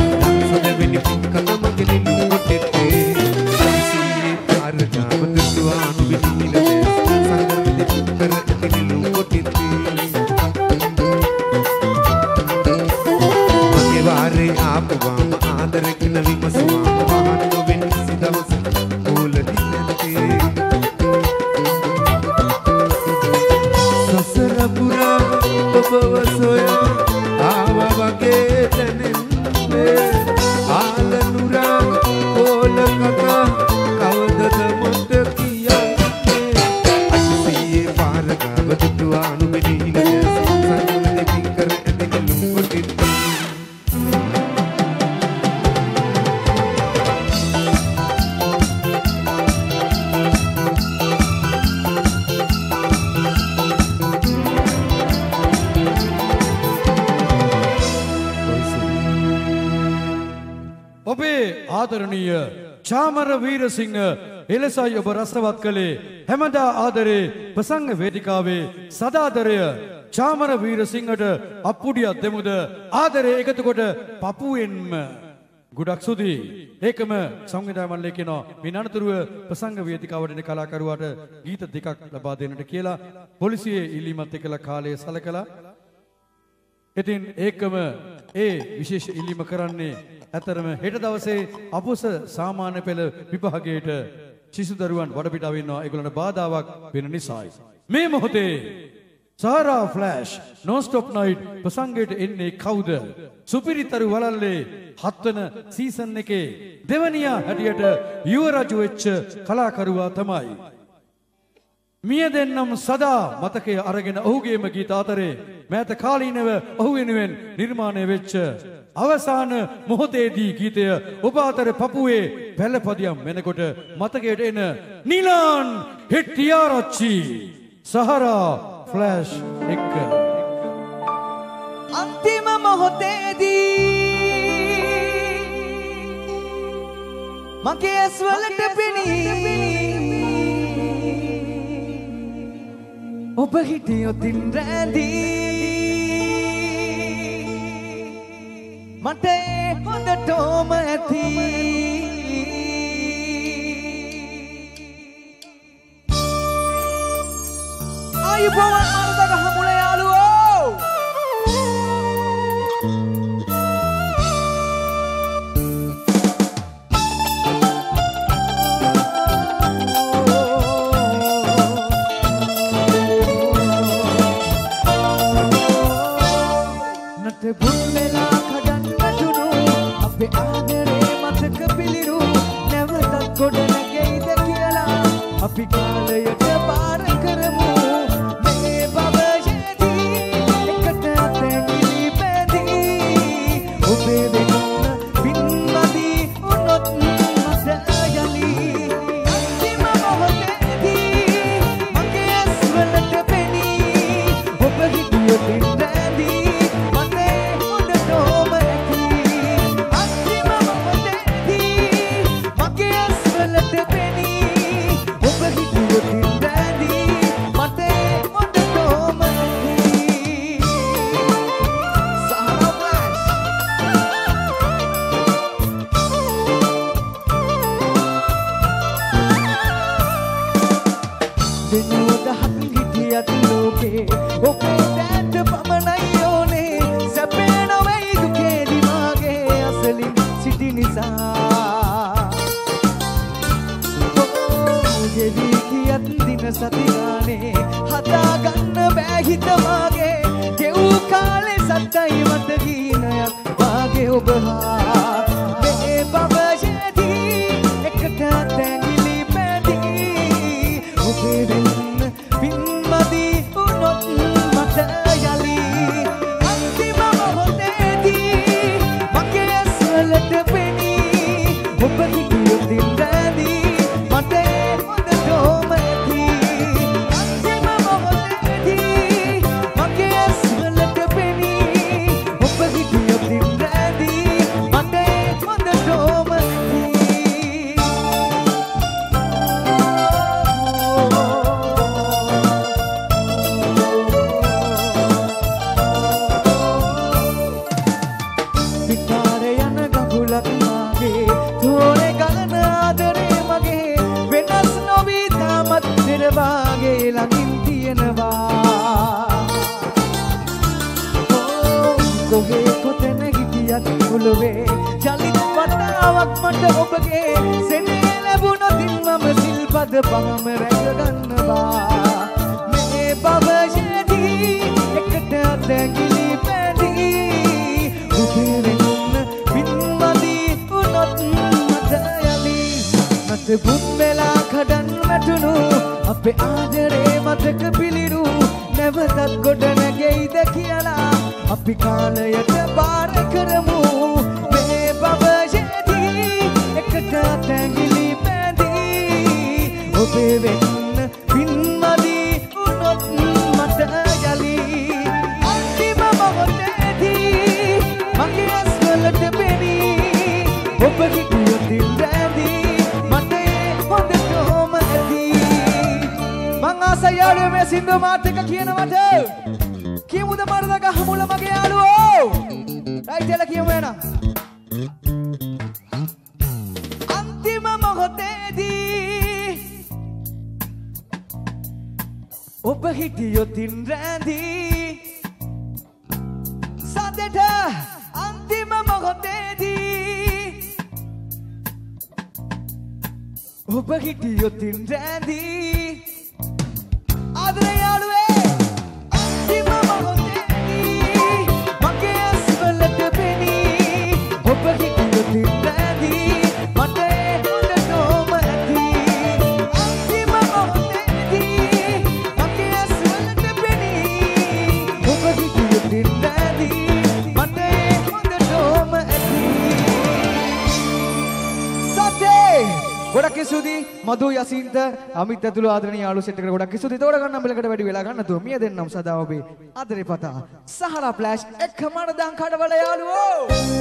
ආපුවාම ආදරකින විමසුවාම මහාන නොවෙන සිදවස මූල දිනතේ සසර පුරා ඔබව සොයා ආවා වගේ දැනෙන්නේ ආලනුරා ඕල කතා කවදද මට කියන්නේ අසියේ පාර ගාව දුටුවා නුඹෙනිල සංසාරවල දෙකින් කර ඇදගෙන ලුම්පටින් ආදරණීය චාමර වීරසිංහ එලෙසයි ඔබ රසවත් කළේ හැමදා ආදරේ ප්‍රසංග වේදිකාවේ සදාදරය චාමර වීරසිංහට අප්පුඩියක් දෙමුද ආදරේ එකතු කොට පපුවෙන්ම ගොඩක් සුදී ඒකම සංවිධායක මණ්ඩලය කියනවා මේ අනතුරුව ප්‍රසංග වේදිකාවට එන කලාකරුවාට ගීත දෙකක් ලබා දෙන්නට කියලා පොලිසියේ ඉල්ලීමත් එක්කලා කාලය සලකලා ඉතින් ඒකම ඒ විශේෂ ඉල්ලීම කරන්නේ ඇතරම හෙට දවසේ අපොස සාමාන්‍ය පෙළ විභාගයට ශිශු දරුවන් වඩපිටාව ඉන්නවා ඒගොල්ලන්ට බාධාවක් වෙන නිසායි. මේ මොහොතේ සාරා ෆ්ලෑෂ් non-stop night ප්‍රසංගයට එන්නේ කවුද? සුපිරිතරු වලල්ලේ 7 වන සීසන් එකේ දෙවනියා හැටියට යුවරජු වෙච්ච කලාකරුවා තමයි. මිය දෙන්නම් සදා මතකයේ අරගෙන ඔහුගේම ගීත අතරේ මෑත කාලීනව ඔහු වෙනුවෙන් නිර්මාණය වෙච්ච අවසාන මොහොතේදී ගීතය ඔබ අතර පපුවේ පැලපදියම් වෙනකොට මතකයට එන නිලාන් හෙට්ටිආරච්චි සහරා ෆ්ලෑෂ් එක අන්තිම මොහොතේදී මගේ ඇස් වලට පෙනී ඔබ හිටියොතින් රැඳී මට හොඳටම ඇති ආයුබෝවන් මරුදක හමුල යාළුවෝ නට බුල්ලලා අපේ ආදරේ මතක පිළිරු නැවතත් ගොඩ නැගෙයිද කියලා අපි කාලයට පාර කරමු මේ භවයේදී එකට තැඟිලි බැඳී ඔබේ වෙන පින්මදි උනොත් මට යලි අන්තිම මොහොතේදී මගේ ඇස් වලට පෙනී ඔබ හිටියොතින් රැඳී සතිගානේ හදාගන්න බෑ හිත මාගේ ගෙව් කාලේ සත්තයි මත ගීනයක් වාගේ ඔබ හා මේ භවයේදී එකට තැඟිලි බැඳී ඔබේ වෙන්න පින්මදි උනොත් මට යලි අන්තිම මොහොතේදී මගේ ඇස් වලට පෙනී ඔබ හිටියොතින් රැඳී මට හොඳටම ළඟින් තියෙනවා කොහේ කොතැන හිටියත් මුල පොළොවේ ජලිත වතාවක් මට ඔබගේ සෙනෙහ ලැබුණොතින් මම සිල්පද පහම රැකගන්නවා මේ භවයේදී එකට අතැගිලි පැදී ඔබේ වෙනුන්න පින්වදී වුණොත් මට යලි මට බුත් වෙලා කඩන් වැටුණු අපේ ආදරේ මතක පිළිරු නැවතත් ගොඩ නැගෙයිද කියලා අපි කාලයට බාර කරමු මේ භවයේදී එකට අතැගිලි පැදී ඔබේ වෙන්න පින්වදී වුණොත් මට යලි අන්තිම මොහොතේදී මගේ ඇස්වලට පෙනී ඔබ හිටියොත් ඉඳදී මට ඒ හොඳටම ඇති මං ආසයි යාළුවෝ මේ සින්දු මාත් එක්ක කියනවට කියමුද මරද ගහමුල මගේ යාළුවෝ රයිට් එල කියමු එන අන්තිම මොහොතේදී ඔබ හිටියොත් රැඳී සඳට අන්තිම මොහොතේදී ඔබ හිටියොත් රැඳී ආදරේ යාළුවේ අන්තිම මොහොතේදී මගේ ඇස්වලට පෙනී ඔබ හිටියොත් රැඳී මට හොඳටම ඇති අන්තිම මොහොතේදී මගේ ඇස්වලට පෙනී ඔබ හිටියොත් රැඳී මට හොඳටම ඇති සතේ ගොඩක් ස්තුතියි මధు යසින්ත අමිත් ඇතුළු ආදරණීය යාළුවෝ සෙට් එකට ගොඩක් ස්තුතියි. තෝර ගන්න බෙලකට වැඩි වෙලා ගන්න තුව මිය දෙන්නම් සදා ඔබේ ආදරේ පතා සහරා ෆ්ලෑෂ් එකමඩ දන් කඩවල යාළුවෝ.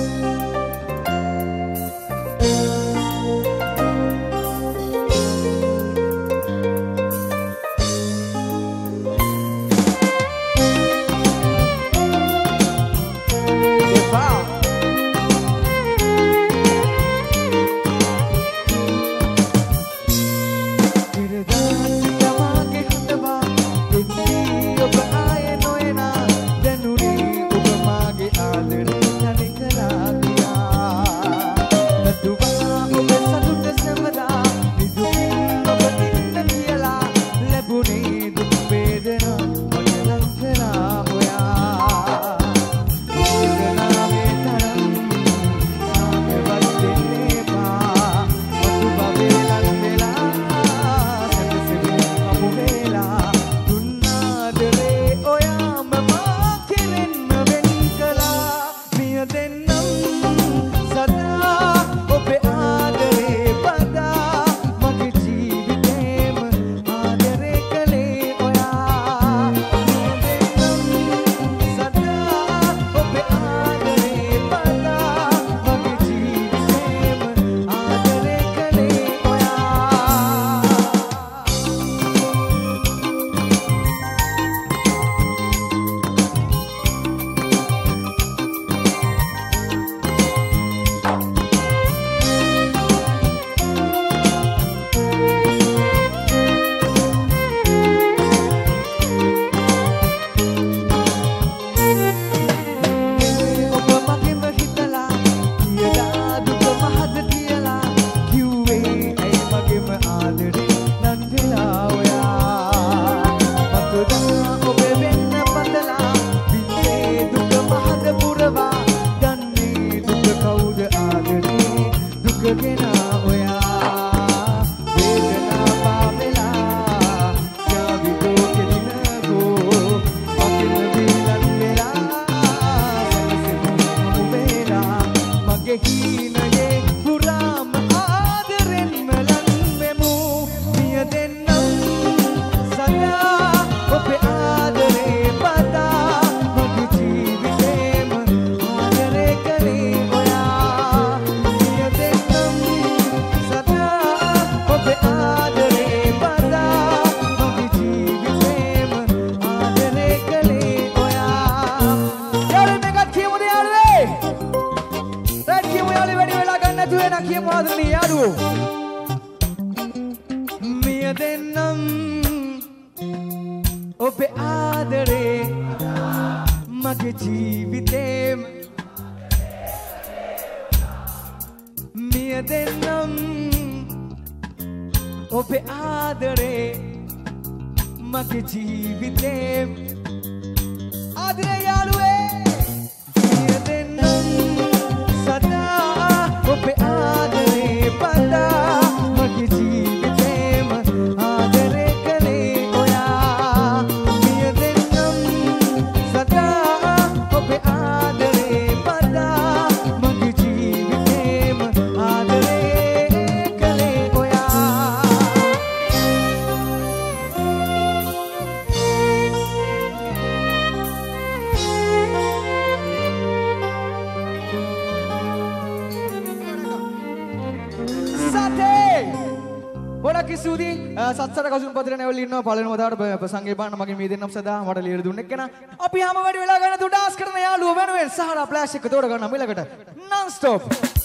ඔබේ ආදරේ මගේ ජීවිතේම මිය දෙන්නම් ඔබේ ආදරේ මගේ ජීවිතේ ආදරේ යාළුවේ මිය දෙන්නම් සදා ඔබේ ආදරේ පදා මගේ ජීවිතේම ආදරේ කලේ ඔයා මිය දෙන්නම් සදා ඔබේ ආදරේ පදා මගේ ජීවිතේම ආදරේ කලේ ඔයා ගොඩක් ස්තුතියි සත්සර කසුන් පතර නැවල ඉන්නවා පළවෙනි වතාවට ප්‍රසංගේ බාන්න මගේ මේ දෙන්නම් සදා මට ලියලා දුන්න එක්කෙනා අපි හැම වැඩි වෙලා ගන්න තු ඩාන්ස් කරන යාළුවෝ වෙනුවෙන් සහරා ෆ්ලෑෂ් එක තෝර ගන්න මිලකට non stop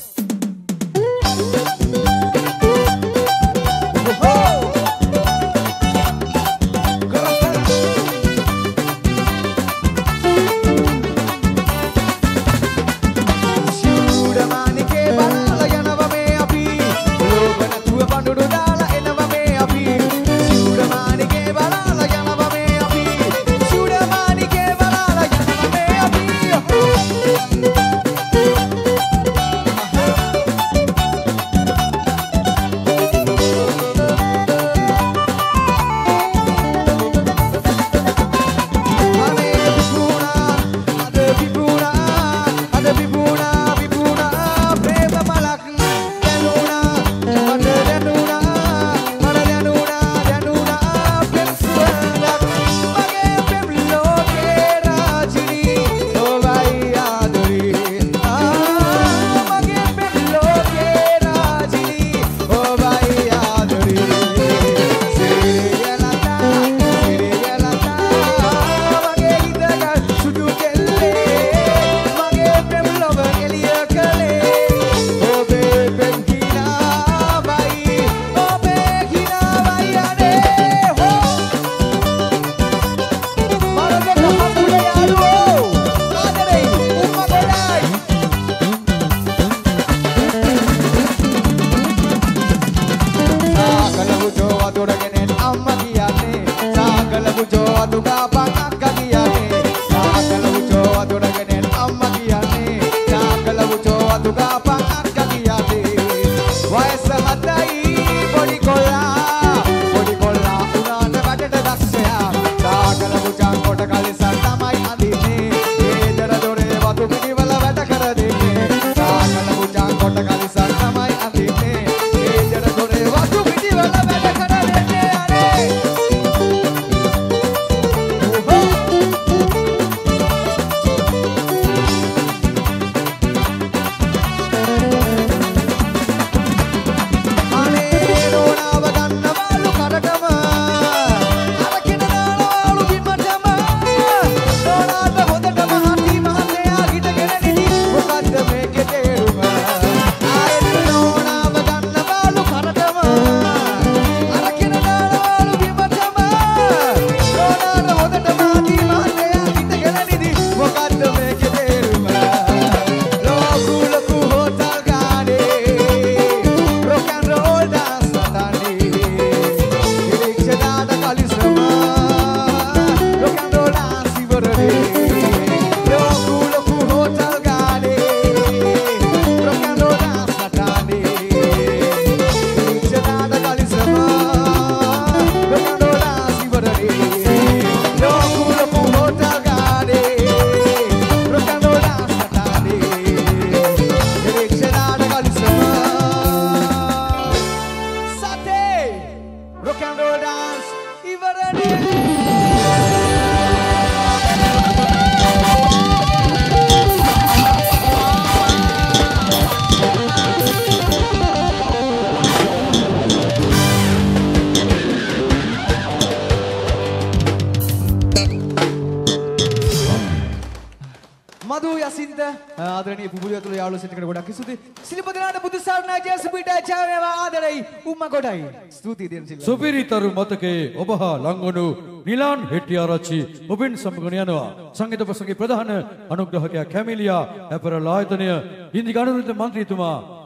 මధු යසින්ත ආදරණීය පුබුලිය තුල යාළුවෝ සිටින ගොඩක් ස්තුතියි. සිලිපදනාට බුදු සරණයි ජයසුපීට ජයවේවා ආදරයි උම්මා කොටයි. ස්තුතියි දෙන සිල්. සුපිරිතරු මතකයේ ඔබ හා ලංවනු නිලාන් හෙට්ටිආරච්චි ඔබෙන් සමගන යනවා. සංගීත ප්‍රසංගයේ ප්‍රධාන අනුග්‍රහකයා කැමිලියා අපරල ආයතනය ඉන්දික අනුරුද්ධ මන්ත්‍රීතුමා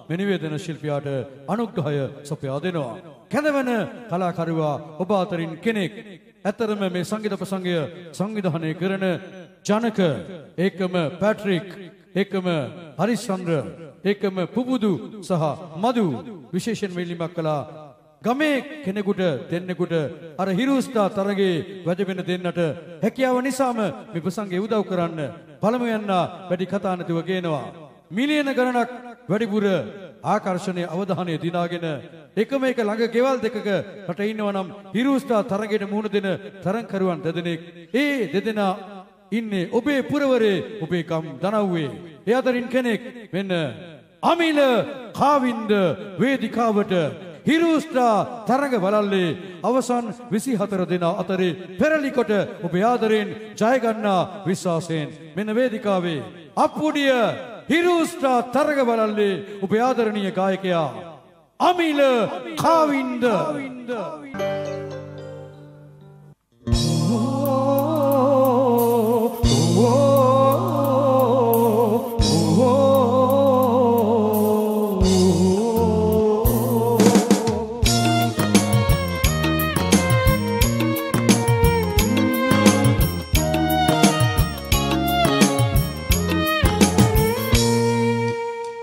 මේ නිවේදන ශිල්පියාට අනුග්‍රහය සපයා දෙනවා. කැඳවන කලාකරුවා ඔබ අතරින් කෙනෙක්. ඇතරම මේ සංගීත ප්‍රසංගය සංවිධානය කරන ජනක, ඒකම පැට්‍රික්, ඒකම හරිශ්චන්ද්‍ර, ඒකම පුබුදු සහ මදු විශේෂයෙන් මෙලිමක් කළා. ගමේ කෙනෙකුට දෙන්නෙකුට අර හිරුස්ටා තරගේ වැජබෙන දෙන්නට හැකියාව නිසාම මේ ප්‍රසංගය උදව් කරන්න පළමු යන්නා වැඩි කතා නැතුව ගේනවා. මිලියන ගණනක් වැඩිපුර ආකර්ෂණය අවධානය දිනාගෙන එකම එක ළඟ ගෙවල් දෙකක රට ඉන්නවා නම් හිරුස්ටා තරගයට මුහුණ දෙන තරංකරුවන් දෙදෙනෙක්. ඒ දෙදෙනා ඉන්නේ ඔබේ පුරවරේ, ඔබේ ගම් දනව්වේ. ඒ අතරින් කෙනෙක් වෙන්න අමිල කාවින්ද වේදිකාවට හිරුස්ටා තරඟ බලල්ලේ අවසන් 24 දෙනා අතරේ පෙරලිකොට ඔබ ආදරෙන් ජය ගන්නා විශ්වාසයෙන් මෙන්න වේදිකාවේ අප්පුඩිය හිරුස්ටා තරඟ බලල්ලේ ඔබ ආදරණීය ගායකයා අමිල කාවින්ද.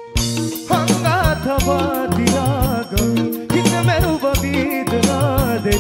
Hanga tha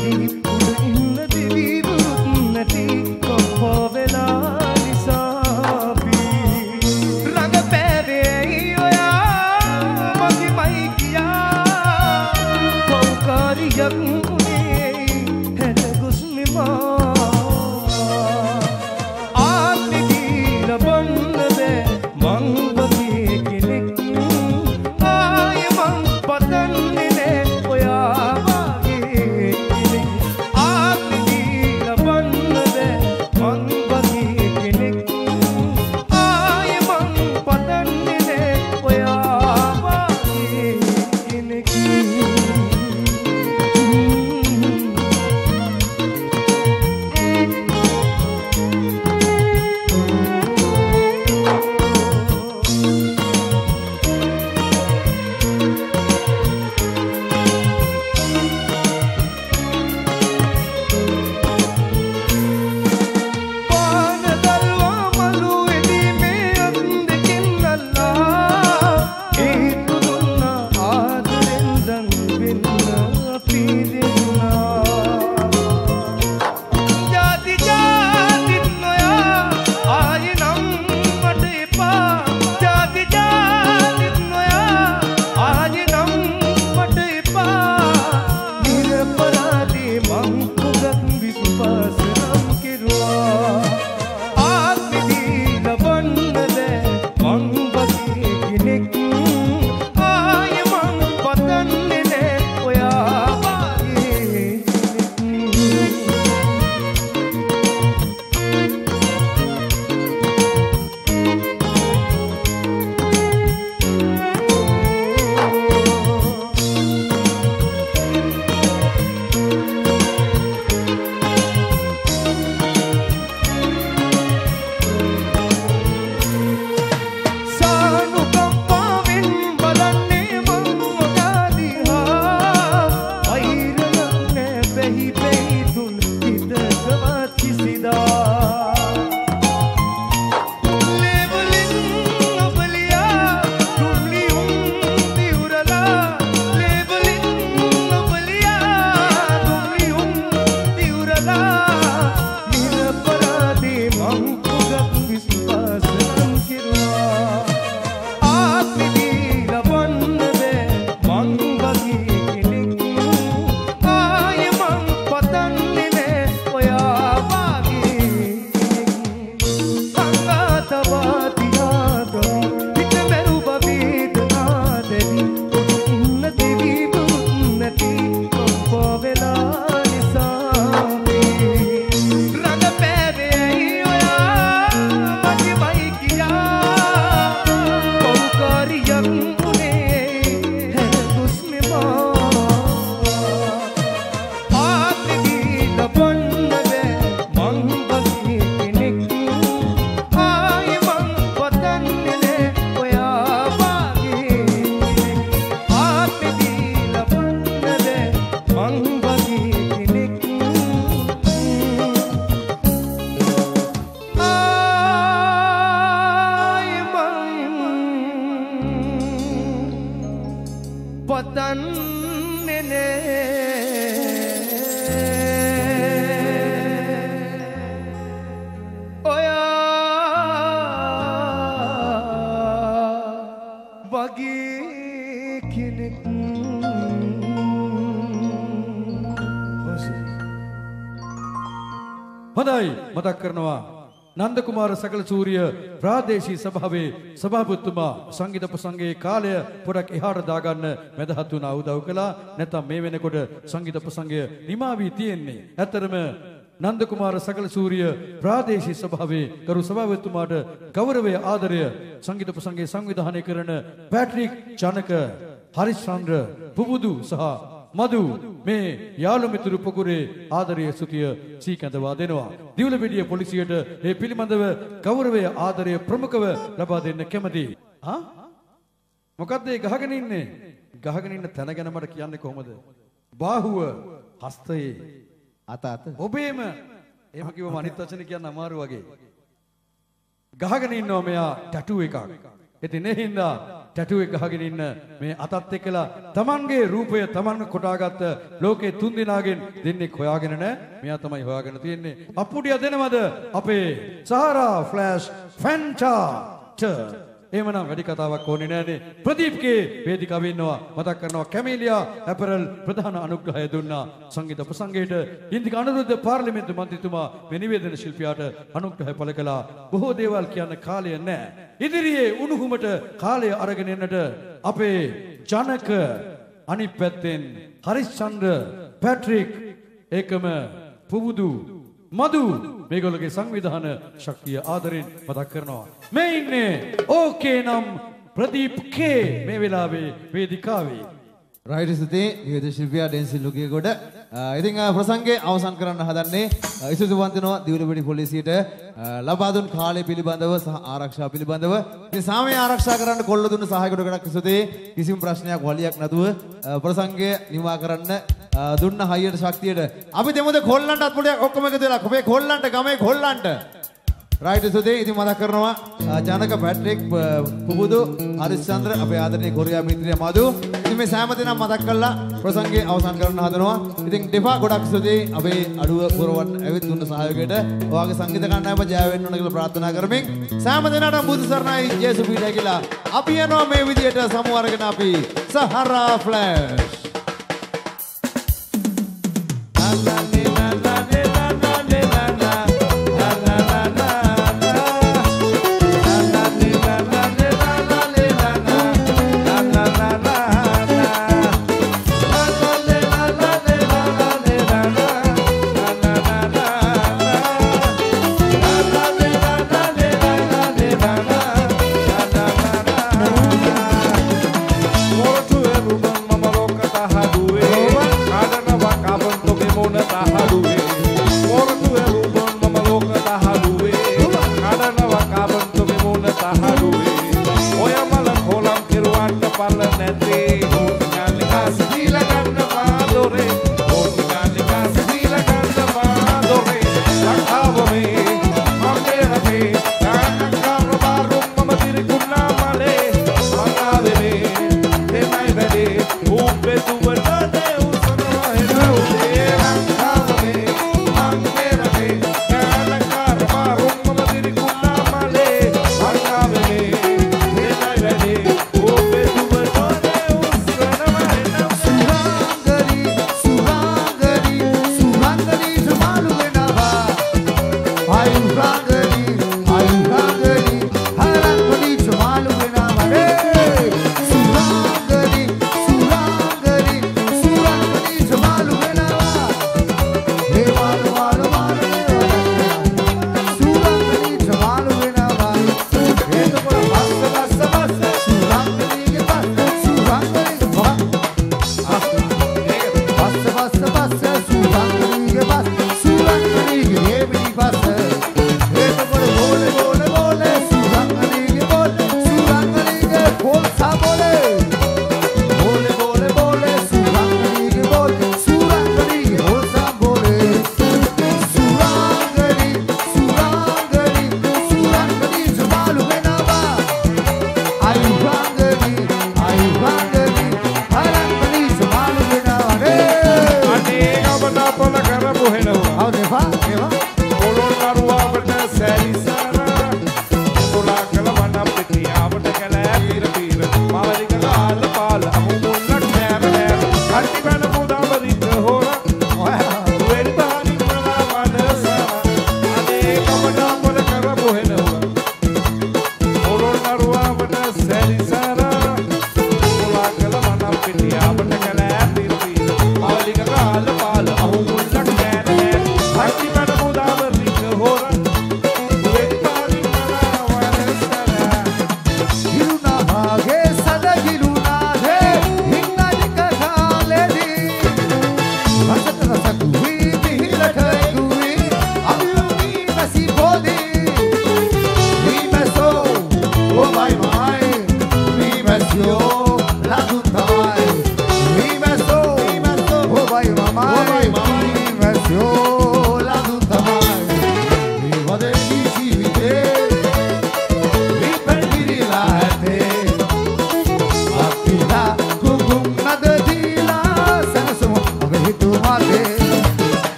වදන්නේ නෑ ඔයා වගේ කෙනෙක් හොඳයි මතක් කරනවා නන්ද කුමාර සකල සූරිය ප්‍රාදේශීය සභාවේ සභාපතිතුමා සංගීත ප්‍රසංගයේ කාලය පොඩක් එහාට දාගන්න මැදහත් වුණා උදව් කළා. නැත්නම් මේ වෙනකොට සංගීත ප්‍රසංගය නිමා වී තියෙන්නේ. ඇත්තරම නන්ද කුමාර සකල සූරිය ප්‍රාදේශීය සභාවේ කරු සභාපතිතුමාට ගෞරවය ආදරය සංගීත ප්‍රසංගයේ සංවිධානය කරන පැට්‍රික් ජනක හරිශ්චන්ද්‍ර පුබුදු සහ මදු මේ යාළු මිතුරු පොකුරේ ආදරයේ සුතිය සීකඳවා දෙනවා. දිවුලපිටිය පොලිසියට මේ පිළිබඳව ගෞරවය ආදරය ප්‍රමුඛව ලබා දෙන්න කැමැතියි. මොකද්ද ඒ ගහගෙන ඉන්නේ? ගහගෙන ඉන්න තැන ගැන මට කියන්නේ කොහොමද? බාහුව හස්තයේ අත ඔබේම එහෙම කිව්වම අනිත් වචන කියන්න අමාරු වගේ. ගහගෙන ඉන්නවා මෙයා ටැටු එකක්. ඉතින් ඒ හින්දා ටැටු එක ගහගෙන ඉන්න මේ අතත් එක්කලා තමන්ගේ රූපය තමන් කොටාගත්ත ලෝකේ තුන් දිනාගෙන් දෙන්නෙක් හොයාගෙන නැහැ. මෙයා තමයි හොයාගෙන තියෙන්නේ. අප්පුඩිය දෙනවද අපේ සහරා ෆ්ලෑෂ් ෆැන්ටාට? එහෙමනම් වැඩි කතාවක් ඕනේ නැහැනේ. ප්‍රදීප්ගේ වේදිකාවේ ඉන්නවා. මතක් කරනවා කැමීලියා ඇපරල් ප්‍රධාන අනුග්‍රහය දුන්නා සංගීත ප්‍රසංගයට. ඉන්දික අනුරුද්ධ පාර්ලිමේන්තු මන්ත්‍රීතුමා මේ නිවේදන ශිල්පියාට අනුග්‍රහය පළ කළා. බොහෝ දේවල් කියන්න කාලය නැහැ. ඉදිරියේ උණුහුමට කාලය අරගෙන එන්නට අපේ ජනක අනිත් පැත්තෙන් හරිශ්චන්ද්‍ර පැට්‍රික් ඒකම පුබුදු මදු මේගොල්ලෝගේ සංවිධාන ශක්තිය ආදරෙන් මතක් කරනවා. මේ ඉන්නේ ඕකේ නම් ප්‍රදීප් කේ මේ වෙලාවේ වේදිකාවේ. රයිට් ස්තුතියි නිවේදන ශිල්පියා ඩෙන්සිල් ලුගියගොඩ. ඉතින් ප්‍රසංගය අවසන් කරන්න හදන්නේ ඉසුසුවන්ත වෙනවා දිවුලපිටිය පොලිසියට ලබා දුන් කාලය පිළිබඳව සහ ආරක්ෂාව පිළිබඳව. ඉතින් සාමය ආරක්ෂා කරන්න කොල්ල දුන්න සහායකට ගොඩක් ස්තුතියි. කිසිම ප්‍රශ්නයක් වලියක් නැතුව ප්‍රසංගය නිමා කරන්න දුන්න හයියට ශක්තියට අපි දෙමුද කොල්ලන්ටත් පොඩ්ඩක් ඔක්කොම එකතු වෙලා අපේ කොල්ලන්ට ගමේ කොල්ලන්ට රයිට් ස්තුතියි. ඉතින් මතක් කරනවා ජනක පැට්‍රික් පුබුදු හරිශ්චන්ද්‍ර අපේ ආදරණීය කොරියා මිත්‍රයා මදු. ඉතින් මේ සෑම දිනම මතක් කරලා ප්‍රසංගය අවසන් කරන්න හදනවා. ඉතින් දෙපා ගොඩක් ස්තුතියි අපේ අඩුව පුරවන්න ඇවිත් දුන්න සහයෝගයට. ඔයාගේ සංගීත කණ්ඩායම ජය වෙන්න ඕන කියලා ප්‍රාර්ථනා කරමින් සෑම දිනකටම බුදු සරණයි ජේසු පීඨයි කියලා අපි යනවා මේ විදියට සමු අරගෙන අපි සහරා ෆ්ලෑෂ්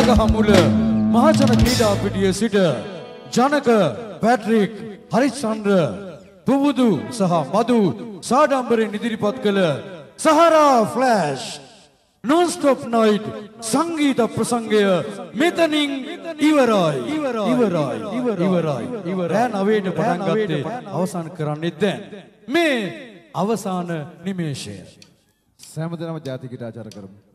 වරදගහමුල මහජන ක්‍රීඩා පිටියේ සිට ජනක පැට්‍රික් හරිචන්ද්‍ර පුබුදු සහ මදු සාඩම්බරෙන් ඉදිරිපත් කළ සහරා ෆ්ලෑෂ් non-stop night සංගීත ප්‍රසංගය මෙතනින් ඉවරයි. රෑ 9ට පටන් ගත්තේ අවසන් කරන්නේ දැන්. මේ අවසාන නිමේෂය. සෑම දිනම ජාතික ගීතාචාර කරමු.